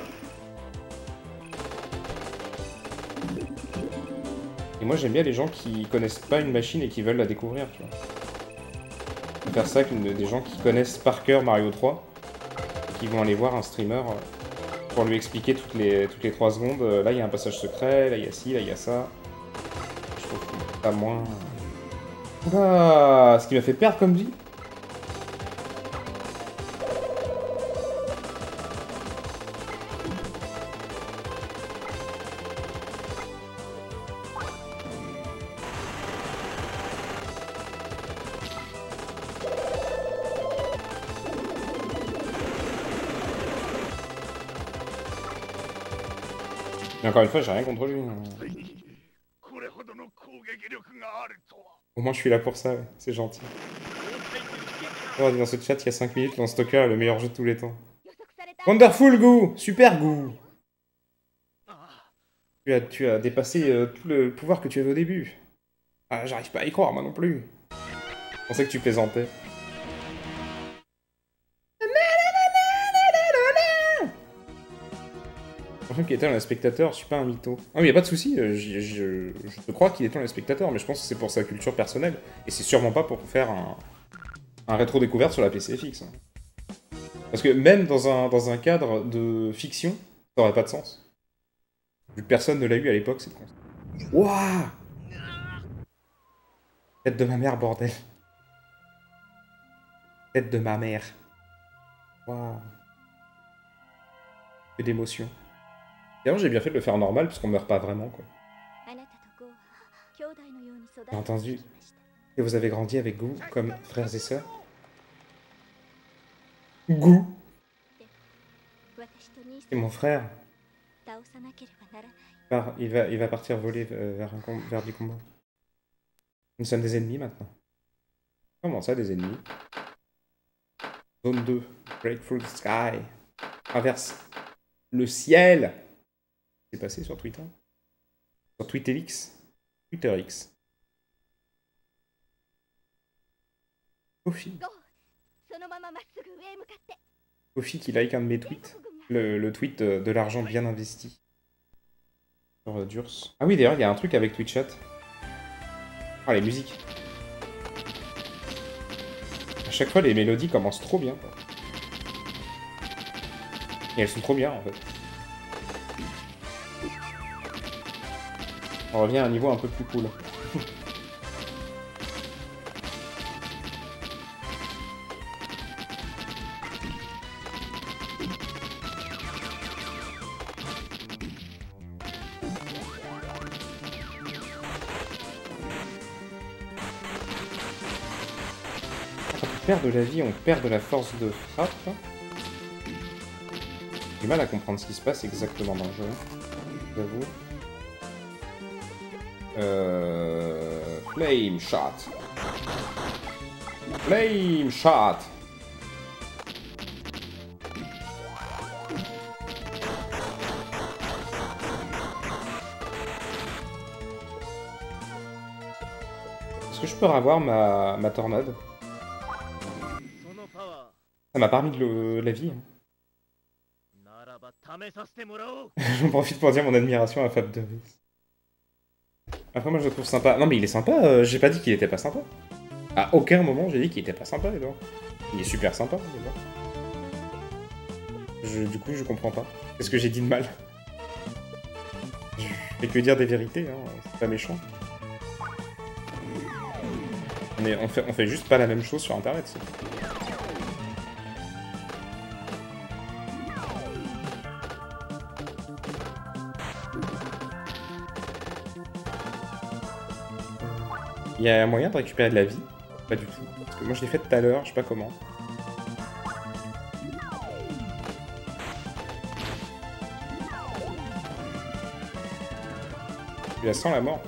Et moi j'aime bien les gens qui connaissent pas une machine et qui veulent la découvrir, tu vois. Je préfère ça que des gens qui connaissent par cœur Mario trois, et qui vont aller voir un streamer euh, pour lui expliquer toutes les, toutes les trois secondes, euh, là il y a un passage secret, là il y a ci, là il y a ça. Je trouve que c'est pas moins... Oula, ce qui m'a fait perdre comme vie. Mais encore une fois, j'ai rien contre lui. Au moins, je suis là pour ça, ouais. C'est gentil. Oh, dans ce chat, il y a cinq minutes, Lance Stalker est le meilleur jeu de tous les temps. Wonderful, Goo! Super, Goo! Tu as, tu as dépassé euh, tout le pouvoir que tu avais au début. Ah, j'arrive pas à y croire, moi non plus. Je pensais que tu plaisantais. Qu'il était un spectateur, je suis pas un mytho. Ah mais y a pas de souci, je, je, je te crois qu'il est un spectateur, mais je pense que c'est pour sa culture personnelle. Et c'est sûrement pas pour faire un, un rétro-découverte sur la P C F X. Hein. Parce que même dans un, dans un cadre de fiction, ça aurait pas de sens. Vu que personne ne l'a eu à l'époque, c'est con. Wouah! Tête de ma mère, bordel. Tête de ma mère. Waouh. Que d'émotion. D'ailleurs, j'ai bien fait de le faire normal, parce qu'on meurt pas vraiment, quoi. J'ai entendu que vous avez grandi avec Goo, comme frères et sœurs. Goo! C'est mon frère. Il va, il va partir voler vers, un, vers du combat. Nous sommes des ennemis, maintenant. Comment ça, des ennemis? Zone deux. Breakthrough the Sky. Traverse le ciel. C'est passé sur Twitter. Sur TwitterX. TwitterX. Kofi. Kofi qui like un de mes tweets. Le, le tweet de, de l'argent bien investi. Sur euh, Durs. Ah oui, d'ailleurs, il y a un truc avec TwitchChat. Ah, les musiques. À chaque fois, les mélodies commencent trop bien. Quoi. Et elles sont trop bien, en fait. On revient à un niveau un peu plus cool. On perd de la vie, on perd de la force de frappe. J'ai du mal à comprendre ce qui se passe exactement dans le jeu. J'avoue. Euh... Flame Shot. Flame Shot. Est-ce que je peux avoir ma, ma tornade? Ça m'a permis de le... la vie. Hein. J'en profite pour dire mon admiration à Fab deux. Après, moi, je le trouve sympa. Non, mais il est sympa. Euh, j'ai pas dit qu'il était pas sympa. À aucun moment, j'ai dit qu'il était pas sympa, Edouard. Il est super sympa, Edouard. Je, du coup, je comprends pas. Qu'est-ce que j'ai dit de mal? Je fais que dire des vérités, hein. C'est pas méchant. On, est, on, fait, on fait juste pas la même chose sur Internet. Il y a un moyen de récupérer de la vie? Pas du tout. Parce que moi je l'ai fait tout à l'heure, je sais pas comment. Tu la sens la mort.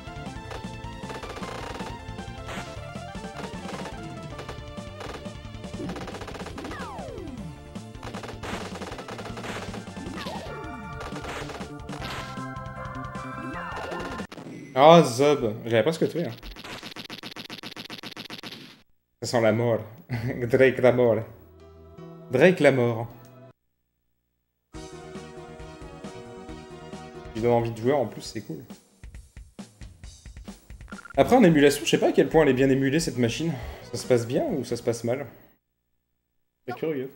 Ah, oh, Zob, j'avais presque tué. Hein. Ça sent la mort. Drake la mort. Drake la mort. Il donne envie de jouer en plus, c'est cool. Après en émulation, je sais pas à quel point elle est bien émulée cette machine. Ça se passe bien ou ça se passe mal? C'est curieux.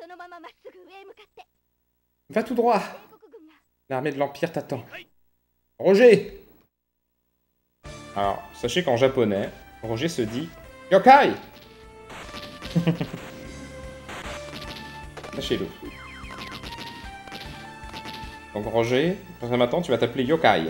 Va tout droit. L'armée de l'Empire t'attend. Roger! Alors, sachez qu'en japonais, Roger se dit Yokai! Sachez-le. Donc Roger, maintenant tu vas t'appeler Yokai.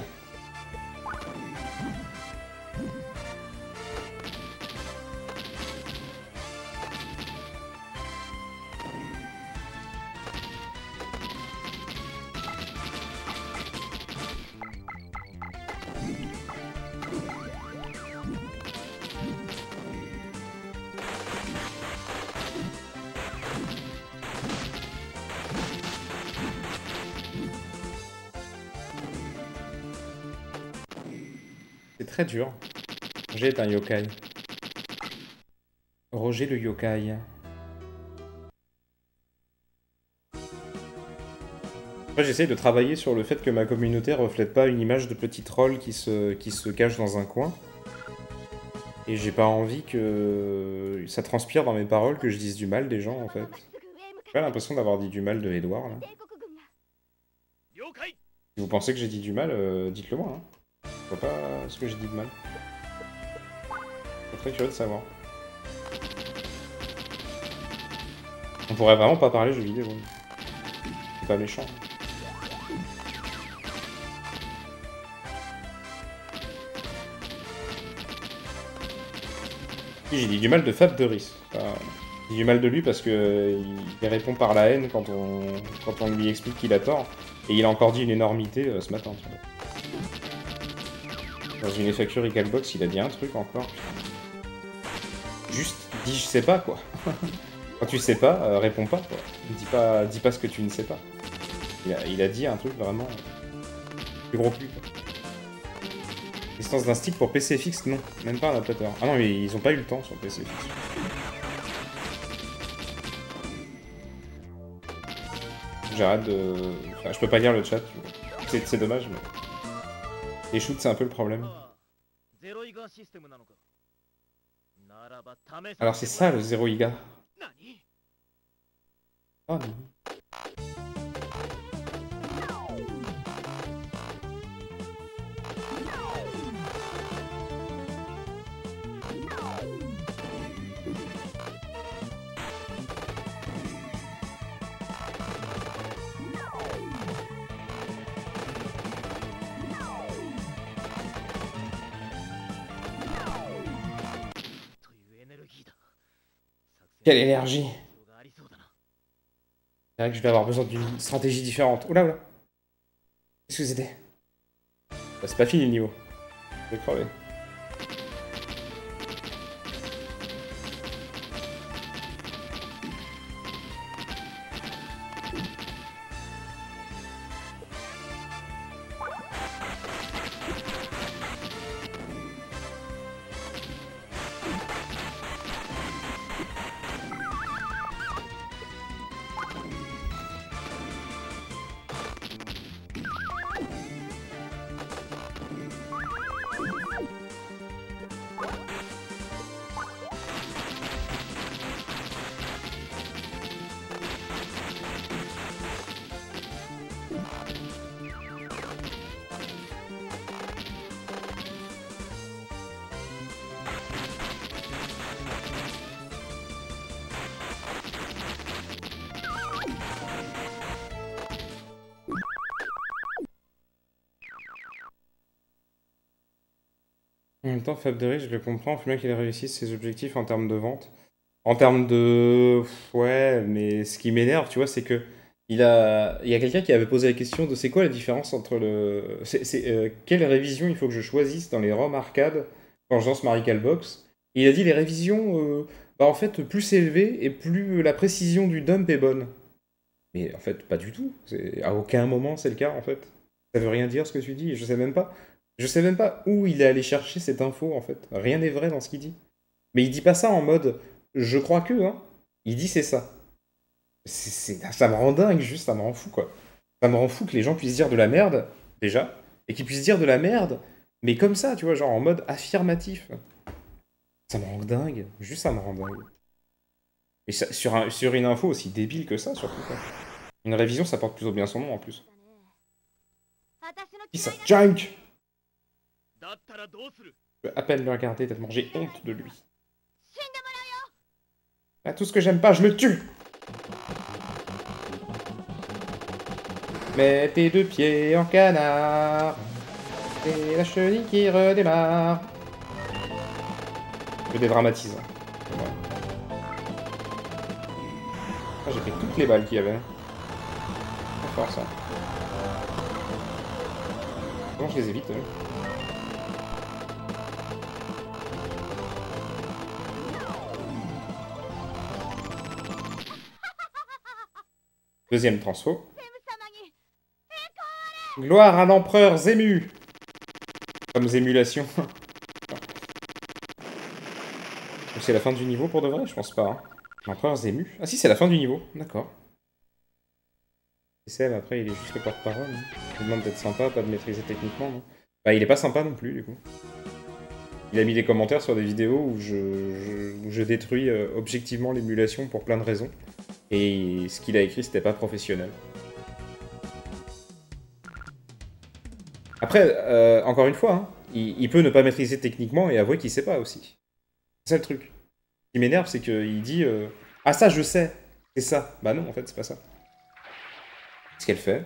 C'est très dur. Roger est un yokai. Roger le yokai. Après, j'essaye de travailler sur le fait que ma communauté reflète pas une image de petit troll qui se, qui se cache dans un coin. Et j'ai pas envie que ça transpire dans mes paroles que je dise du mal des gens, en fait. J'ai pas l'impression d'avoir dit du mal de Edouard, là. Si vous pensez que j'ai dit du mal, euh, dites-le moi, hein. Je vois pas ce que j'ai dit de mal. Je suis très curieux de savoir. On pourrait vraiment pas parler jeux vidéo. C'est pas méchant. J'ai dit du mal de Fab de Riz. Enfin, j'ai dit du mal de lui parce que euh, il répond par la haine quand on, quand on lui explique qu'il a tort. Et il a encore dit une énormité euh, ce matin. Tu vois. Dans une F A Q Recalbox, il a dit un truc encore. Juste, dis je sais pas quoi. Quand tu sais pas, euh, réponds pas quoi. Dis pas, dis pas ce que tu ne sais pas. Il a, il a dit un truc vraiment plus gros plus. Quoi. Distance d'un stick pour P C fixe, non, même pas un adaptateur. Ah non, mais ils ont pas eu le temps sur P C fixe. J'arrête de. Enfin, je peux pas lire le chat. C'est dommage, mais. Les shoots, c'est un peu le problème. Alors c'est ça le zéro giga. Oh non. Quelle énergie! C'est vrai que je vais avoir besoin d'une stratégie différente. Oula oula! Qu'est-ce que c'était? Bah, c'est pas fini le niveau. Je vais crever. En même temps, Fab de Riche, je le comprends, il faut bien qu'il réussisse ses objectifs en termes de vente. En termes de... Ouais, mais ce qui m'énerve, tu vois, c'est que il a... il y a quelqu'un qui avait posé la question de c'est quoi la différence entre le... C'est, c'est, euh, quelle révision il faut que je choisisse dans les ROM arcade quand je lance Marical Box. Et il a dit les révisions, euh, bah en fait, plus c'est élevé et plus la précision du dump est bonne. Mais en fait, pas du tout. C'est... À aucun moment c'est le cas, en fait. Ça veut rien dire ce que tu dis, je sais même pas. Je sais même pas où il est allé chercher cette info, en fait. Rien n'est vrai dans ce qu'il dit. Mais il dit pas ça en mode je crois que, hein. Il dit c'est ça. C'est, c'est- ça me rend dingue, juste, ça me rend fou, quoi. Ça me rend fou que les gens puissent dire de la merde, déjà, et qu'ils puissent dire de la merde, mais comme ça, tu vois, genre en mode affirmatif. Ça me rend dingue, juste ça me rend dingue. Et ça- sur, un- sur une info aussi débile que ça, surtout, quoi. Une révision, ça porte plutôt bien son nom, en plus. Qui ça? Junk! Je peux à peine le regarder tellement j'ai honte de lui. Ah, tout ce que j'aime pas, je le tue! Mets tes deux pieds en canard. Et la chenille qui redémarre. Je dédramatise. Ouais. Ah, j'ai pris toutes les balles qu'il y avait. Très fort ça. Comment je les évite, eux? Deuxième transfo. Gloire à l'empereur Zému. Comme Zémulation. C'est la fin du niveau pour de vrai? Je pense pas. Hein. L'empereur Zému. Ah si, c'est la fin du niveau. D'accord. Et Seb, après, il est juste le porte-parole. Hein. Il demande d'être sympa, pas de maîtriser techniquement. Non. Bah, il est pas sympa non plus, du coup. Il a mis des commentaires sur des vidéos où je, je, où je détruis euh, objectivement l'émulation pour plein de raisons. Et ce qu'il a écrit, c'était pas professionnel. Après, euh, encore une fois, hein, il, il peut ne pas maîtriser techniquement et avouer qu'il sait pas aussi. C'est ça le truc. Ce qui m'énerve, c'est qu'il dit euh, ah ça, je sais, c'est ça. Bah non, en fait, c'est pas ça. Ce qu'elle fait.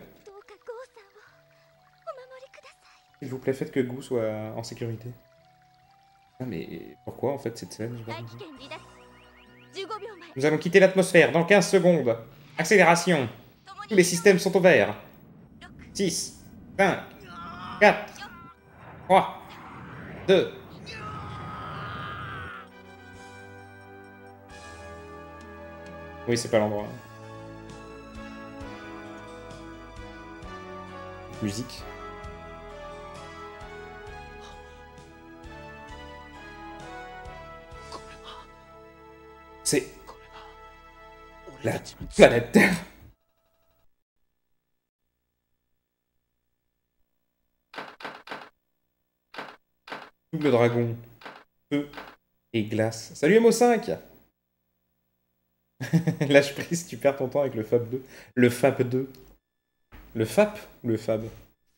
S'il vous plaît, faites que Gu soit en sécurité. Ah, mais pourquoi, en fait, cette scène? Nous allons quitter l'atmosphère dans quinze secondes. Accélération. Tous les systèmes sont au vert. six, cinq, quatre, trois, deux. Oui, c'est pas l'endroit. Musique. C'est la planète Terre. Double dragon, feu et glace. Salut M O cinq. Lâche prise, tu perds ton temps avec le Fab deux. Le Fab deux. Le Fap ou le Fab?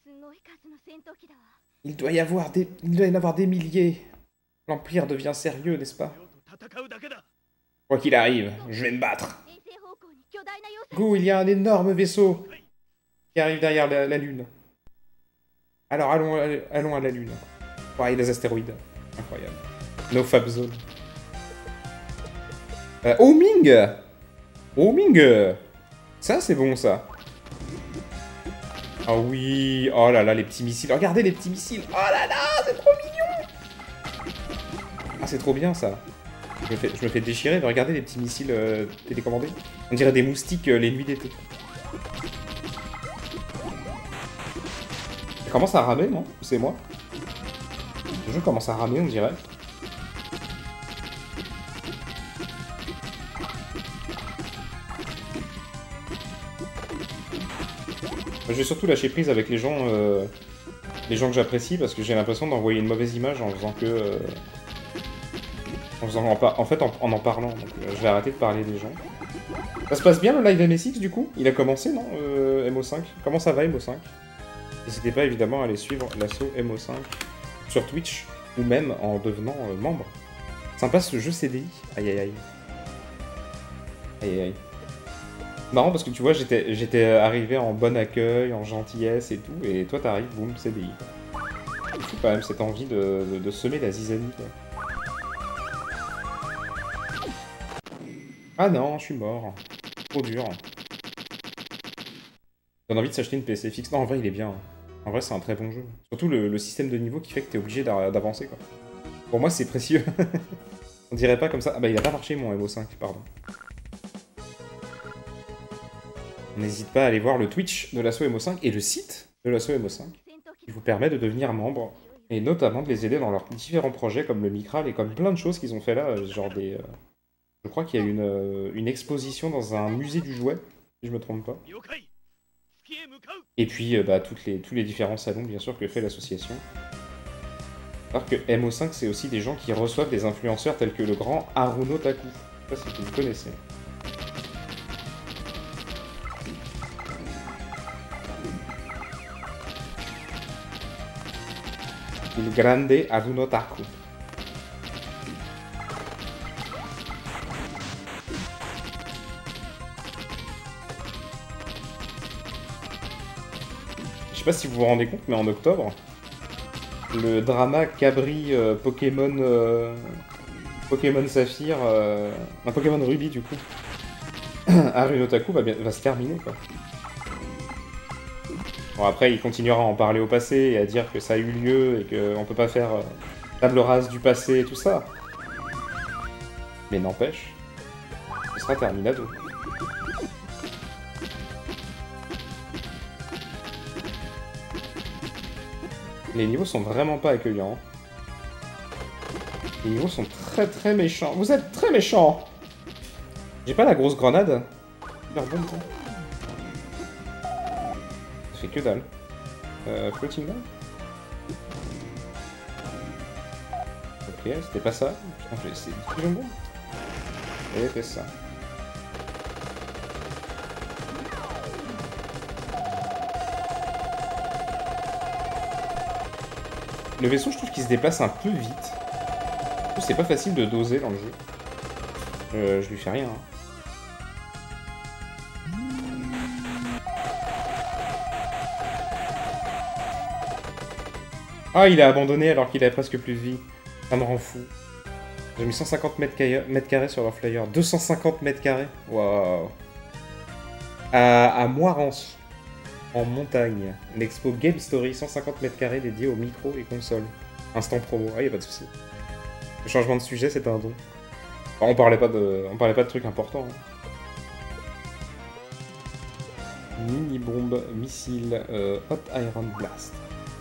Il doit y avoir des... Il doit y en avoir des milliers. L'Empire devient sérieux, n'est-ce pas? Quoi qu'il arrive, je vais me battre. Gu, il y a un énorme vaisseau qui arrive derrière la, la Lune. Alors allons, allons à la Lune. Ouais, les astéroïdes. Incroyable. No Fab Zone. Euh, Homing Homing Ça, c'est bon, ça. Ah oui. Oh là là, les petits missiles. Regardez les petits missiles. Oh là là, c'est trop mignon. Ah, c'est trop bien, ça. Je me fais, je me fais déchirer, mais regardez les petits missiles euh, télécommandés. On dirait des moustiques euh, les nuits d'été. Ça commence à ramer, non? C'est moi? Le jeu commence à ramer, on dirait. Je vais surtout lâcher prise avec les gens, euh, les gens que j'apprécie, parce que j'ai l'impression d'envoyer une mauvaise image en faisant que... Euh, en, faisant en, en fait, en, en en parlant. Donc, euh, je vais arrêter de parler des gens. Ça se passe bien le live M S X, du coup? Il a commencé, non, euh, M O cinq? Comment ça va, M O cinq? N'hésitez pas, évidemment, à aller suivre l'assaut M O cinq sur Twitch, ou même en devenant euh, membre. Sympa ce jeu C D I. Aïe aïe aïe. Aïe aïe aïe. Marrant parce que tu vois, j'étais j'étais arrivé en bon accueil, en gentillesse et tout, et toi t'arrives, boum, C D I. C'est fou quand même cette envie de, de, de semer la zizanie quoi. Ah non, je suis mort. Trop dur. T'as envie de s'acheter une P S F X? Non, en vrai, il est bien. En vrai, c'est un très bon jeu. Surtout le, le système de niveau qui fait que t'es obligé d'avancer, quoi. Pour moi, c'est précieux. On dirait pas comme ça. Ah bah, il a pas marché, mon M O cinq, pardon. N'hésite pas à aller voir le Twitch de l'assaut M O cinq et le site de l'assaut M O cinq, qui vous permet de devenir membre, et notamment de les aider dans leurs différents projets, comme le Micral, et comme plein de choses qu'ils ont fait là, genre des... Euh... Je crois qu'il y a une, euh, une exposition dans un musée du jouet, si je me trompe pas. Et puis, euh, bah, toutes les, tous les différents salons, bien sûr, que fait l'association. Alors que M O cinq, c'est aussi des gens qui reçoivent des influenceurs tels que le grand Haruno Taku. Je sais pas si vous le connaissez. Il grande Haruno Taku. Je sais pas si vous vous rendez compte, mais en octobre, le drama Cabri euh, Pokémon euh, Pokémon Saphir, euh, un Pokémon Ruby du coup, Haruno Taku va, va se terminer quoi. Bon après il continuera à en parler au passé et à dire que ça a eu lieu et qu'on peut pas faire euh, table rase du passé et tout ça. Mais n'empêche, ce sera terminado. Les niveaux sont vraiment pas accueillants. Les niveaux sont très très méchants. Vous êtes très méchants. J'ai pas la grosse grenade. Super bon temps. Ça fait que dalle. Euh, floating là. Ok, c'était pas ça. Putain, c'est une fusion bombe. Et c'était ça. Le vaisseau, je trouve qu'il se déplace un peu vite. C'est pas facile de doser dans le jeu. Euh, je lui fais rien. Hein. Ah, il a abandonné alors qu'il avait presque plus de vie. Ça me rend fou. J'ai mis cent cinquante mètres carrés sur leur flyer. deux cent cinquante mètres carrés. Waouh. À, à Moirance. En montagne, l'expo Game Story, cent cinquante mètres carrés dédié aux micros et consoles. Instant promo, ah y'a pas de souci. Le changement de sujet, c'est un don. Enfin, on parlait pas de, on parlait pas de trucs importants. Hein. Mini bombe, missile, euh, Hot Iron Blast.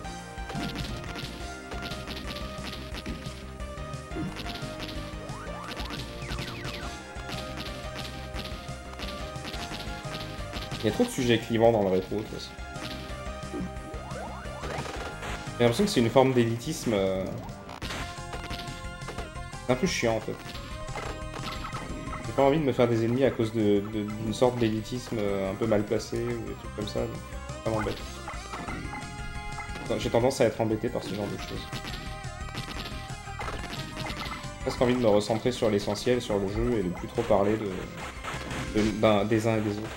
Il y a trop de sujets clivants dans le rétro, de toute façon. J'ai l'impression que c'est une forme d'élitisme. Euh... C'est un peu chiant, en fait. J'ai pas envie de me faire des ennemis à cause d'une de, de, sorte d'élitisme euh, un peu mal placé, ou des trucs comme ça. Ça m'embête. J'ai tendance à être embêté par ce genre de choses. J'ai presque envie de me recentrer sur l'essentiel, sur le jeu, et de plus trop parler de, de, ben, des uns et des autres.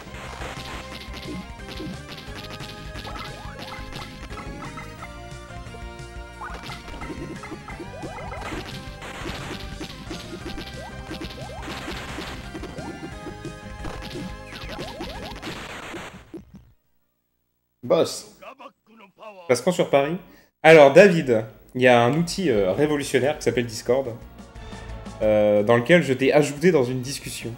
Boss. Passeran sur Paris. Alors David, il y a un outil euh, révolutionnaire qui s'appelle Discord, euh, dans lequel je t'ai ajouté dans une discussion.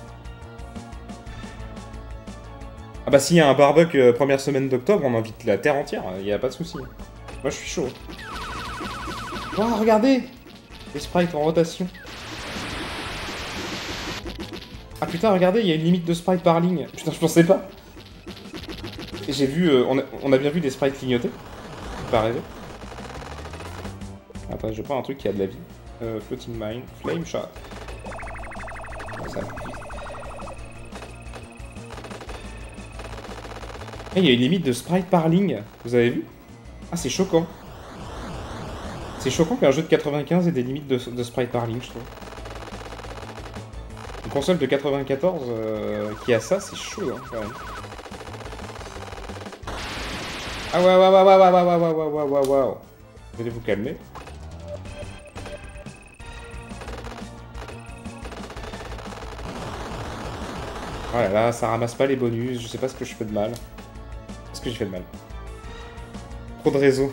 Ah bah s'il y a un barbecue euh, première semaine d'octobre, on invite la terre entière, il n'y a pas de souci. Moi je suis chaud. Oh regardez, les sprites en rotation. Ah putain regardez, il y a une limite de sprites par ligne. Putain je pensais pas. J'ai vu, euh, on, a, on a bien vu des sprites clignoter. Pas rêver. Attends, je prends un truc qui a de la vie. Euh, floating mine, flame shot. Oh, ça il y a une limite de sprite par ligne. Vous avez vu? Ah, c'est choquant. C'est choquant qu'un jeu de quatre-vingt-quinze ait des limites de, de sprite par ligne, je trouve. Une console de quatre-vingt-quatorze euh, qui a ça, c'est chaud, hein, quand même. Ah ouais, ouais, ouais, ouais, ouais, ouais, ouais, ouais, ouais, ouais, ouais. Allez vous calmer. Oh là là, ça ramasse pas les bonus, je sais pas ce que je fais de mal. Qu'est-ce que j'ai fait de mal? Trop de réseau.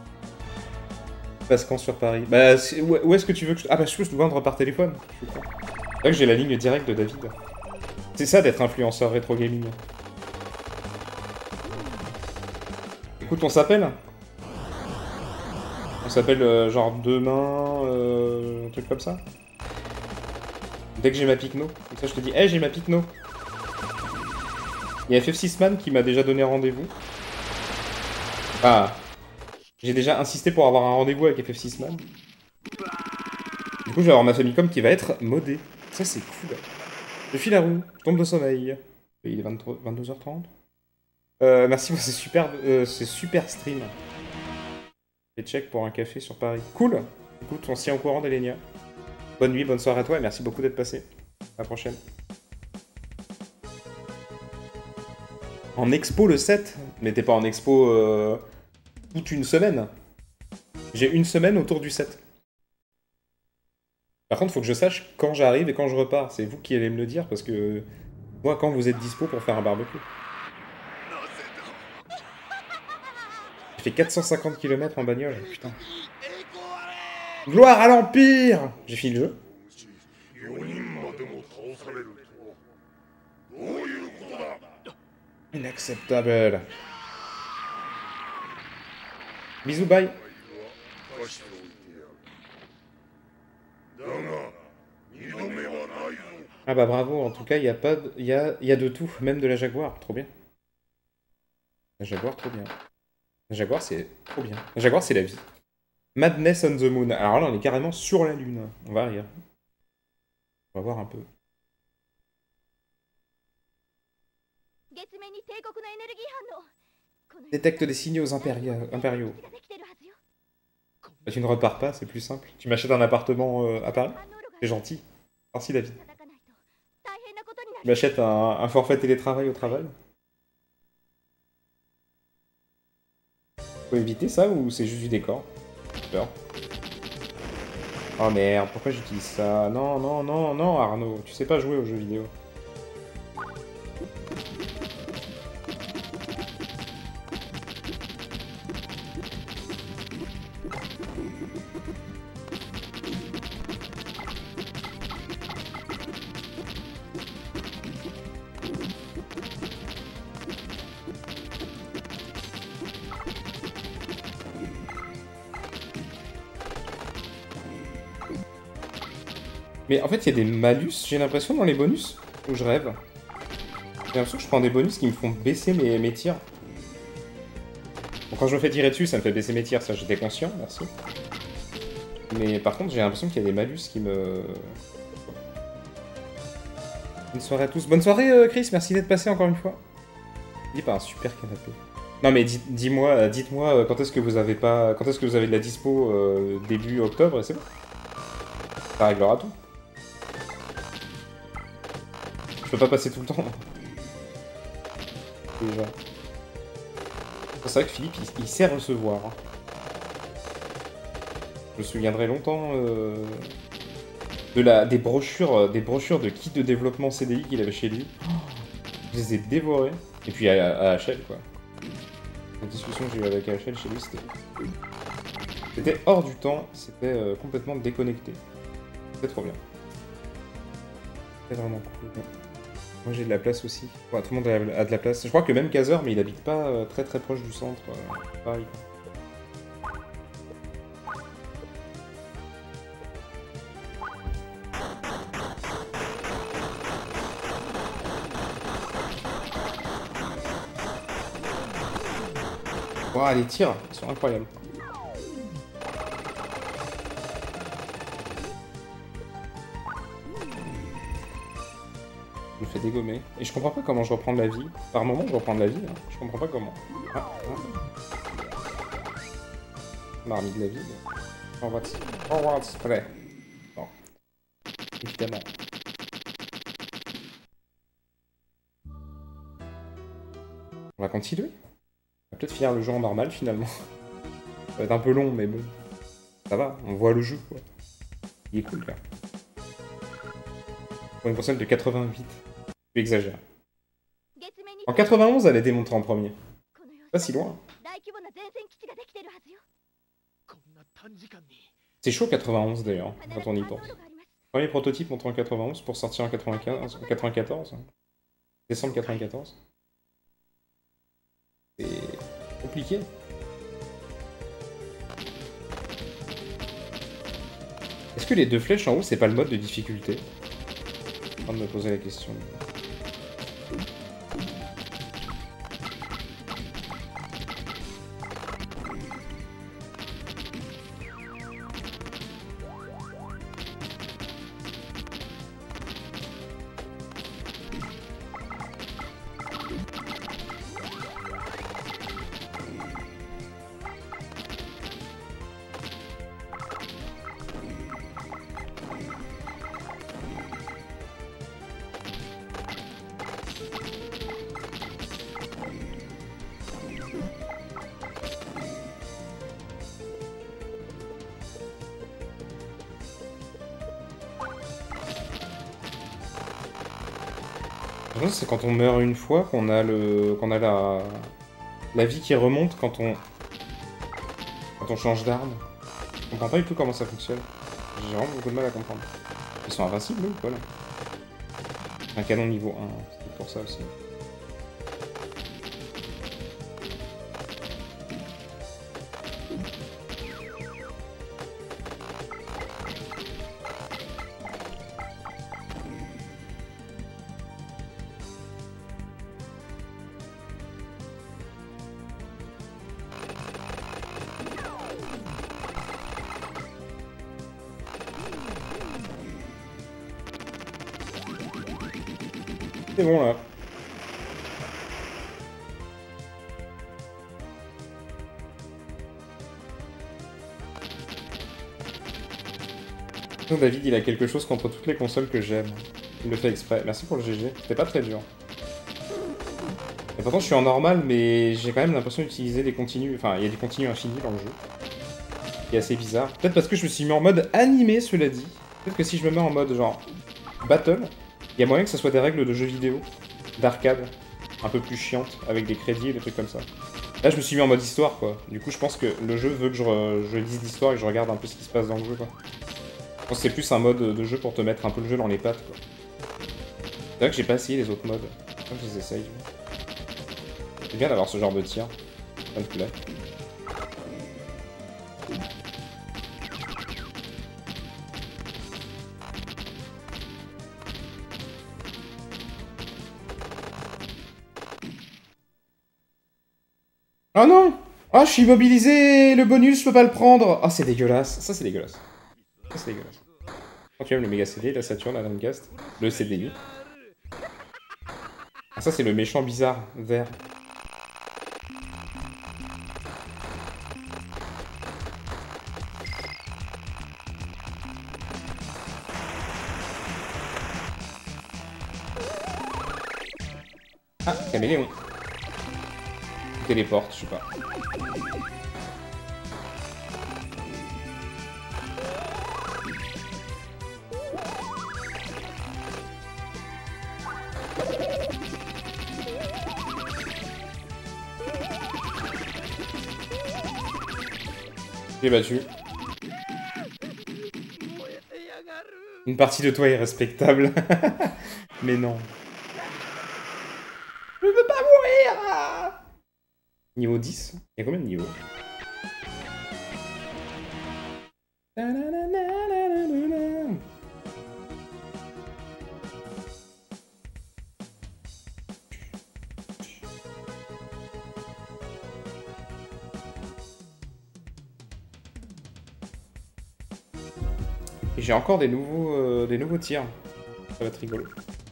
Passe quand sur Paris? Bah, où est-ce que tu veux que je... Ah bah, je peux te vendre par téléphone. Je suis con. C'est vrai que j'ai la ligne directe de David. C'est ça d'être influenceur rétro gaming. Écoute, on s'appelle? On s'appelle euh, genre demain, euh, un truc comme ça? Dès que j'ai ma Picno. Comme ça, je te dis, hé, hey, j'ai ma Picno. Il y a F F six Man qui m'a déjà donné rendez-vous. Ah. J'ai déjà insisté pour avoir un rendez-vous avec F F six Man. Du coup, je vais avoir ma Famicom qui va être modée. Ça, c'est cool. Je file la roue, je tombe de sommeil. Il est vingt-deux heures trente. Euh, merci pour ces super, euh, ces super streams. Et check pour un café sur Paris. Cool. Écoute, on se tient au courant d'Elenia. Bonne nuit, bonne soirée à toi et merci beaucoup d'être passé. À la prochaine. En expo le sept? Mais t'es pas en expo euh, toute une semaine. J'ai une semaine autour du sept. Par contre, faut que je sache quand j'arrive et quand je repars. C'est vous qui allez me le dire parce que moi, quand vous êtes dispo pour faire un barbecue. J'ai fait quatre cent cinquante kilomètres en bagnole, putain. Gloire à l'Empire! J'ai fini le jeu. Inacceptable. Bisous, bye. Ah bah bravo, en tout cas, il y a pas de... y a... y a de tout, même de la Jaguar, trop bien. La Jaguar, trop bien. La Jaguar, c'est trop bien. La Jaguar, c'est la vie. Madness on the Moon. Alors là, on est carrément sur la Lune. On va rire. On va voir un peu. Détecte des signaux impériaux. Bah, tu ne repars pas, c'est plus simple. Tu m'achètes un appartement euh, à Paris? C'est gentil. Merci David. Tu m'achètes un, un forfait télétravail au travail? Faut éviter ça ou c'est juste du décor? J'ai peur. Oh merde, pourquoi j'utilise ça? Non, non, non, non, Arnaud, tu sais pas jouer aux jeux vidéo. Mais en fait, il y a des malus, j'ai l'impression, dans les bonus. Ou je rêve. J'ai l'impression que je prends des bonus qui me font baisser mes, mes tirs. Bon, quand je me fais tirer dessus, ça me fait baisser mes tirs, ça j'étais conscient, merci. Mais par contre, j'ai l'impression qu'il y a des malus qui me... Bonne soirée à tous. Bonne soirée, euh, Chris, merci d'être passé encore une fois. Dis pas un super canapé. Non mais dis-moi, dites-moi quand est-ce que vous avez pas... Quand est-ce que vous avez de la dispo euh, début octobre, et c'est bon. Ça réglera tout. Je peux pas passer tout le temps. Déjà. C'est vrai que Philippe, il, il sait recevoir. Je me souviendrai longtemps euh, de la, des brochures, des brochures de kits de développement C D I qu'il avait chez lui. Je les ai dévorés. Et puis à, à H L, quoi. La discussion que j'ai eue avec H L chez lui, c'était... C'était hors du temps, c'était euh, complètement déconnecté. C'était trop bien. C'était vraiment cool. Moi j'ai de la place aussi. Ouais, tout le monde a de la place. Je crois que même Kazer, mais il habite pas euh, très très proche du centre. Euh, Paris. Wow, les tirs, ils sont incroyables. Je me fais dégommer. Et je comprends pas comment je reprends de la vie. Par moment, je reprends de la vie. Hein. Je comprends pas comment. Ah, ah. On m'a remis de la vie. On va on va prêt. Bon. Évidemment. On va continuer. On va peut-être finir le jeu en normal finalement. va être un peu long, mais bon. Ça va, on voit le jeu, quoi. Il est cool, là. Pour une console de quatre-vingt-huit. Tu exagères. En quatre-vingt-onze, elle a été montrée en premier. Pas si loin. C'est chaud quatre-vingt-onze d'ailleurs, quand on y pense. Premier prototype montré en quatre-vingt-onze pour sortir en quatre-vingt-quinze, en quatre-vingt-quatorze. Décembre quatre-vingt-quatorze. C'est compliqué. Est-ce que les deux flèches en haut, c'est pas le mode de difficulté? Je suis en train de me poser la question. C'est quand on meurt une fois qu'on a le qu'on a la la vie qui remonte quand on quand on change d'arme. Je comprends pas du tout comment ça fonctionne. J'ai vraiment beaucoup de mal à comprendre. Ils sont invincibles ou quoi là? Un canon niveau un, c'est pour ça aussi. C'est bon là. David, il a quelque chose contre toutes les consoles que j'aime. Il le fait exprès. Merci pour le G G. C'était pas très dur. Et pourtant, je suis en normal, mais j'ai quand même l'impression d'utiliser des continues. Enfin, il y a des continues infinis dans le jeu. C'est assez bizarre. Peut-être parce que je me suis mis en mode animé, cela dit. Peut-être que si je me mets en mode genre battle, il y a moyen que ça soit des règles de jeux vidéo, d'arcade, un peu plus chiantes, avec des crédits et des trucs comme ça. Là, je me suis mis en mode histoire, quoi. Du coup, je pense que le jeu veut que je, re... je lise l'histoire et que je regarde un peu ce qui se passe dans le jeu, quoi. Je pense que c'est plus un mode de jeu pour te mettre un peu le jeu dans les pattes, quoi. C'est vrai que j'ai pas essayé les autres modes. Faut que je les essaye. C'est bien d'avoir ce genre de tir. Ça me plaît. Oh non! Ah, je suis immobilisé! Le bonus, je peux pas le prendre! Ah, c'est dégueulasse. Ça, c'est dégueulasse. Ça, c'est dégueulasse. Quand tu aimes le Mega C D, la Saturn, la Dreamcast, le C D I. Ah, ça, c'est le méchant bizarre, vert. Ah, caméléon. Téléporte, je sais pas. J'ai battu. Une partie de toi est respectable. Mais non. Je veux pas mourir. Niveau dix? Il y a combien de niveaux? Et j'ai encore des nouveaux, euh, des nouveaux tirs. Ça va être rigolo.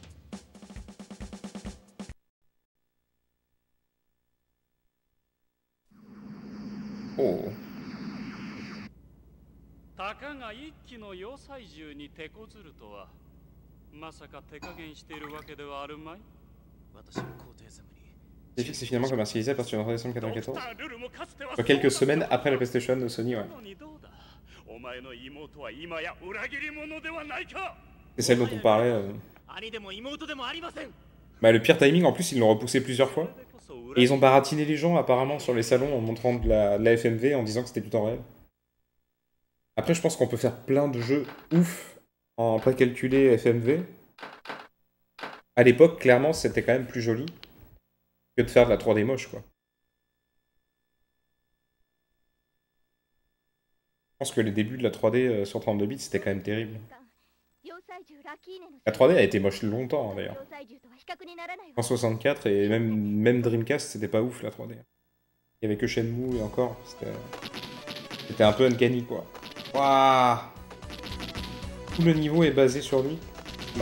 Oh. たかが一機の要塞獣に手こずるとはまさか手加減しているわけではあるまい。私は皇帝ゼムに C'est finalement commercialisé à partir du décembre quatre-vingt-quatorze. ドクタールルもかつては Soit quelques semaines après la PlayStation de Sony, ouais. なのにどうだお前の妹は今や裏切り者ではないか C'est celle dont on parlait. euh. 兄でも妹でもありません Bah, le pire timing, en plus, ils l'ont repoussé plusieurs fois. Et ils ont baratiné les gens, apparemment, sur les salons, en montrant de la, de la F M V, en disant que c'était tout en réel. Après, je pense qu'on peut faire plein de jeux ouf en précalculé F M V. À l'époque, clairement, c'était quand même plus joli que de faire de la trois D moche, quoi. Je pense que les débuts de la trois D euh, sur trente-deux bits, c'était quand même terrible. La trois D a été moche longtemps, hein, d'ailleurs. En soixante-quatre, et même, même Dreamcast, c'était pas ouf, la trois D. Il y avait que Shenmue, et encore, c'était... C'était un peu uncanny, quoi. Waouh! Tout le niveau est basé sur lui. Non.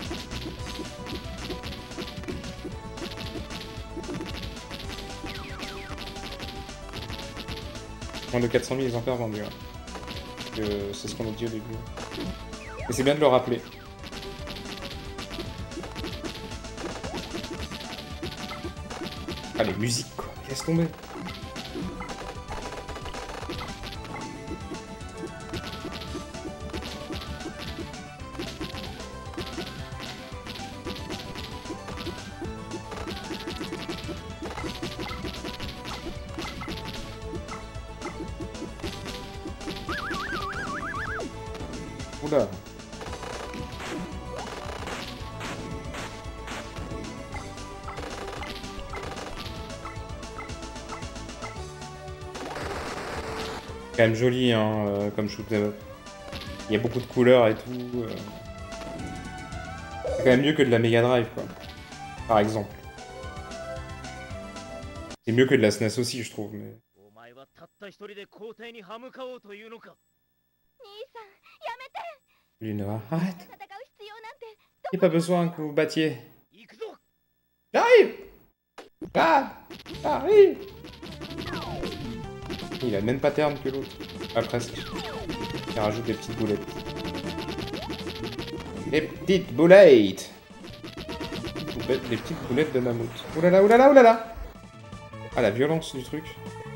Moins de quatre cent mille exemplaires vendus. Hein. C'est ce qu'on a dit au début. Mais c'est bien de le rappeler. Ah, les musiques, quoi. Laisse tomber. Oula. Quand même joli, hein, euh, comme shoot 'em up. Il y a beaucoup de couleurs et tout. Euh... C'est quand même mieux que de la Mega Drive, quoi. Par exemple. C'est mieux que de la S N E S aussi, je trouve. Mais... Luna, arrête. Il n'y a pas besoin que vous vous battiez. J'arrive. Ah, j'arrive. Il a le même pattern que l'autre. Ah, presque. Il rajoute des petites boulettes. Des petites boulettes. Des petites boulettes de mammouth. Oulala, oulala, oulala. Ah, la violence du truc.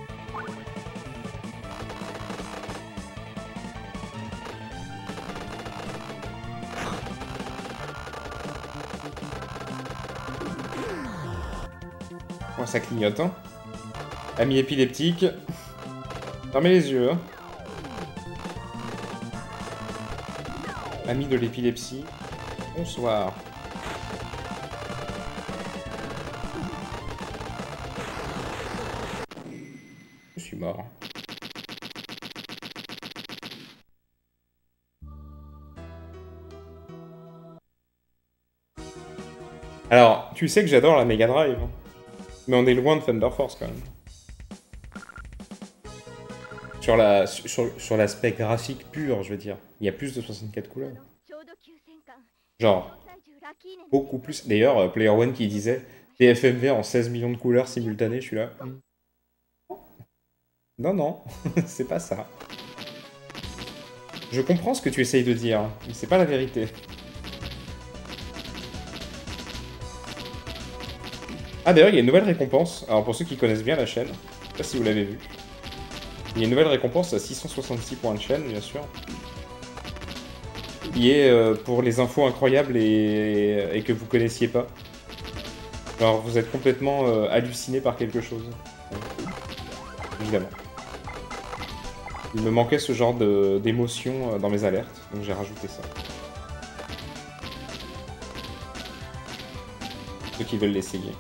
Bon, ça clignote, hein. Ami épileptique. Fermez les yeux, hein. Ami de l'épilepsie. Bonsoir. Je suis mort. Alors, tu sais que j'adore la Mega Drive. Hein. Mais on est loin de Thunder Force quand même. Sur la sur, sur l'aspect graphique pur, je veux dire. Il y a plus de soixante-quatre couleurs. Genre, beaucoup plus. D'ailleurs, Player One qui disait T F M V en seize millions de couleurs simultanées, je suis là. Non, non, c'est pas ça. Je comprends ce que tu essayes de dire, mais c'est pas la vérité. Ah d'ailleurs, il y a une nouvelle récompense. Alors pour ceux qui connaissent bien la chaîne, je sais pas si vous l'avez vu. Il y a une nouvelle récompense à six cent soixante-six points de chaîne, bien sûr. Qui est euh, pour les infos incroyables et, et que vous connaissiez pas. Alors vous êtes complètement euh, halluciné par quelque chose. Ouais. Évidemment. Il me manquait ce genre d'émotion dans mes alertes, donc j'ai rajouté ça. Ceux qui veulent l'essayer.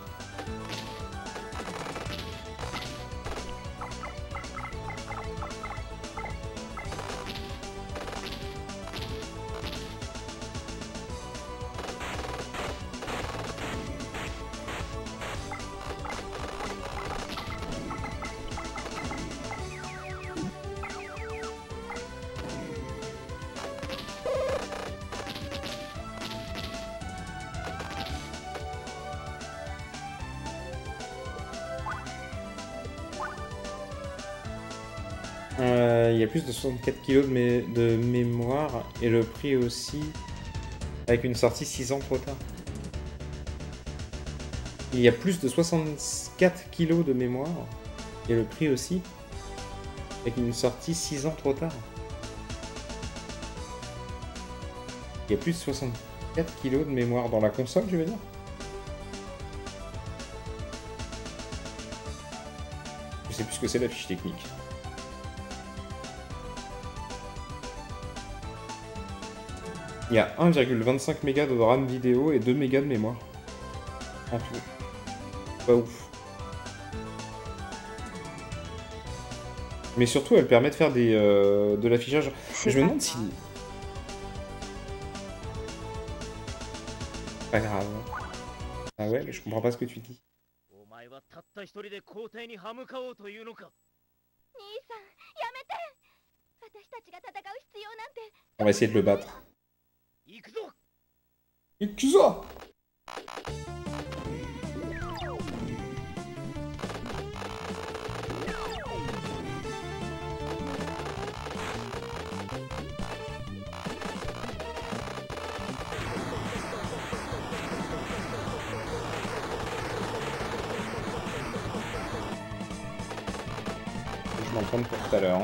Euh, il y a plus de soixante-quatre kilos de, mé de mémoire et le prix aussi avec une sortie six ans trop tard. Il y a plus de soixante-quatre kilos de mémoire. Et le prix aussi. Avec une sortie six ans trop tard. Il y a plus de soixante-quatre kilos de mémoire dans la console, je veux dire. Je sais plus ce que c'est la fiche technique. Il y a un virgule vingt-cinq mégas de RAM vidéo et deux mégas de mémoire. En tout. Pas ouf. Mais surtout, elle permet de faire des, euh, de l'affichage. Je me demande si... Pas grave. Ah ouais, mais je comprends pas ce que tu dis. On va essayer de le battre. Ikuzo! Je m'entends pour tout à l'heure. Hein.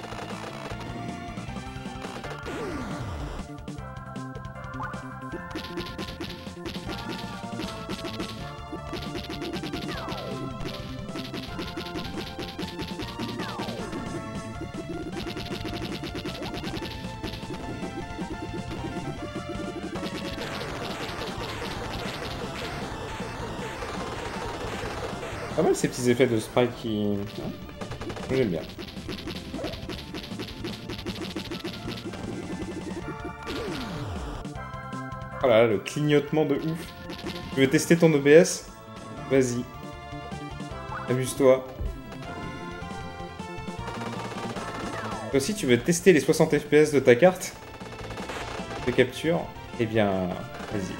Pas mal ces petits effets de sprite qui... J'aime bien. Oh là là, le clignotement de ouf. Tu veux tester ton O B S? Vas-y. Amuse-toi. Toi aussi, tu veux tester les soixante F P S de ta carte de capture? Eh bien, vas-y.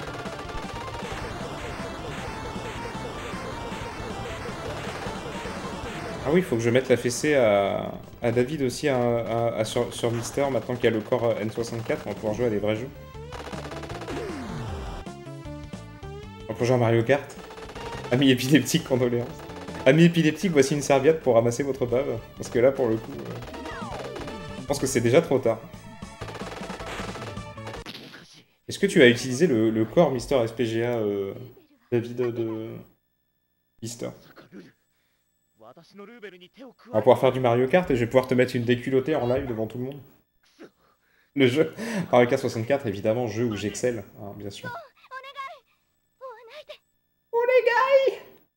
Ah oui, il faut que je mette la fessée à, à David aussi à, à, à, sur, sur Mister, maintenant qu'il y a le corps N soixante-quatre, on va pouvoir jouer à des vrais jeux. On va pouvoir jouer à Mario Kart. Ami épileptique, condoléances. Ami épileptique, voici une serviette pour ramasser votre bave. Parce que là, pour le coup, euh, je pense que c'est déjà trop tard. Est-ce que tu as utilisé le, le corps Mister S P G A, euh, David, de Mister? On va pouvoir faire du Mario Kart et je vais pouvoir te mettre une déculottée en live devant tout le monde. Le jeu Mario Kart soixante-quatre, évidemment, jeu où j'excelle, hein, bien sûr. Oh les gars!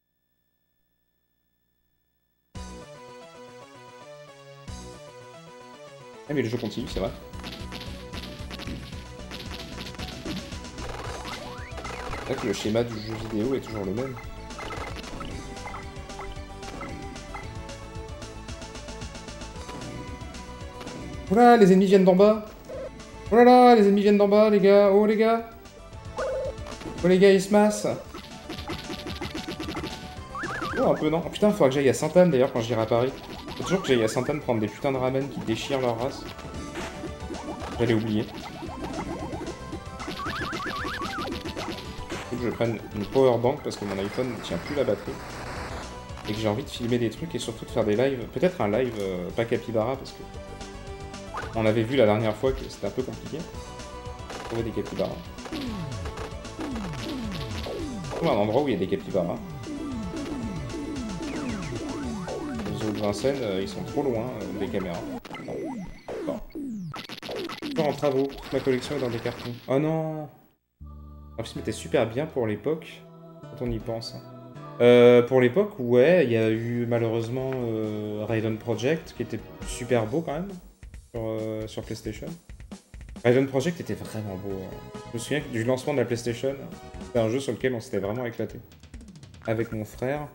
Ah mais le jeu continue, c'est vrai. C'est vrai que le schéma du jeu vidéo est toujours le même. Oh là, les ennemis viennent d'en bas. Oh là là, les ennemis viennent d'en bas, les gars. Oh les gars. Oh les gars, ils se massent. Oh un peu non. Oh putain, faudra que j'aille à Sainte-Anne d'ailleurs quand j'irai à Paris. Faut toujours que j'aille à Sainte-Anne prendre des putains de ramen qui déchirent leur race. J'allais oublier. Faut que je prenne une power bank parce que mon iPhone ne tient plus la batterie. Et que j'ai envie de filmer des trucs et surtout de faire des lives. Peut-être un live euh, pas capybara parce que... On avait vu la dernière fois que c'était un peu compliqué. Trouver des capybaras. Trouver un endroit où il y a des capybaras. Les zoos de Vincennes, euh, ils sont trop loin euh, des caméras. Non. Bon. Toujours en travaux. Toute ma collection est dans des cartons. Oh non! En plus, c'était super bien pour l'époque. Quand on y pense. Euh, pour l'époque, ouais, il y a eu malheureusement euh, Raiden Project qui était super beau quand même. Sur, euh, sur PlayStation. Raiden Project était vraiment beau. Hein. Je me souviens du lancement de la PlayStation, c'était un jeu sur lequel on s'était vraiment éclaté. Avec mon frère.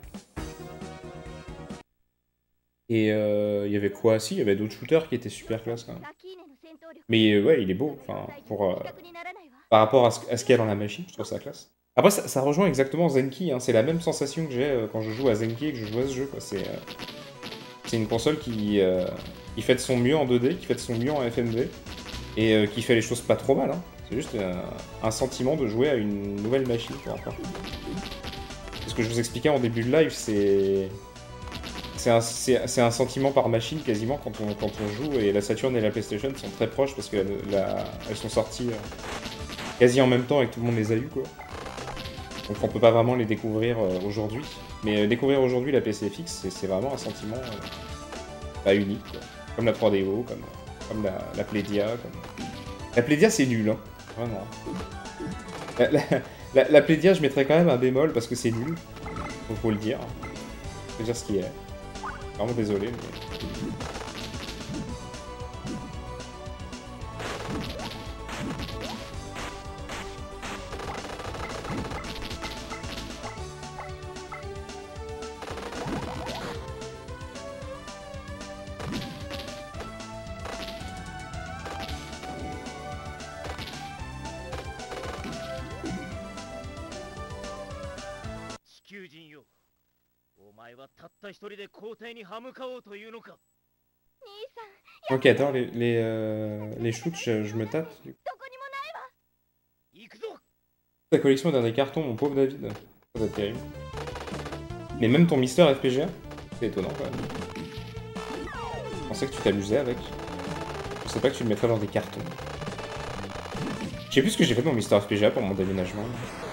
Et il euh, y avait quoi? Si, il y avait d'autres shooters qui étaient super classe quand même. Mais euh, ouais, il est beau. Enfin, pour, euh, par rapport à ce, à ce qu'il y a dans la machine, je trouve ça classe. Après, ça, ça rejoint exactement Zenki. Hein. C'est la même sensation que j'ai euh, quand je joue à Zenki et que je joue à ce jeu. C'est euh, une console qui... Euh, qui fait de son mieux en deux D, qui fait de son mieux en F M V, et euh, qui fait les choses pas trop mal. Hein. C'est juste euh, un sentiment de jouer à une nouvelle machine, quoi, encore. ce que je vous expliquais en début de live, c'est... C'est un, c'est un sentiment par machine quasiment quand on, quand on joue, et la Saturn et la PlayStation sont très proches parce qu'elles sont sorties euh, quasi en même temps et que tout le monde les a eu, quoi. Donc on peut pas vraiment les découvrir euh, aujourd'hui. Mais euh, découvrir aujourd'hui la P C F X, c'est vraiment un sentiment euh, pas unique, quoi. Comme la trois D O, comme, comme la, la Playdia. Comme... La Playdia c'est nul, hein. Vraiment. La, la, la, la Playdia je mettrais quand même un bémol parce que c'est nul. Faut, faut le dire. Faut dire ce qui est. Vraiment désolé, mais... Ok, attends, les, les, euh, les shoots, je, je me tape. Ta collection est dans des cartons, mon pauvre David. Ça va être terrible. Mais même ton Mister F P G A, c'est étonnant quand même. Je pensais que tu t'amusais avec. Je sais pas que tu le mettrais dans des cartons. Je sais plus ce que j'ai fait de mon Mister F P G A pour mon déménagement.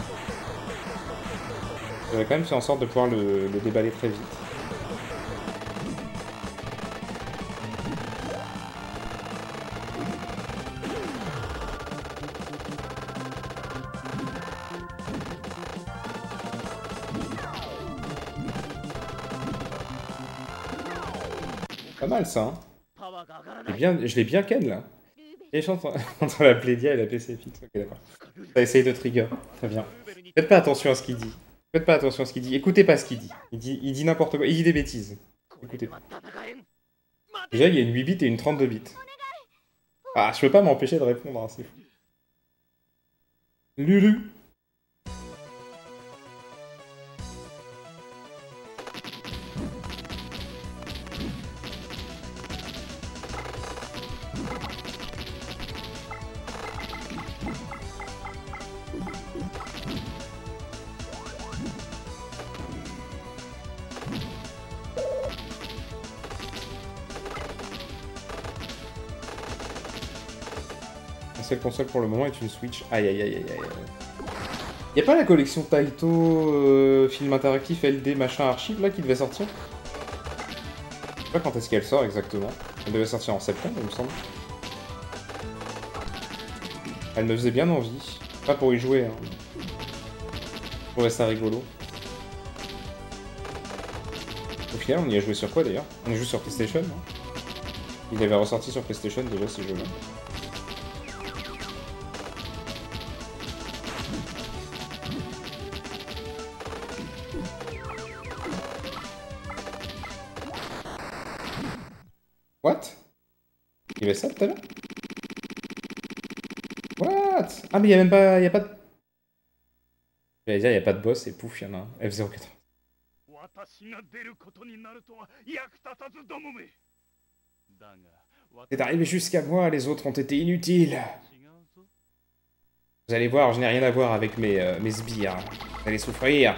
J'avais quand même fait en sorte de pouvoir le, le déballer très vite. Pas mal ça, hein. Bien, je l'ai bien ken là. Et je entre, entre la Playdia et la P C F X. Ok, d'accord. T'as essayé de trigger. Très bien. Faites pas attention à ce qu'il dit. Faites pas attention à ce qu'il dit. Écoutez pas ce qu'il dit. Il dit, il dit n'importe quoi. Il dit des bêtises. Écoutez pas. Déjà, il y a une huit bits et une trente-deux bits. Ah, je peux pas m'empêcher de répondre, hein, c'est fou. Lulu. La seule console pour le moment est une Switch. Aïe aïe aïe aïe aïe. Y'a pas la collection Taito euh, film interactif L D machin archive là qui devait sortir? Je sais pas quand est-ce qu'elle sort exactement. Elle devait sortir en septembre il me semble. Elle me faisait bien envie. Pas pour y jouer, hein. Je trouvais ça rigolo. Au final on y a joué sur quoi d'ailleurs? On y joue sur PlayStation, hein. Il avait ressorti sur PlayStation déjà ces jeux-là. What? Il y avait ça tout à l'heure? What? Ah mais il y a même pas... Il y a pas de... J'allais dire il y a pas de boss et pouf, il y en a un. F zéro quatre. C'est arrivé jusqu'à moi, les autres ont été inutiles. Vous allez voir, je n'ai rien à voir avec mes, euh, mes sbires. Vous allez souffrir.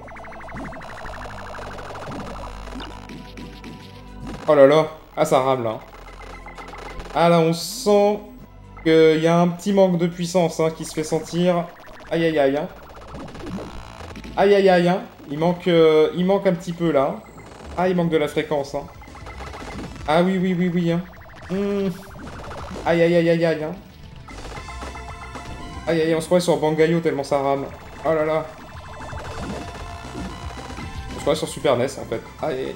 Oh là là. Ah, ça rame là. Ah là, on sent qu'il y a un petit manque de puissance hein, qui se fait sentir. Aïe aïe aïe. Hein. Aïe aïe aïe. Hein. Il, manque, euh, il manque un petit peu là. Ah, il manque de la fréquence. Hein. Ah oui, oui, oui, oui. Hein. Mmh. Aïe aïe aïe aïe aïe. Hein. Aïe aïe, on se croit sur Bangayo tellement ça rame. Oh là là. On se croit sur Super N E S en fait. Aïe aïe.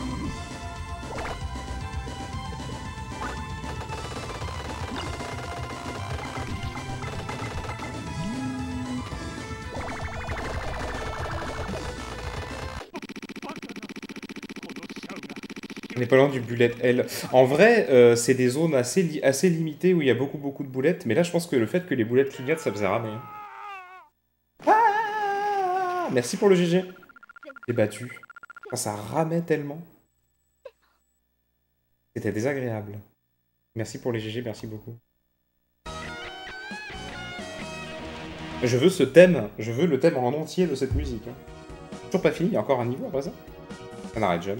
On n'est pas loin du bullet L. En vrai, euh, c'est des zones assez, li assez limitées où il y a beaucoup beaucoup de boulettes, mais là je pense que le fait que les boulettes clignotent, ça faisait ramer. Ah, merci pour le G G. J'ai battu. Enfin, ça ramait tellement. C'était désagréable. Merci pour les G G, merci beaucoup. Je veux ce thème, je veux le thème en entier de cette musique. Hein. toujours pas fini, il y a encore un niveau après ça. Ça n'arrête jamais.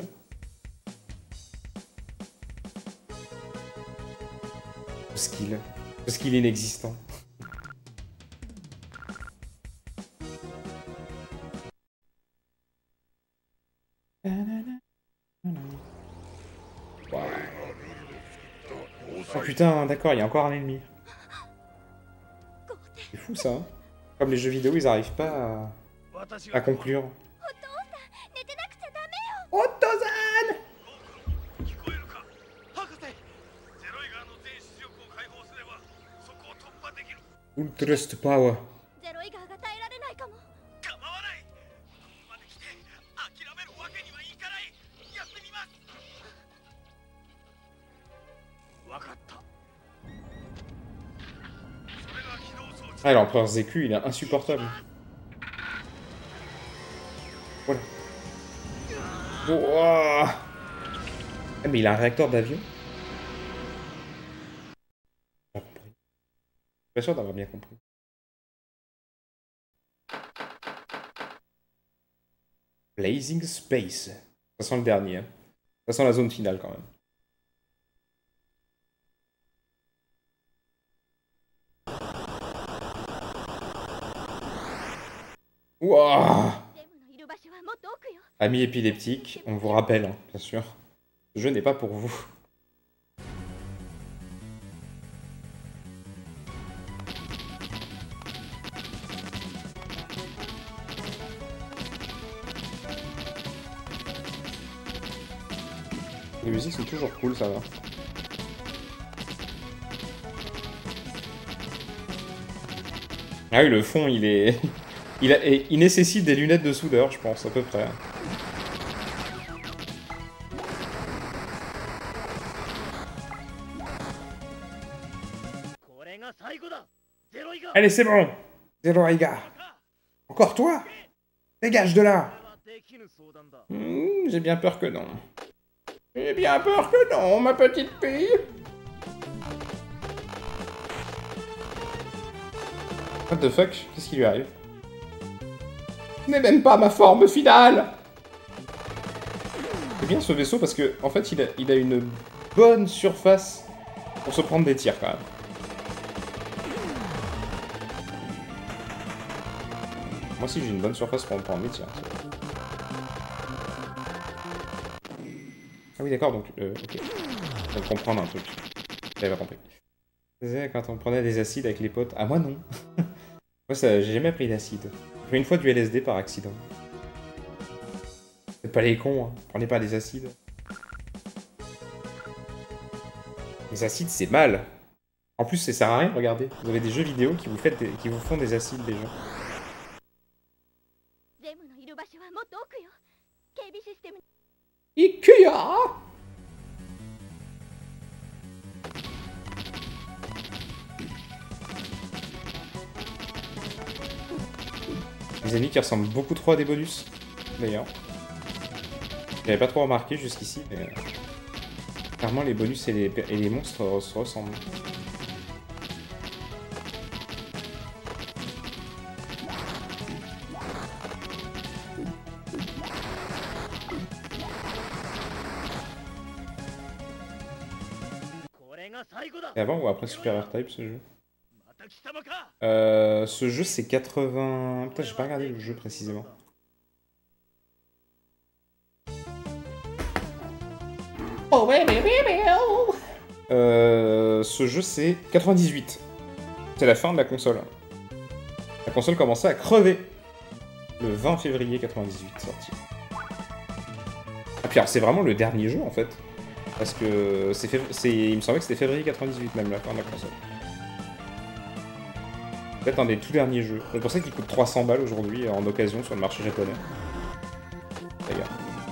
Le skill. Le skill inexistant. Wow. Oh putain, d'accord, il y a encore un ennemi. C'est fou ça. Hein. Comme les jeux vidéo, ils arrivent pas à, à conclure. Otozan! Ultrast power. Ah, l'empereur Zeku, il est insupportable. Voilà. Oh, ah, mais il a un réacteur d'avion. J'ai pas compris. Je suis pas sûr d'avoir bien compris. Blazing Space. Ça sent le dernier. Hein. Ça sent la zone finale quand même. Wouah! Amis épileptiques, on vous rappelle, hein, bien sûr, ce jeu n'est pas pour vous. Les musiques sont toujours cool, ça va. Ah oui, le fond, il est... il, a... il nécessite des lunettes de soudeur, je pense, à peu près. Allez, c'est bon! Zero Aiga! Encore toi? Dégage de là! Mmh, j'ai bien peur que non. J'ai bien peur que non, ma petite fille! What the fuck? Qu'est-ce qui lui arrive? Ce n'est même pas ma forme finale! C'est bien ce vaisseau parce que, en fait, il a, il a une bonne surface pour se prendre des tirs quand même. Moi aussi j'ai une bonne surface pour me prendre des tirs. Ah oui d'accord, donc... Euh, ok. Je vais comprendre un truc. J'avais compris. C'est quand on prenait des acides avec les potes. Ah moi non. Moi ça, j'ai jamais pris d'acide. J'ai pris une fois du L S D par accident. C'est pas les cons, hein. Prenez pas des acides. Les acides c'est mal. En plus ça sert à rien, regardez. Vous avez des jeux vidéo qui vous, faites des... qui vous font des acides déjà. Ikuya! Des ennemis qui ressemblent beaucoup trop à des bonus, d'ailleurs. J'avais pas trop remarqué jusqu'ici, mais... clairement les bonus et les, et les monstres se ressemblent. Et avant ou après Super R-Type ce jeu? Euh, ce jeu c'est quatre-vingts... Putain j'ai pas regardé le jeu précisément. Oh ouais mais oui mais oh. Euh, ce jeu c'est quatre-vingt-dix-huit. C'est la fin de la console. La console commençait à crever. Le vingt février quatre-vingt-dix-huit sorti. Ah puis alors c'est vraiment le dernier jeu en fait. Parce que c'est fév... il me semblait que c'était février quatre-vingt-dix-huit même la fin de la console. Peut-être un des tout derniers jeux. C'est pour ça qu'il coûte trois cents balles aujourd'hui en occasion sur le marché japonais. D'ailleurs.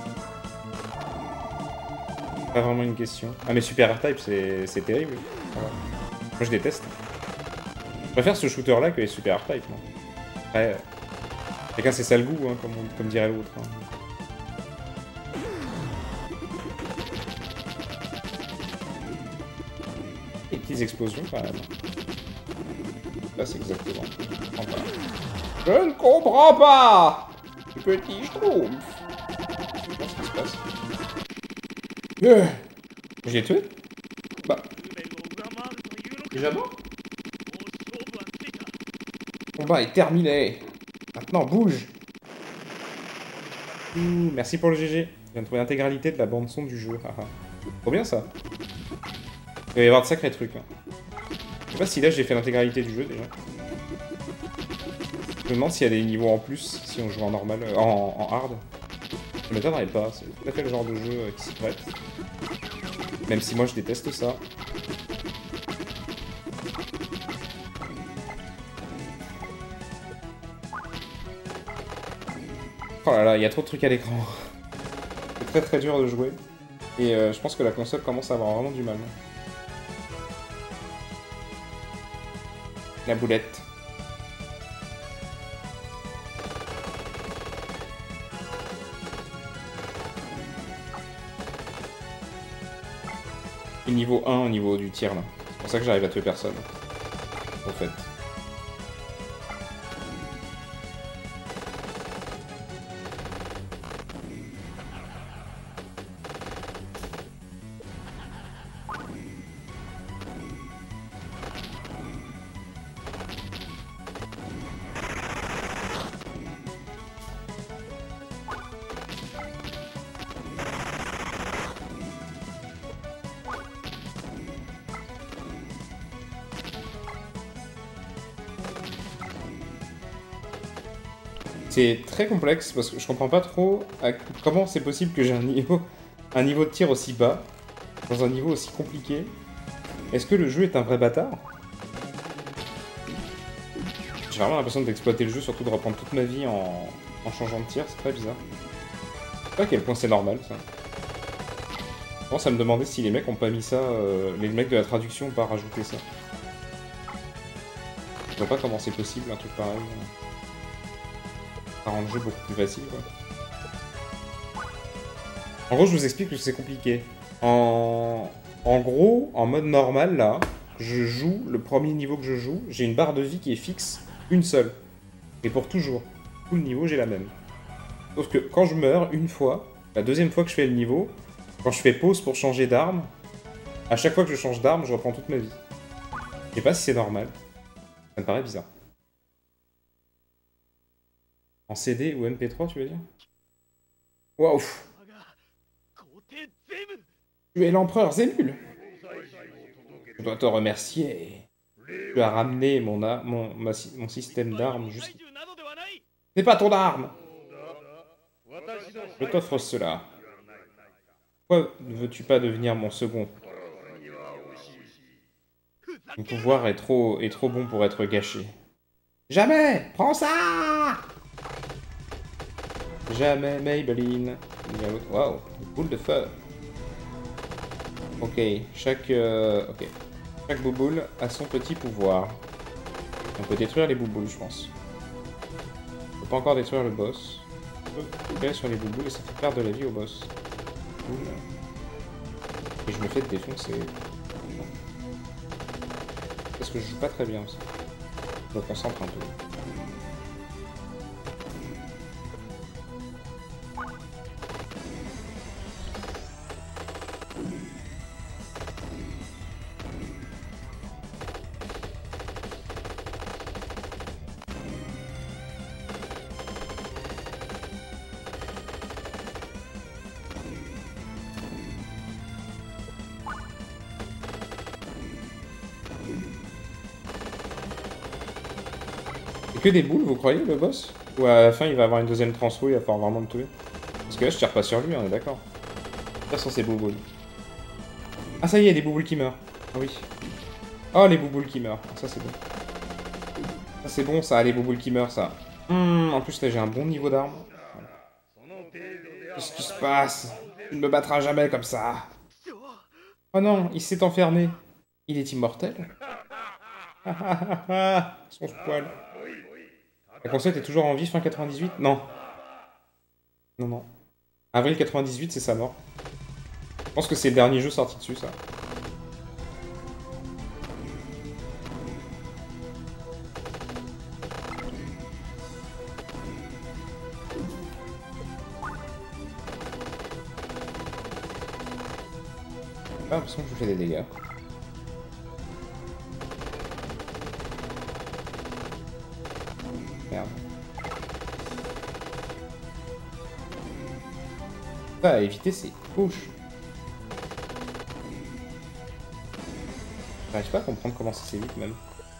Pas vraiment une question. Ah mais Super R-Type c'est terrible. Voilà. Moi je déteste. Je préfère ce shooter là que les Super R-Type. Après, chacun c'est sale goût hein, comme, on... comme dirait l'autre. Hein. Des petites explosions quand même. Là c'est exactement. Je ne comprends pas. petit schtroumpf. Qu'est-ce qui se passe? euh, Je l'ai tué? Bah... Déjà mort? Le combat est terminé. Maintenant, bouge. Ouh, merci pour le G G. Je viens de trouver l'intégralité de la bande-son du jeu. Trop bien, ça. Il va y avoir de sacrés trucs. Hein. Je sais pas si là, j'ai fait l'intégralité du jeu, déjà. Je me demande s'il y a des niveaux en plus, si on joue en normal, euh, en, en hard. Ça m'étonnerait pas, c'est tout à fait le genre de jeu euh, qui s'y prête. Même si moi je déteste ça. Oh là là, il y a trop de trucs à l'écran. C'est très très dur de jouer. Et euh, je pense que la console commence à avoir vraiment du mal. La boulette. Et niveau un au niveau du tir là. C'est pour ça que j'arrive à tuer personne. En fait. C'est très complexe parce que je comprends pas trop à... comment c'est possible que j'ai un niveau... un niveau de tir aussi bas, dans un niveau aussi compliqué. Est-ce que le jeu est un vrai bâtard? J'ai vraiment l'impression d'exploiter le jeu, surtout de reprendre toute ma vie en, en changeant de tir, c'est très bizarre. Je sais pas à quel point c'est normal ça. Je pense à me demander si les mecs ont pas mis ça, euh... les mecs de la traduction ont pas rajouté ça. Je vois pas comment c'est possible un truc pareil. Ça rend le jeu beaucoup plus facile, quoi. En gros, je vous explique que c'est compliqué. En... en gros, en mode normal, là, je joue, le premier niveau que je joue, j'ai une barre de vie qui est fixe, une seule. Et pour toujours. Tout le niveau, j'ai la même. Sauf que quand je meurs, une fois, la deuxième fois que je fais le niveau, quand je fais pause pour changer d'arme, à chaque fois que je change d'arme, je reprends toute ma vie. Je sais pas si c'est normal. Ça me paraît bizarre. En C D ou M P trois, tu veux dire? Waouh! Tu es l'empereur Zémul! Je dois te remercier. Tu as ramené mon, a mon, ma, mon système d'armes jusqu'à... C'est pas ton arme! Je t'offre cela. Pourquoi ne veux-tu pas devenir mon second? Mon pouvoir est trop, est trop bon pour être gâché. Jamais! Prends ça! Jamais Maybelline. Waouh, boule de feu. Ok, chaque... Euh, ok. Chaque bouboule a son petit pouvoir. On peut détruire les bouboules, je pense. On peut pas encore détruire le boss. On peut tirer sur les bouboules et ça fait perdre de la vie au boss. Cool. Et je me fais défoncer. Parce que je joue pas très bien aussi. Je me concentre un peu. Que des boules, vous croyez, le boss? Ou à la fin, il va avoir une deuxième transfo, il va falloir vraiment me tuer? Parce que là, je tire pas sur lui, on est d'accord. Je tire sur ces bouboules. Ah, ça y est, il y a des bouboules qui meurent. Ah oui. Oh, les bouboules qui meurent. Ah, ça, c'est bon. Ça, c'est bon, ça, les bouboules qui meurent, ça. Hum, en plus, là, j'ai un bon niveau d'arme. Qu'est-ce qui se passe? Il ne me battra jamais comme ça. Oh non, il s'est enfermé. Il est immortel. Ah ah ah ah, son poil. La console est toujours en vie fin quatre-vingt-dix-huit? Non. Non, non. Avril quatre-vingt-dix-huit, c'est sa mort. Je pense que c'est le dernier jeu sorti dessus, ça. J'ai l'impression que je fais des dégâts. Merde. Ah, à éviter ces couches. J'arrive pas à comprendre comment ça s'évite même.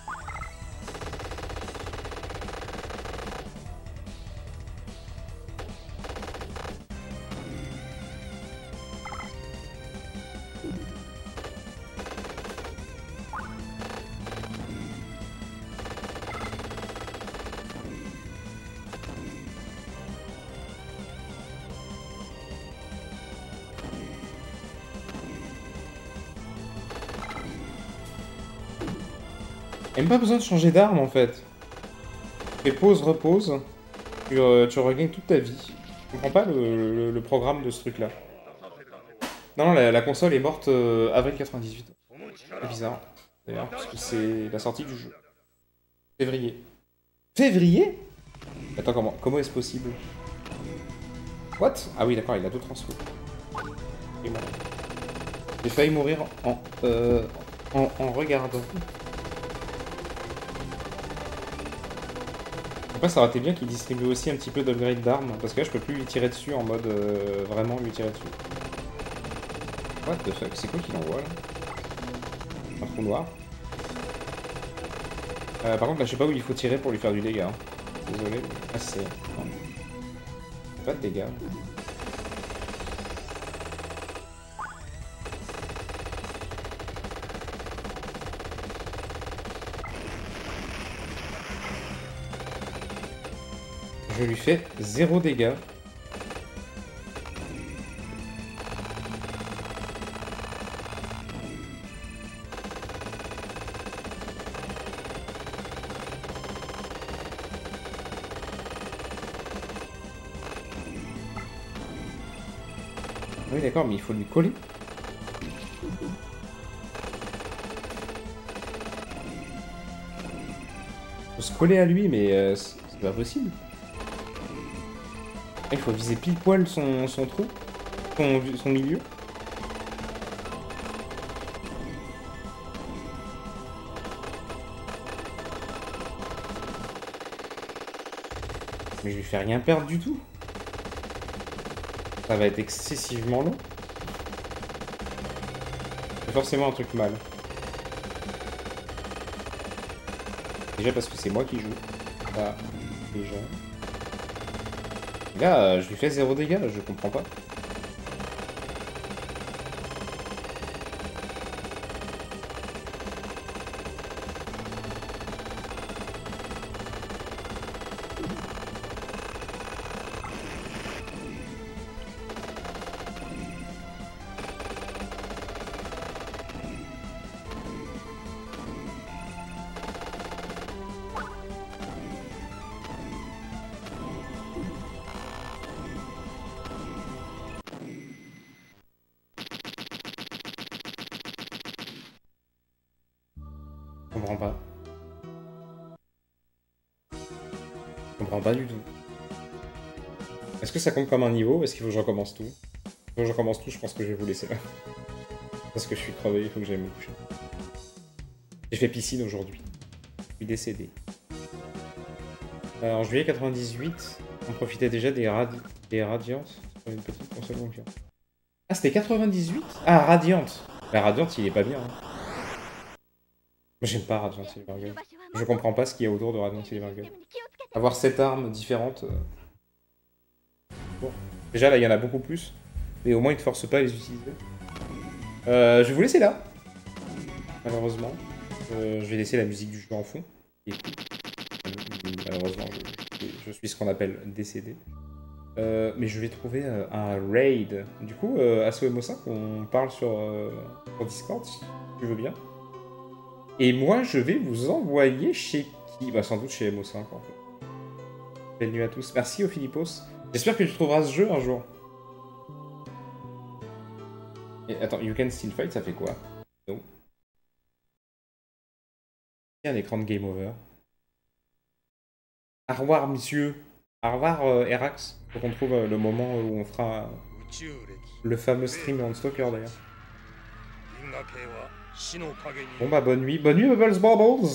Même pas besoin de changer d'arme en fait. Tu fais pause, repose, tu, euh, tu regagnes toute ta vie. Je comprends pas le, le, le programme de ce truc là. Non, non, la, la console est morte euh, avril quatre-vingt-dix-huit. C'est bizarre, d'ailleurs, parce que c'est la sortie du jeu. Février. Février? Attends, comment, comment est-ce possible? What? Ah oui, d'accord, il a deux transfos. J'ai failli mourir en, euh, en, en regardant. Après, ça aurait été bien qu'il distribue aussi un petit peu d'upgrade d'armes, parce que là, je peux plus lui tirer dessus en mode euh, vraiment lui tirer dessus. What the fuck? C'est quoi qu'il envoie là? Un trou noir. Euh, par contre, là, je sais pas où il faut tirer pour lui faire du dégât. Hein. Désolé. Ah, c'est. Non. Pas de dégâts. Je lui fais zéro dégâts. Oui d'accord, mais il faut lui coller. Il faut se coller à lui, mais euh, c'est pas possible. Il faut viser pile poil son, son trou, son, son milieu. Mais je lui fais rien perdre du tout. Ça va être excessivement long. C'est forcément un truc mal. Déjà parce que c'est moi qui joue. Là, déjà. Là, je lui fais zéro dégâts, je comprends pas. Je comprends pas. Je comprends pas du tout. Est-ce que ça compte comme un niveau? Est-ce qu'il faut que je recommence tout? Si je recommence tout, je pense que je vais vous laisser là. Parce que je suis crevé, il faut que j'aille me coucher. J'ai fait piscine aujourd'hui. Je suis décédé. Euh, en juillet quatre-vingt-dix-huit, on profitait déjà des, radi des Radiant sur une petite console concurrente. Ah, c'était quatre-vingt-dix-huit? Ah, Radiant. La Radiant, il est pas bien. Hein. Moi, j'aime pas Radiant Silvergun. Je comprends pas ce qu'il y a autour de Radiant Silvergun. Avoir sept armes différentes... Euh... Bon. Déjà, là, il y en a beaucoup plus. Mais au moins, ils ne te forcent pas à les utiliser. Euh, je vais vous laisser là. Malheureusement. Euh, je vais laisser la musique du jeu en fond. Et malheureusement, je, je suis ce qu'on appelle décédé. Euh, mais je vais trouver euh, un raid. Du coup, euh, Asso M O cinq, on parle sur, euh, sur Discord, si tu veux bien. Et moi, je vais vous envoyer chez qui? Bah, sans doute chez M O cinq, en fait. Belle nuit à tous. Merci, Ophilippos. J'espère que tu trouveras ce jeu un jour. Et attends, You Can Still Fight, ça fait quoi? Non. Il y a un écran de Game Over. Au revoir, monsieur. Au revoir, euh, Erax. Faut qu'on trouve euh, le moment où on fera euh, le fameux stream en Stalker, d'ailleurs. Bon bah bonne nuit. Bonne nuit Bubbles Bubbles.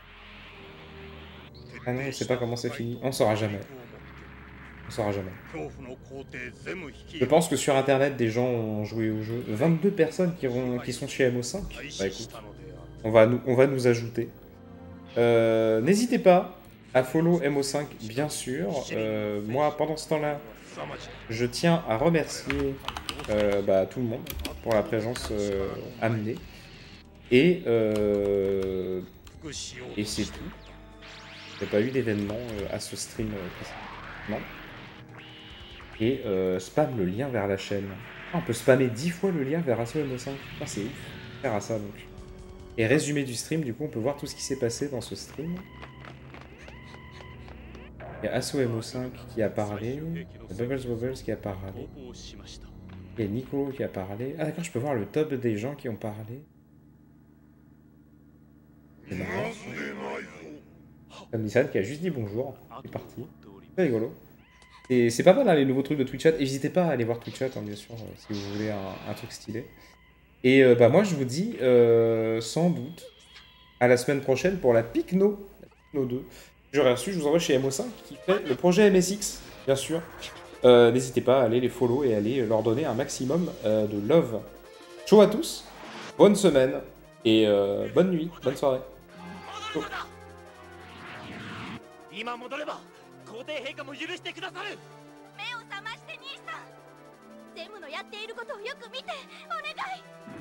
Ah non, on sait pas comment c'est fini. On saura jamais. On saura jamais. Je pense que sur internet, des gens ont joué au jeu. vingt-deux personnes qui, vont, qui sont chez M O cinq. Bah écoute, on va nous, on va nous ajouter. Euh, N'hésitez pas à follow M O cinq, bien sûr. Euh, moi, pendant ce temps-là, je tiens à remercier euh, bah, tout le monde pour la présence euh, amenée. Et, euh, et c'est tout. Il n'y a pas eu d'événement euh, à ce stream euh, précédemment. Et euh, spam le lien vers la chaîne. Ah, on peut spammer dix fois le lien vers Asso M O cinq. Ah, c'est ouf. Faire à ça donc. Et résumé du stream, du coup, on peut voir tout ce qui s'est passé dans ce stream. Il y a Asso M O cinq qui a parlé. Il y a Bubbles Bubbles qui a parlé. Il y a Nico qui a parlé. Ah d'accord, je peux voir le top des gens qui ont parlé. C'est marrant. Comme Nissan qui a juste dit bonjour. C'est parti. C'est rigolo. Et c'est pas mal hein, les nouveaux trucs de Twitch Chat. N'hésitez pas à aller voir Twitch Chat, hein, bien sûr, euh, si vous voulez un, un truc stylé. Et euh, bah moi je vous dis euh, sans doute à la semaine prochaine pour la Picno, la Picno deux. J'aurais reçu, je vous envoie chez M O cinq qui fait le projet M S X, bien sûr. Euh, N'hésitez pas à aller les follow et aller leur donner un maximum euh, de love. Ciao à tous, bonne semaine et euh, bonne nuit, bonne soirée. Ciao. 今戻れば皇帝陛下も許してくださる。 目を覚まして兄さん、ゼムのやっていることをよく見てお願い。